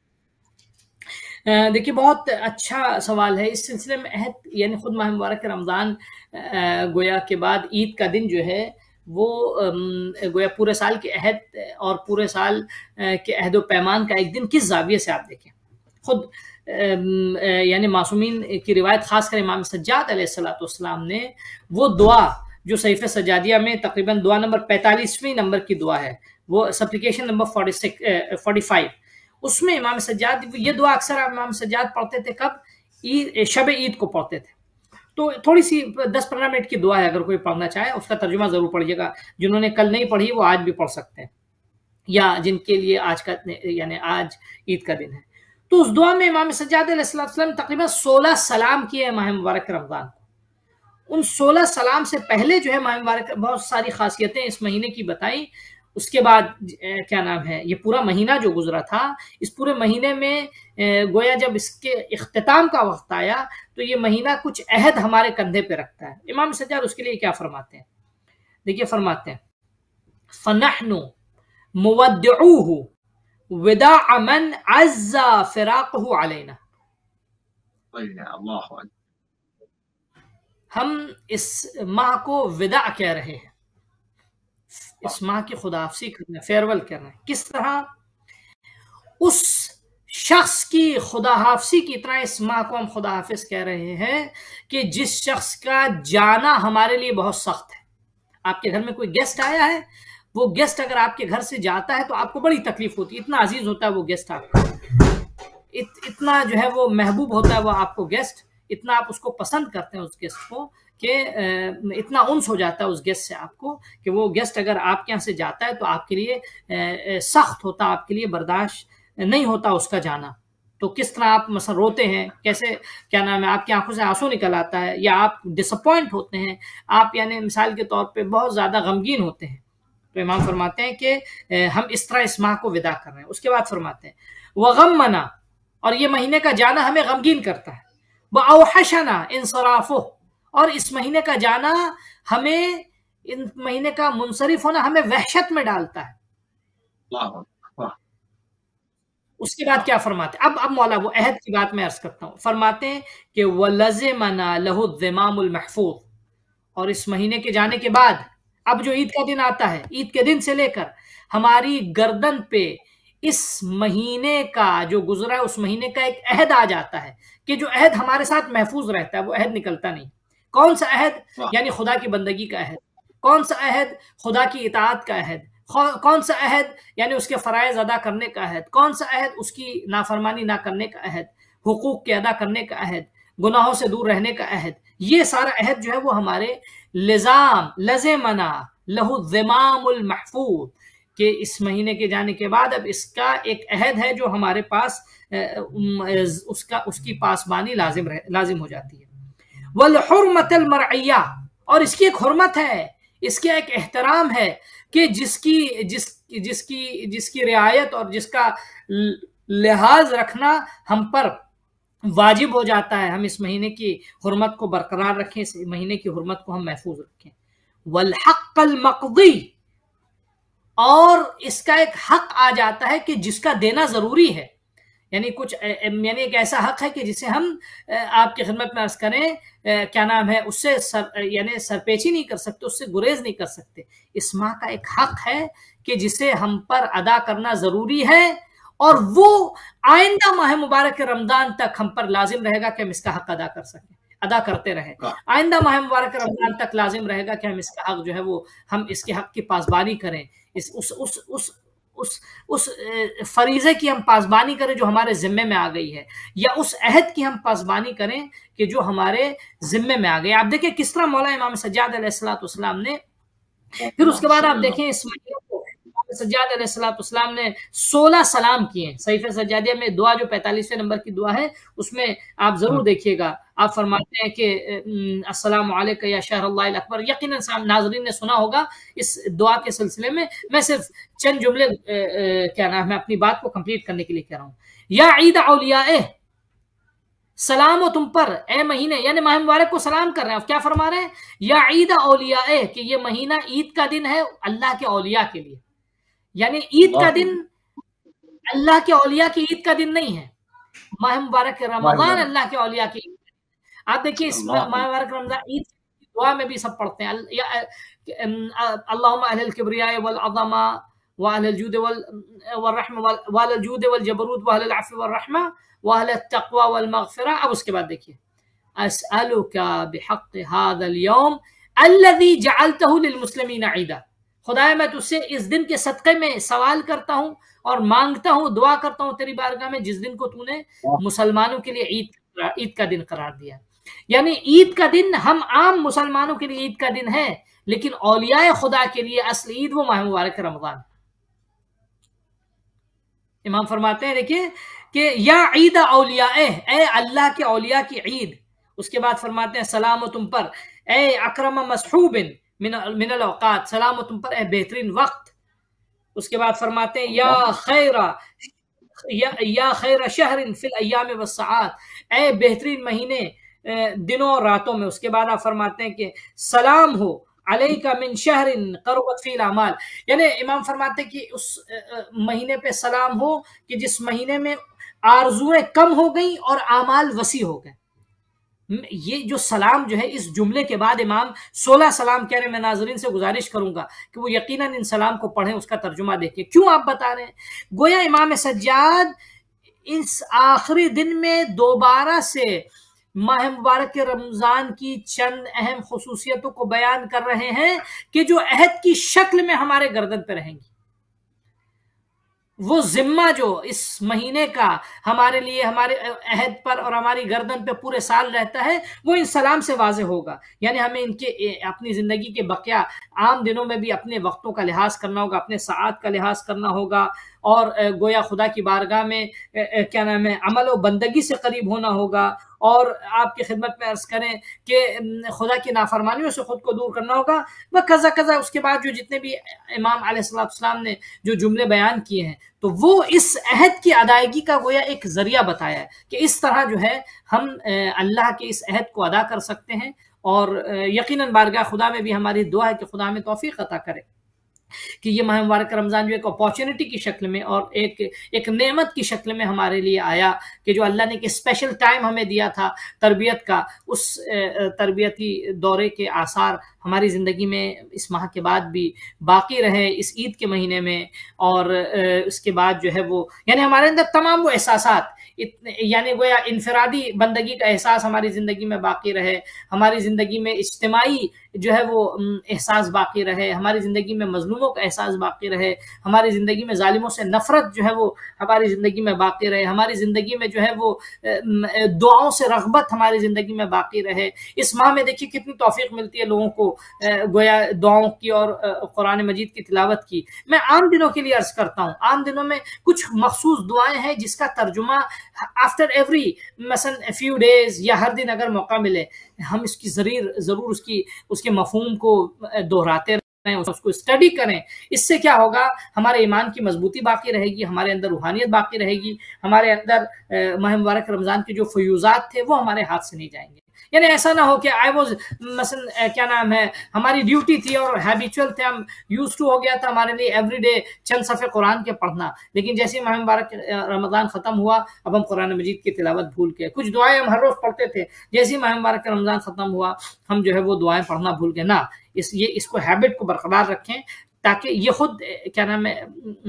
دیکھیے بہت اچھا سوال ہے۔ اس سلسلے میں عہد یعنی خود ماہ مبارک رمضان گویا کے بعد عید کا دن جو ہے وہ گویا پورے سال کے عہد اور پورے سال کے عہد و پیمان کا ایک دن کس زاویے سے آپ دیکھیں۔ خود یعنی معصومین کی روایت خاص کر امام سجاد علیہ الصلوۃ والسلام نے وہ دعا جو صحیفہ سجادیہ میں تقریباً دعا نمبر پینتالیسویں نمبر کی دعا ہے، وہ supplication number forty six forty five, اس میں امام سجاد یہ دعا اکثر امام سجاد پڑھتے تھے کب؟ عید شب عید کو پڑھتے تھے۔ تو تھوڑی سی دس پندرہ منٹ کی دعا ہے، اگر کوئی پڑھنا چاہے اس کا ترجمہ ضرور پڑھیے گا۔ جنہوں نے کل نہیں پڑھی وہ آج بھی پڑھ سکتے ہیں، یا جن کے لیے آج کا یعنی آج عید کا دن ہے۔ تو اس دعا میں امام سجاد علیہ السلام تقریباً سولہ سلام کیے ہیں ماہ مبارک رمضان کو۔ ان سولہ سلام سے پہلے جو ہے ماہ مبارک بہت ساری خاصیتیں اس مہینے کی بتائیں۔ اس کے بعد کیا نام ہے، یہ پورا مہینہ جو گزرا تھا، اس پورے مہینے میں گویا جب اس کے اختتام کا وقت آیا تو یہ مہینہ کچھ عہد ہمارے کندھے پہ رکھتا ہے۔ امام سجاد اس کے لیے کیا فرماتے ہیں؟ دیکھیے فرماتے ہیں فَنَحْنُ مُوَدِّعُوهُ وِدَاعَ مَنْ عَزَّ فِرَاقُهُ عَلَيْنَا۔ اللہ ہم اس ماہ کو وداع کہہ رہے ہیں، اس ماہ کی خداحافظی کرنا ہے، فیئرویل کرنا ہے۔ کس طرح؟ اس شخص کی خداحافظی کی طرح اس ماہ کو ہم خدا حافظ کہہ رہے ہیں کہ جس شخص کا جانا ہمارے لیے بہت سخت ہے۔ آپ کے گھر میں کوئی گیسٹ آیا ہے، وہ گیسٹ اگر آپ کے گھر سے جاتا ہے تو آپ کو بڑی تکلیف ہوتی ہے، اتنا عزیز ہوتا ہے وہ گیسٹ آپ کو، اتنا جو ہے وہ محبوب ہوتا ہے وہ آپ کو گیسٹ، اتنا آپ اس کو پسند کرتے ہیں اس گیسٹ کو کہ اتنا انس ہو جاتا ہے اس گیسٹ سے آپ کو کہ وہ گیسٹ اگر آپ کے یہاں سے جاتا ہے تو آپ کے لیے سخت ہوتا، آپ کے لیے برداشت نہیں ہوتا اس کا جانا۔ تو کس طرح آپ مثلا روتے ہیں، کیسے کیا نام ہے، آپ کی آنکھوں سے آنسو نکل آتا ہے، یا آپ ڈس اپوائنٹ ہوتے ہیں، آپ یعنی مثال کے طور پہ بہت زیادہ غمگین ہوتے ہیں۔ تو امام فرماتے ہیں کہ ہم اس طرح اس ماہ کو وداع کر رہے ہیں۔ اس کے بعد فرماتے ہیں وَغَمَّنَا، اور یہ مہینے کا جانا ہمیں غمگین کرتا ہے، وَأَوْحَشَنَا انصرافُهُ، اور اس مہینے کا جانا ہمیں، ان مہینے کا منصرف ہونا ہمیں وحشت میں ڈالتا ہے۔ اللہ اس کے بعد کیا فرماتے ہیں؟ اب اب مولا وہ عہد کی بات میں عرض کرتا ہوں۔ فرماتے ہیں کہ وَلَزِمَنَا لَهُ الزِّمَامُ الْمَحْفُوظ، اور اس مہینے کے جانے کے بعد اب جو عید کا دن آتا ہے، عید کے دن سے لے کر ہماری گردن پہ اس مہینے کا جو گزرا ہے اس مہینے کا ایک عہد آ جاتا ہے کہ جو عہد ہمارے ساتھ محفوظ رہتا ہے، وہ عہد نکلتا نہیں۔ کون سا عہد؟ یعنی خدا کی بندگی کا عہد۔ کون سا عہد؟ خدا کی اطاعت کا عہد۔ کون سا عہد؟ یعنی اس کے فرائض ادا کرنے کا عہد۔ کون سا عہد؟ اس کی نافرمانی نہ کرنے کا عہد، حقوق کے ادا کرنے کا عہد، گناہوں سے دور رہنے کا عہد۔ یہ سارا عہد جو ہے وہ ہمارے لزام لزمنا لہو الزمام المحفوظ، کہ اس مہینے کے جانے کے بعد اب اس کا ایک عہد ہے جو ہمارے پاس اس کا اس کی پاسبانی لازم لازم ہو جاتی ہے۔ والحرمت المرعیہ، اور اس کی ایک حرمت ہے، اس کا ایک احترام ہے کہ جس کی جس جس کی جس کی رعایت اور جس کا لحاظ رکھنا ہم پر واجب ہو جاتا ہے۔ ہم اس مہینے کی حرمت کو برقرار رکھیں، اس مہینے کی حرمت کو ہم محفوظ رکھیں۔ والحق المقضی، اور اس کا ایک حق آ جاتا ہے کہ جس کا دینا ضروری ہے، یعنی کچھ یعنی ایک ایسا حق ہے کہ جسے ہم آپ کی خدمت میں عرض کریں کیا نام ہے اس سے سر یعنی سرپیچی نہیں کر سکتے، اس سے گریز نہیں کر سکتے۔ اس ماہ کا ایک حق ہے کہ جسے ہم پر ادا کرنا ضروری ہے، اور وہ آئندہ ماہ مبارک رمضان تک ہم پر لازم رہے گا کہ ہم اس کا حق ادا کر سکیں، ادا کرتے رہیں۔ آئندہ ماہ مبارک رمضان تک لازم رہے گا کہ ہم اس کا حق جو ہے وہ ہم اس کے حق کی پاسبانی کریں، اس اس اس اس اس اس فریضے کی ہم پاسبانی کریں جو ہمارے ذمے میں آ گئی ہے، یا اس عہد کی ہم پاسبانی کریں کہ جو ہمارے ذمے میں آ گئی۔ آپ دیکھیں کس طرح مولا امام سجاد علیہ الصلوۃ والسلام نے، پھر اس کے بعد آپ دیکھیں اس مہینے کو سجاد علیہ الصلوۃ والسلام نے سولہ سلام کیے ہیں۔ صحیفہ سجادیہ میں دعا جو پینتالیسویں نمبر کی دعا ہے اس میں آپ ضرور دیکھیے گا، آپ فرماتے ہیں کہ السلام علیکم یا شہر اللہ الاکبر۔ یقیناً ناظرین نے سنا ہوگا اس دعا کے سلسلے میں، میں صرف چند جملے کیا نام ہے اپنی بات کو کمپلیٹ کرنے کے لیے کہہ رہا ہوں۔ یا عید اولیاء سلام ہو تم پر اے مہینے، یعنی ماہ مبارک کو سلام کر رہے ہیں. کیا فرما رہے ہیں؟ یا عید اولیاء، کہ یہ مہینہ عید کا دن ہے اللہ کے اولیاء کے لیے. یعنی عید کا دن اللہ کے اولیاء کی عید کا دن نہیں ہے، ماہ مبارک رمضان اللہ کے اولیاء کی عید. آپ دیکھیے اس ماہ مبارک رمضان عید دعا میں بھی سب پڑھتے ہیں، اللہم اہل الکبریاء والعظمہ واہل الجود والرحمہ واہل الجود والجبروت واہل العفو والرحمہ واہل التقوی والمغفرہ. اب اس کے بعد دیکھیے، اسألک بحق هذا اليوم الذي جعلته للمسلمین عیدا. خدایا میں تجھ سے اس دن کے صدقے میں سوال کرتا ہوں اور مانگتا ہوں، دعا کرتا ہوں تیری بارگاہ میں، جس دن کو تو نے مسلمانوں کے لیے عید عید کا دن قرار دیا. یعنی عید کا دن ہم عام مسلمانوں کے لیے عید کا دن ہے، لیکن اولیاء خدا کے لیے اصل عید وہ ماہ مبارک رمضان. امام فرماتے ہیں دیکھیے کہ یا عید اولیاء، اے اللہ کے اولیاء کی عید. اس کے بعد فرماتے ہیں سلام و تم پر اے اکرم مسحوب من الاوقات، سلام و تم پر اے بہترین وقت. اس کے بعد فرماتے ہیں یا خیر یا خیر شہر فی الایام والساعات، اے بہترین مہینے دنوں اور راتوں میں. اس کے بعد آپ فرماتے ہیں کہ سلام ہو علیکہ من شہر قربت فی الاعمال، یعنی امام فرماتے ہیں کہ اس مہینے پہ سلام ہو کہ جس مہینے میں آرزویں کم ہو گئیں اور اعمال وسیع ہو گئے. یہ جو سلام جو ہے اس جملے کے بعد امام سولہ سلام کہہ رہے ہیں. میں ناظرین سے گزارش کروں گا کہ وہ یقیناً ان سلام کو پڑھیں، اس کا ترجمہ دیکھیں. کیوں آپ بتا رہے ہیں؟ گویا امام سجاد اس آخری دن میں دوبارہ سے ماہ مبارک رمضان کی چند اہم خصوصیتوں کو بیان کر رہے ہیں کہ جو عہد کی شکل میں ہمارے گردن پہ رہیں گی. وہ ذمہ جو اس مہینے کا ہمارے لیے ہمارے عہد پر اور ہماری گردن پہ پورے سال رہتا ہے، وہ ان سلام سے واضح ہوگا. یعنی ہمیں ان کے اپنی زندگی کے بقیہ عام دنوں میں بھی اپنے وقتوں کا لحاظ کرنا ہوگا، اپنے ساعات کا لحاظ کرنا ہوگا، اور گویا خدا کی بارگاہ میں کیا نام ہے عمل و بندگی سے قریب ہونا ہوگا، اور آپ کی خدمت میں عرض کریں کہ خدا کی نافرمانیوں سے خود کو دور کرنا ہوگا. وہ قضا قضا اس کے بعد جو جتنے بھی امام علیہ السلام نے جو جملے بیان کیے ہیں، تو وہ اس عہد کی ادائیگی کا گویا ایک ذریعہ بتایا ہے کہ اس طرح جو ہے ہم اللہ کے اس عہد کو ادا کر سکتے ہیں. اور یقیناً بارگاہ خدا میں بھی ہماری دعا ہے کہ خدا ہمیں توفیق عطا کرے کہ یہ ماہ مبارک رمضان جو ایک اپارچونٹی کی شکل میں اور ایک ایک نعمت کی شکل میں ہمارے لیے آیا، کہ جو اللہ نے ایک اسپیشل ٹائم ہمیں دیا تھا تربیت کا، اس تربیتی دورے کے آثار ہماری زندگی میں اس ماہ کے بعد بھی باقی رہے، اس عید کے مہینے میں. اور اس کے بعد جو ہے وہ یعنی ہمارے اندر تمام وہ احساسات، یعنی گویا انفرادی بندگی کا احساس ہماری زندگی میں باقی رہے، ہماری زندگی میں اجتماعی جو ہے وہ احساس باقی رہے، ہماری زندگی میں مظلوموں کا احساس باقی رہے، ہماری زندگی میں ظالموں سے نفرت جو ہے وہ ہماری زندگی میں باقی رہے، ہماری زندگی میں جو ہے وہ دعاؤں سے رغبت ہماری زندگی میں باقی رہے. اس ماہ میں دیکھیے کتنی توفیق ملتی ہے لوگوں کو گویا دعاؤں کی اور قرآن مجید کی تلاوت کی. میں عام دنوں کے لیے عرض کرتا ہوں، عام دنوں میں کچھ مخصوص دعائیں ہیں جس کا ترجمہ آفٹر ایوری مثلا فیو ڈیز یا ہر دن اگر موقع ملے ہم اس کی ضرور ضرور اس کی اس کے مفہوم کو دہراتے رہیں، اس کو اسٹڈی کریں. اس سے کیا ہوگا؟ ہمارے ایمان کی مضبوطی باقی رہے گی، ہمارے اندر روحانیت باقی رہے گی، ہمارے اندر ماہ مبارک رمضان کے جو فیوزات تھے وہ ہمارے ہاتھ سے نہیں جائیں گے. یعنی ایسا نہ ہو کہ آئی واز مثلا کیا نام ہے ہماری ڈیوٹی تھی اور ہیبیچول تھے، ہم یوز ٹو ہو گیا تھا ہمارے لیے ایوری ڈے چند صفحے قرآن کے پڑھنا، لیکن جیسے ماہ مبارک رمضان ختم ہوا اب ہم قرآن مجید کی تلاوت بھول گئے. کچھ دعائیں ہم ہر روز پڑھتے تھے، جیسے ماہ مبارک رمضان ختم ہوا ہم جو ہے وہ دعائیں پڑھنا بھول گئے. نہ، اس یہ اس کو ہیبٹ کو برقرار رکھیں تاکہ یہ خود کیا نام ہے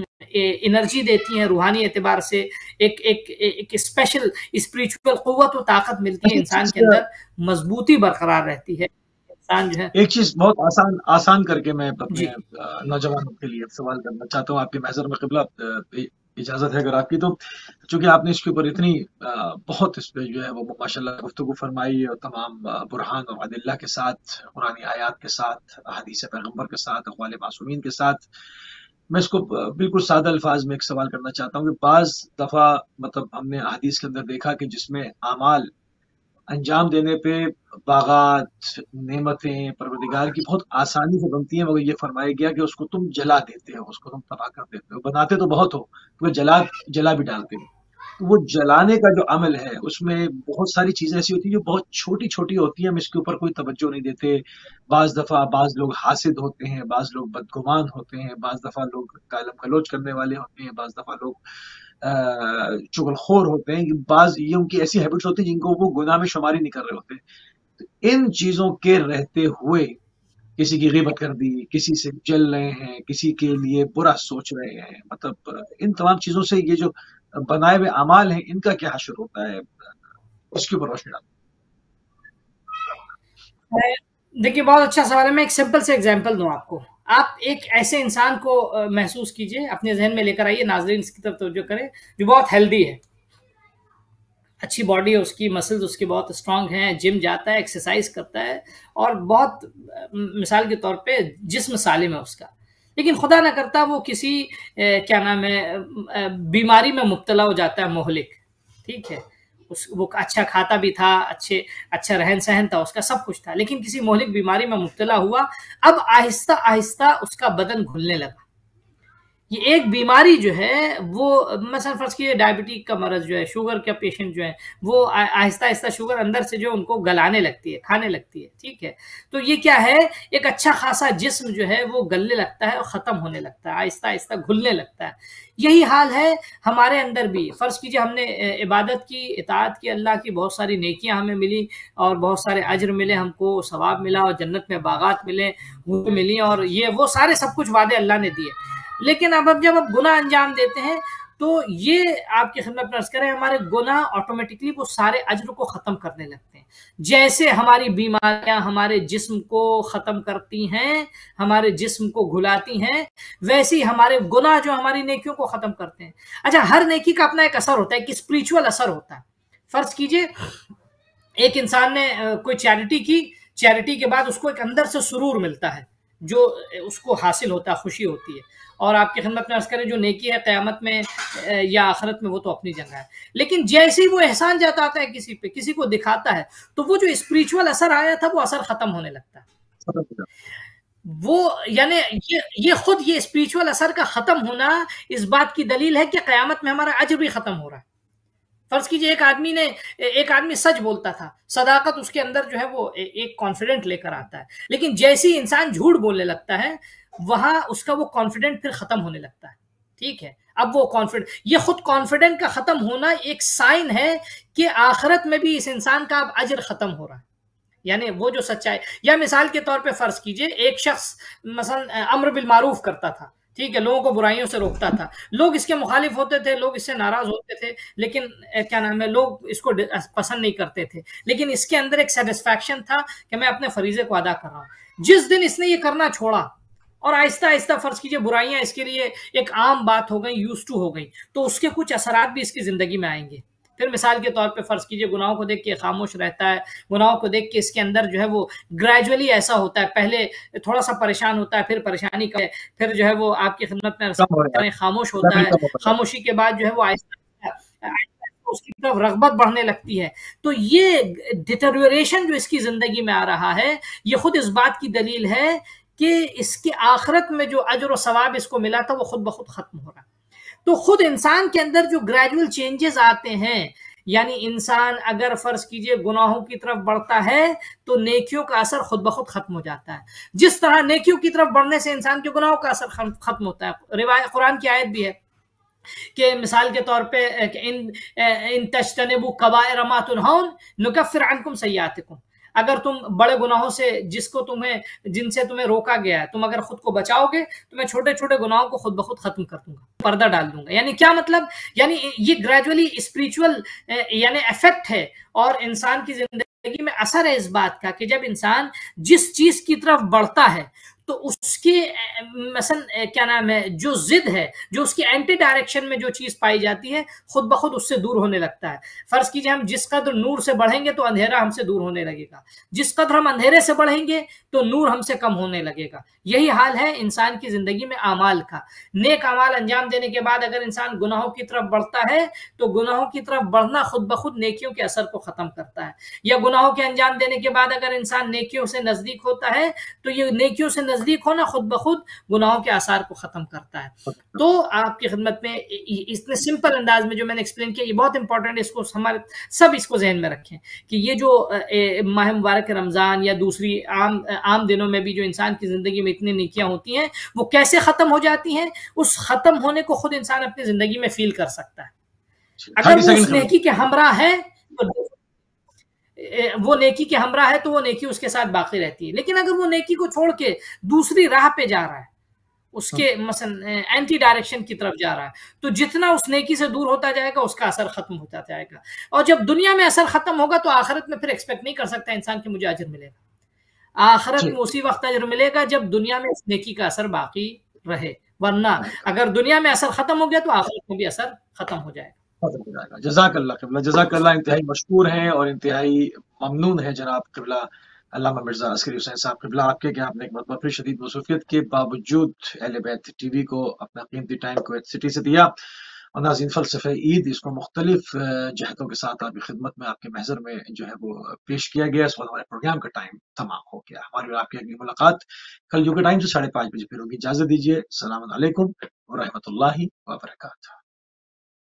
انرجی دیتی ہیں روحانی اعتبار سے، ایک ایک ایک اسپیشل اسپریچول قوت و طاقت ملتی ہے انسان کے اندر، مضبوطی برقرار رہتی ہے انسان جو ہے. ایک چیز بہت آسان آسان کر کے میں اپنے نوجوانوں کے لیے سوال کرنا چاہتا ہوں، آپ کے محضر میں قبلہ اجازت ہے اگر آپ کی تو، چونکہ آپ نے اس کے اوپر اتنی بہت اس پہ جو ہے وہ ماشاء اللہ گفتگو فرمائی اور تمام برہان اور ادلہ کے ساتھ، قرآنی آیات کے ساتھ، حدیث پیغمبر کے ساتھ، اقوال معصومین کے ساتھ. میں اس کو بالکل سادہ الفاظ میں ایک سوال کرنا چاہتا ہوں کہ بعض دفعہ مطلب ہم نے حدیث کے اندر دیکھا کہ جس میں اعمال انجام دینے پہ باغات، نعمتیں پروردگار کی بہت آسانی سے بنتی ہیں، مگر یہ فرمایا گیا کہ اس کو تم جلا دیتے ہو، اس کو تم تباہ کر دیتے ہو. بناتے تو بہت ہو تو جلا جلا بھی ڈالتے ہو. وہ جلانے کا جو عمل ہے اس میں بہت ساری چیزیں ایسی ہوتی ہیں جو بہت چھوٹی چھوٹی ہوتی ہیں، ہم اس کے اوپر کوئی توجہ نہیں دیتے. بعض دفعہ بعض لوگ حاسد ہوتے ہیں، بعض لوگ بدگمان ہوتے ہیں، بعض دفعہ لوگ گالم گلوچ کرنے والے ہوتے ہیں، بعض دفعہ لوگ چغل خور ہوتے ہیں، بعض یہ ان کی ایسی ہیبٹس ہوتی ہیں جن کو وہ گناہ میں شماری نہیں کر رہے ہوتے. تو ان چیزوں کے رہتے ہوئے کسی کی غیبت کر دی، کسی سے جل رہے ہیں، کسی کے لیے برا سوچ رہے ہیں، مطلب ان تمام چیزوں سے یہ جو بنائے ہوئے اعمال ہیں ان کا کیا حشر ہوتا ہے، اس کے اوپر روشنی ڈالیں. دیکھیے بہت اچھا سوال ہے. میں ایک سمپل سے ایگزامپل دوں آپ کو. آپ ایک ایسے انسان کو محسوس کیجئے، اپنے ذہن میں لے کر آئیے، ناظرین اس کی طرف توجہ کریں، جو بہت ہیلدی ہے، اچھی باڈی ہے اس کی، مسلز اس کی بہت اسٹرانگ ہیں، جم جاتا ہے، ایکسرسائز کرتا ہے، اور بہت مثال کے طور پہ جسم سالم ہے اس کا، لیکن خدا نہ کرتا وہ کسی کیا نام ہے بیماری میں مبتلا ہو جاتا ہے مہلک. ٹھیک ہے، اس وہ اچھا کھاتا بھی تھا، اچھے اچھا رہن سہن تھا اس کا، سب کچھ تھا، لیکن کسی مہلک بیماری میں مبتلا ہوا. اب آہستہ آہستہ اس کا بدن گھلنے لگا. یہ ایک بیماری جو ہے وہ مثلا فرض کیجیے ڈائبٹیک کا مرض جو ہے، شوگر کا پیشنٹ جو ہے، وہ آہستہ آہستہ شوگر اندر سے جو ان کو گلانے لگتی ہے، کھانے لگتی ہے. ٹھیک ہے، تو یہ کیا ہے، ایک اچھا خاصا جسم جو ہے وہ گلنے لگتا ہے اور ختم ہونے لگتا ہے، آہستہ آہستہ گھلنے لگتا ہے. یہی حال ہے ہمارے اندر بھی. فرض کیجیے ہم نے عبادت کی، اطاعت کی، اللہ کی بہت ساری نیکیاں ہمیں ملی اور بہت سارے اجر ملے، ہم کو ثواب ملا اور جنت میں باغات ملے وہ ملی، اور یہ وہ سارے سب کچھ وعدے اللہ نے دیے. لیکن اب اب جب اب گناہ انجام دیتے ہیں تو یہ آپ کی خدمت میں عرض کریں، ہمارے گناہ آٹومیٹکلی وہ سارے اجر کو ختم کرنے لگتے ہیں. جیسے ہماری بیماریاں ہمارے جسم کو ختم کرتی ہیں، ہمارے جسم کو گھلاتی ہیں، ویسے ہی ہمارے گناہ جو ہماری نیکیوں کو ختم کرتے ہیں. اچھا، ہر نیکی کا اپنا ایک اثر ہوتا ہے، ایک اسپریچول اثر ہوتا ہے. فرض کیجئے ایک انسان نے کوئی چیریٹی کی، چیریٹی کے بعد اس کو ایک اندر سے سرور ملتا ہے، جو اس کو حاصل ہوتا ہے، خوشی ہوتی ہے. اور آپ کی خدمت میں عرض کریں جو نیکی ہے قیامت میں یا آخرت میں وہ تو اپنی جگہ ہے، لیکن جیسے ہی وہ احسان جتاتا ہے کسی پہ، کسی کو دکھاتا ہے، تو وہ جو اسپریچول اثر آیا تھا وہ اثر ختم ہونے لگتا ہے. وہ یعنی یہ یہ خود یہ اسپریچول اثر کا ختم ہونا اس بات کی دلیل ہے کہ قیامت میں ہمارا اجر بھی ختم ہو رہا ہے. فرض کیجئے ایک آدمی نے ایک آدمی سچ بولتا تھا، صداقت اس کے اندر جو ہے وہ ایک کانفیڈنٹ لے کر آتا ہے، لیکن جیسے ہی انسان جھوٹ بولنے لگتا ہے وہاں اس کا وہ کانفیڈنٹ پھر ختم ہونے لگتا ہے. ٹھیک ہے، اب وہ کانفیڈنٹ، یہ خود کانفیڈنٹ کا ختم ہونا ایک سائن ہے کہ آخرت میں بھی اس انسان کا اب اجر ختم ہو رہا ہے. یعنی وہ جو سچائی، یا مثال کے طور پہ فرض کیجئے ایک شخص مثلا امر بالمعروف کرتا تھا، ٹھیک ہے، لوگوں کو برائیوں سے روکتا تھا، لوگ اس کے مخالف ہوتے تھے، لوگ اس سے ناراض ہوتے تھے، لیکن کیا نام ہے لوگ اس کو پسند نہیں کرتے تھے، لیکن اس کے اندر ایک سیٹسفیکشن تھا کہ میں اپنے فریضے کو ادا کر رہا ہوں. جس دن اس نے یہ کرنا چھوڑا اور آہستہ آہستہ فرض کیجئے برائیاں اس کے لیے ایک عام بات ہو گئیں، یوز ٹو ہو گئیں، تو اس کے کچھ اثرات بھی اس کی زندگی میں آئیں گے. پھر مثال کے طور پہ فرض کیجئے گناہوں کو دیکھ کے خاموش رہتا ہے، گناہوں کو دیکھ کے اس کے اندر جو ہے وہ گریجولی ایسا ہوتا ہے، پہلے تھوڑا سا پریشان ہوتا ہے، پھر پریشانی کا پھر جو ہے وہ آپ کی خدمت میں خاموش ہوتا ہے، خاموشی کے بعد جو ہے وہ آہستہ اس کی طرف رغبت بڑھنے لگتی ہے. تو یہ ڈیٹیریوریشن جو اس کی زندگی میں آ رہا ہے یہ خود اس بات کی دلیل ہے کہ اس کی آخرت میں جو اجر و ثواب اس کو ملا تھا وہ خود بخود ختم ہو رہا ہے. تو خود انسان کے اندر جو گریجول چینجز آتے ہیں، یعنی انسان اگر فرض کیجئے گناہوں کی طرف بڑھتا ہے تو نیکیوں کا اثر خود بخود ختم ہو جاتا ہے. جس طرح نیکیوں کی طرف بڑھنے سے انسان کے گناہوں کا اثر ختم ہوتا ہے. روایت قرآن کی آیت بھی ہے کہ مثال کے طور پہ ان ان تجتنبوا کبائر ما تنہون نکفر عنکم سیئاتکم، اگر تم بڑے گناہوں سے جس کو تمہیں جن سے تمہیں روکا گیا ہے تم اگر خود کو بچاؤ گے تو میں چھوٹے چھوٹے گناہوں کو خود بخود ختم کر دوں گا، پردہ ڈال دوں گا. یعنی کیا مطلب، یعنی یہ گریجولی اسپریچول یعنی افیکٹ ہے اور انسان کی زندگی میں اثر ہے اس بات کا کہ جب انسان جس چیز کی طرف بڑھتا ہے تو اس کی مثلا کیا نام ہے جو ضد ہے، جو اس کی اینٹی ڈائریکشن میں جو چیز پائی جاتی ہے خود بخود اس سے دور ہونے لگتا ہے. فرض کیجئے ہم جس قدر نور سے بڑھیں گے تو اندھیرا ہم سے دور ہونے لگے گا، جس قدر ہم اندھیرے سے بڑھیں گے تو نور ہم سے کم ہونے لگے گا. یہی حال ہے انسان کی زندگی میں اعمال کا. نیک اعمال انجام دینے کے بعد اگر انسان گناہوں کی طرف بڑھتا ہے تو گناہوں کی طرف بڑھنا خود بخود نیکیوں کے اثر کو ختم کرتا ہے. یا گناہوں کے انجام دینے کے بعد اگر انسان نیکیوں سے نزدیک ہوتا ہے تو یہ نیکیوں سے نزدیک ہونا خود بخود گناہوں کے آثار کو ختم کرتا ہے۔ تو آپ کی خدمت میں اتنے سمپل انداز میں جو میں نے ایکسپلین کیا، یہ بہت امپورٹنٹ ہے، اس کو ہمارے سب اس کو ذہن میں رکھیں کہ یہ جو ماہ مبارک رمضان یا دوسری عام عام دنوں میں بھی جو انسان کی زندگی میں اتنی نیکیاں ہوتی ہیں وہ کیسے ختم ہو جاتی ہیں، اس ختم ہونے کو خود انسان اپنی زندگی میں فیل کر سکتا ہے۔ اگر وہ اس نیکی کے ہمراہ ہے تو وہ نیکی کے ہمراہ ہے تو وہ نیکی اس کے ساتھ باقی رہتی ہے، لیکن اگر وہ نیکی کو چھوڑ کے دوسری راہ پہ جا رہا ہے، اس کے مثلا اینٹی ڈائریکشن کی طرف جا رہا ہے، تو جتنا اس نیکی سے دور ہوتا جائے گا اس کا اثر ختم ہوتا جائے گا، اور جب دنیا میں اثر ختم ہوگا تو آخرت میں پھر ایکسپیکٹ نہیں کر سکتا انسان کہ مجھے اجر ملے گا۔ آخرت میں اسی وقت اجر ملے گا جب دنیا میں اس نیکی کا اثر باقی رہے، ورنہ اگر دنیا میں اثر ختم ہو گیا تو آخرت میں بھی اثر ختم ہو جائے گا۔ جزاک اللہ قبلہ، جزاک اللہ، انتہائی مشکور ہیں اور انتہائی ممنون ہے جناب قبلہ علامہ مرزا عسکری حسین صاحب قبلہ آپ کے کہ آپ نے ایک مرتبہ پھر شدید مصروفیت کے باوجود اہل بیت ٹی وی کو اپنا قیمتی ٹائم کویت سٹی سے دیا۔ اور ناظرین، فلسفہ عید اس کو مختلف جہتوں کے ساتھ آپ کی خدمت میں، آپ کے محضر میں جو ہے وہ پیش کیا گیا۔ اس وقت ہمارے پروگرام کا ٹائم تمام ہو گیا۔ ہماری اور آپ کی اگلی ملاقات کل یو کے ٹائم سے ساڑھے پانچ بجے پھر ہوگی۔ اجازت دیجیے، السلام علیکم ورحمۃ اللہ وبرکاتہ۔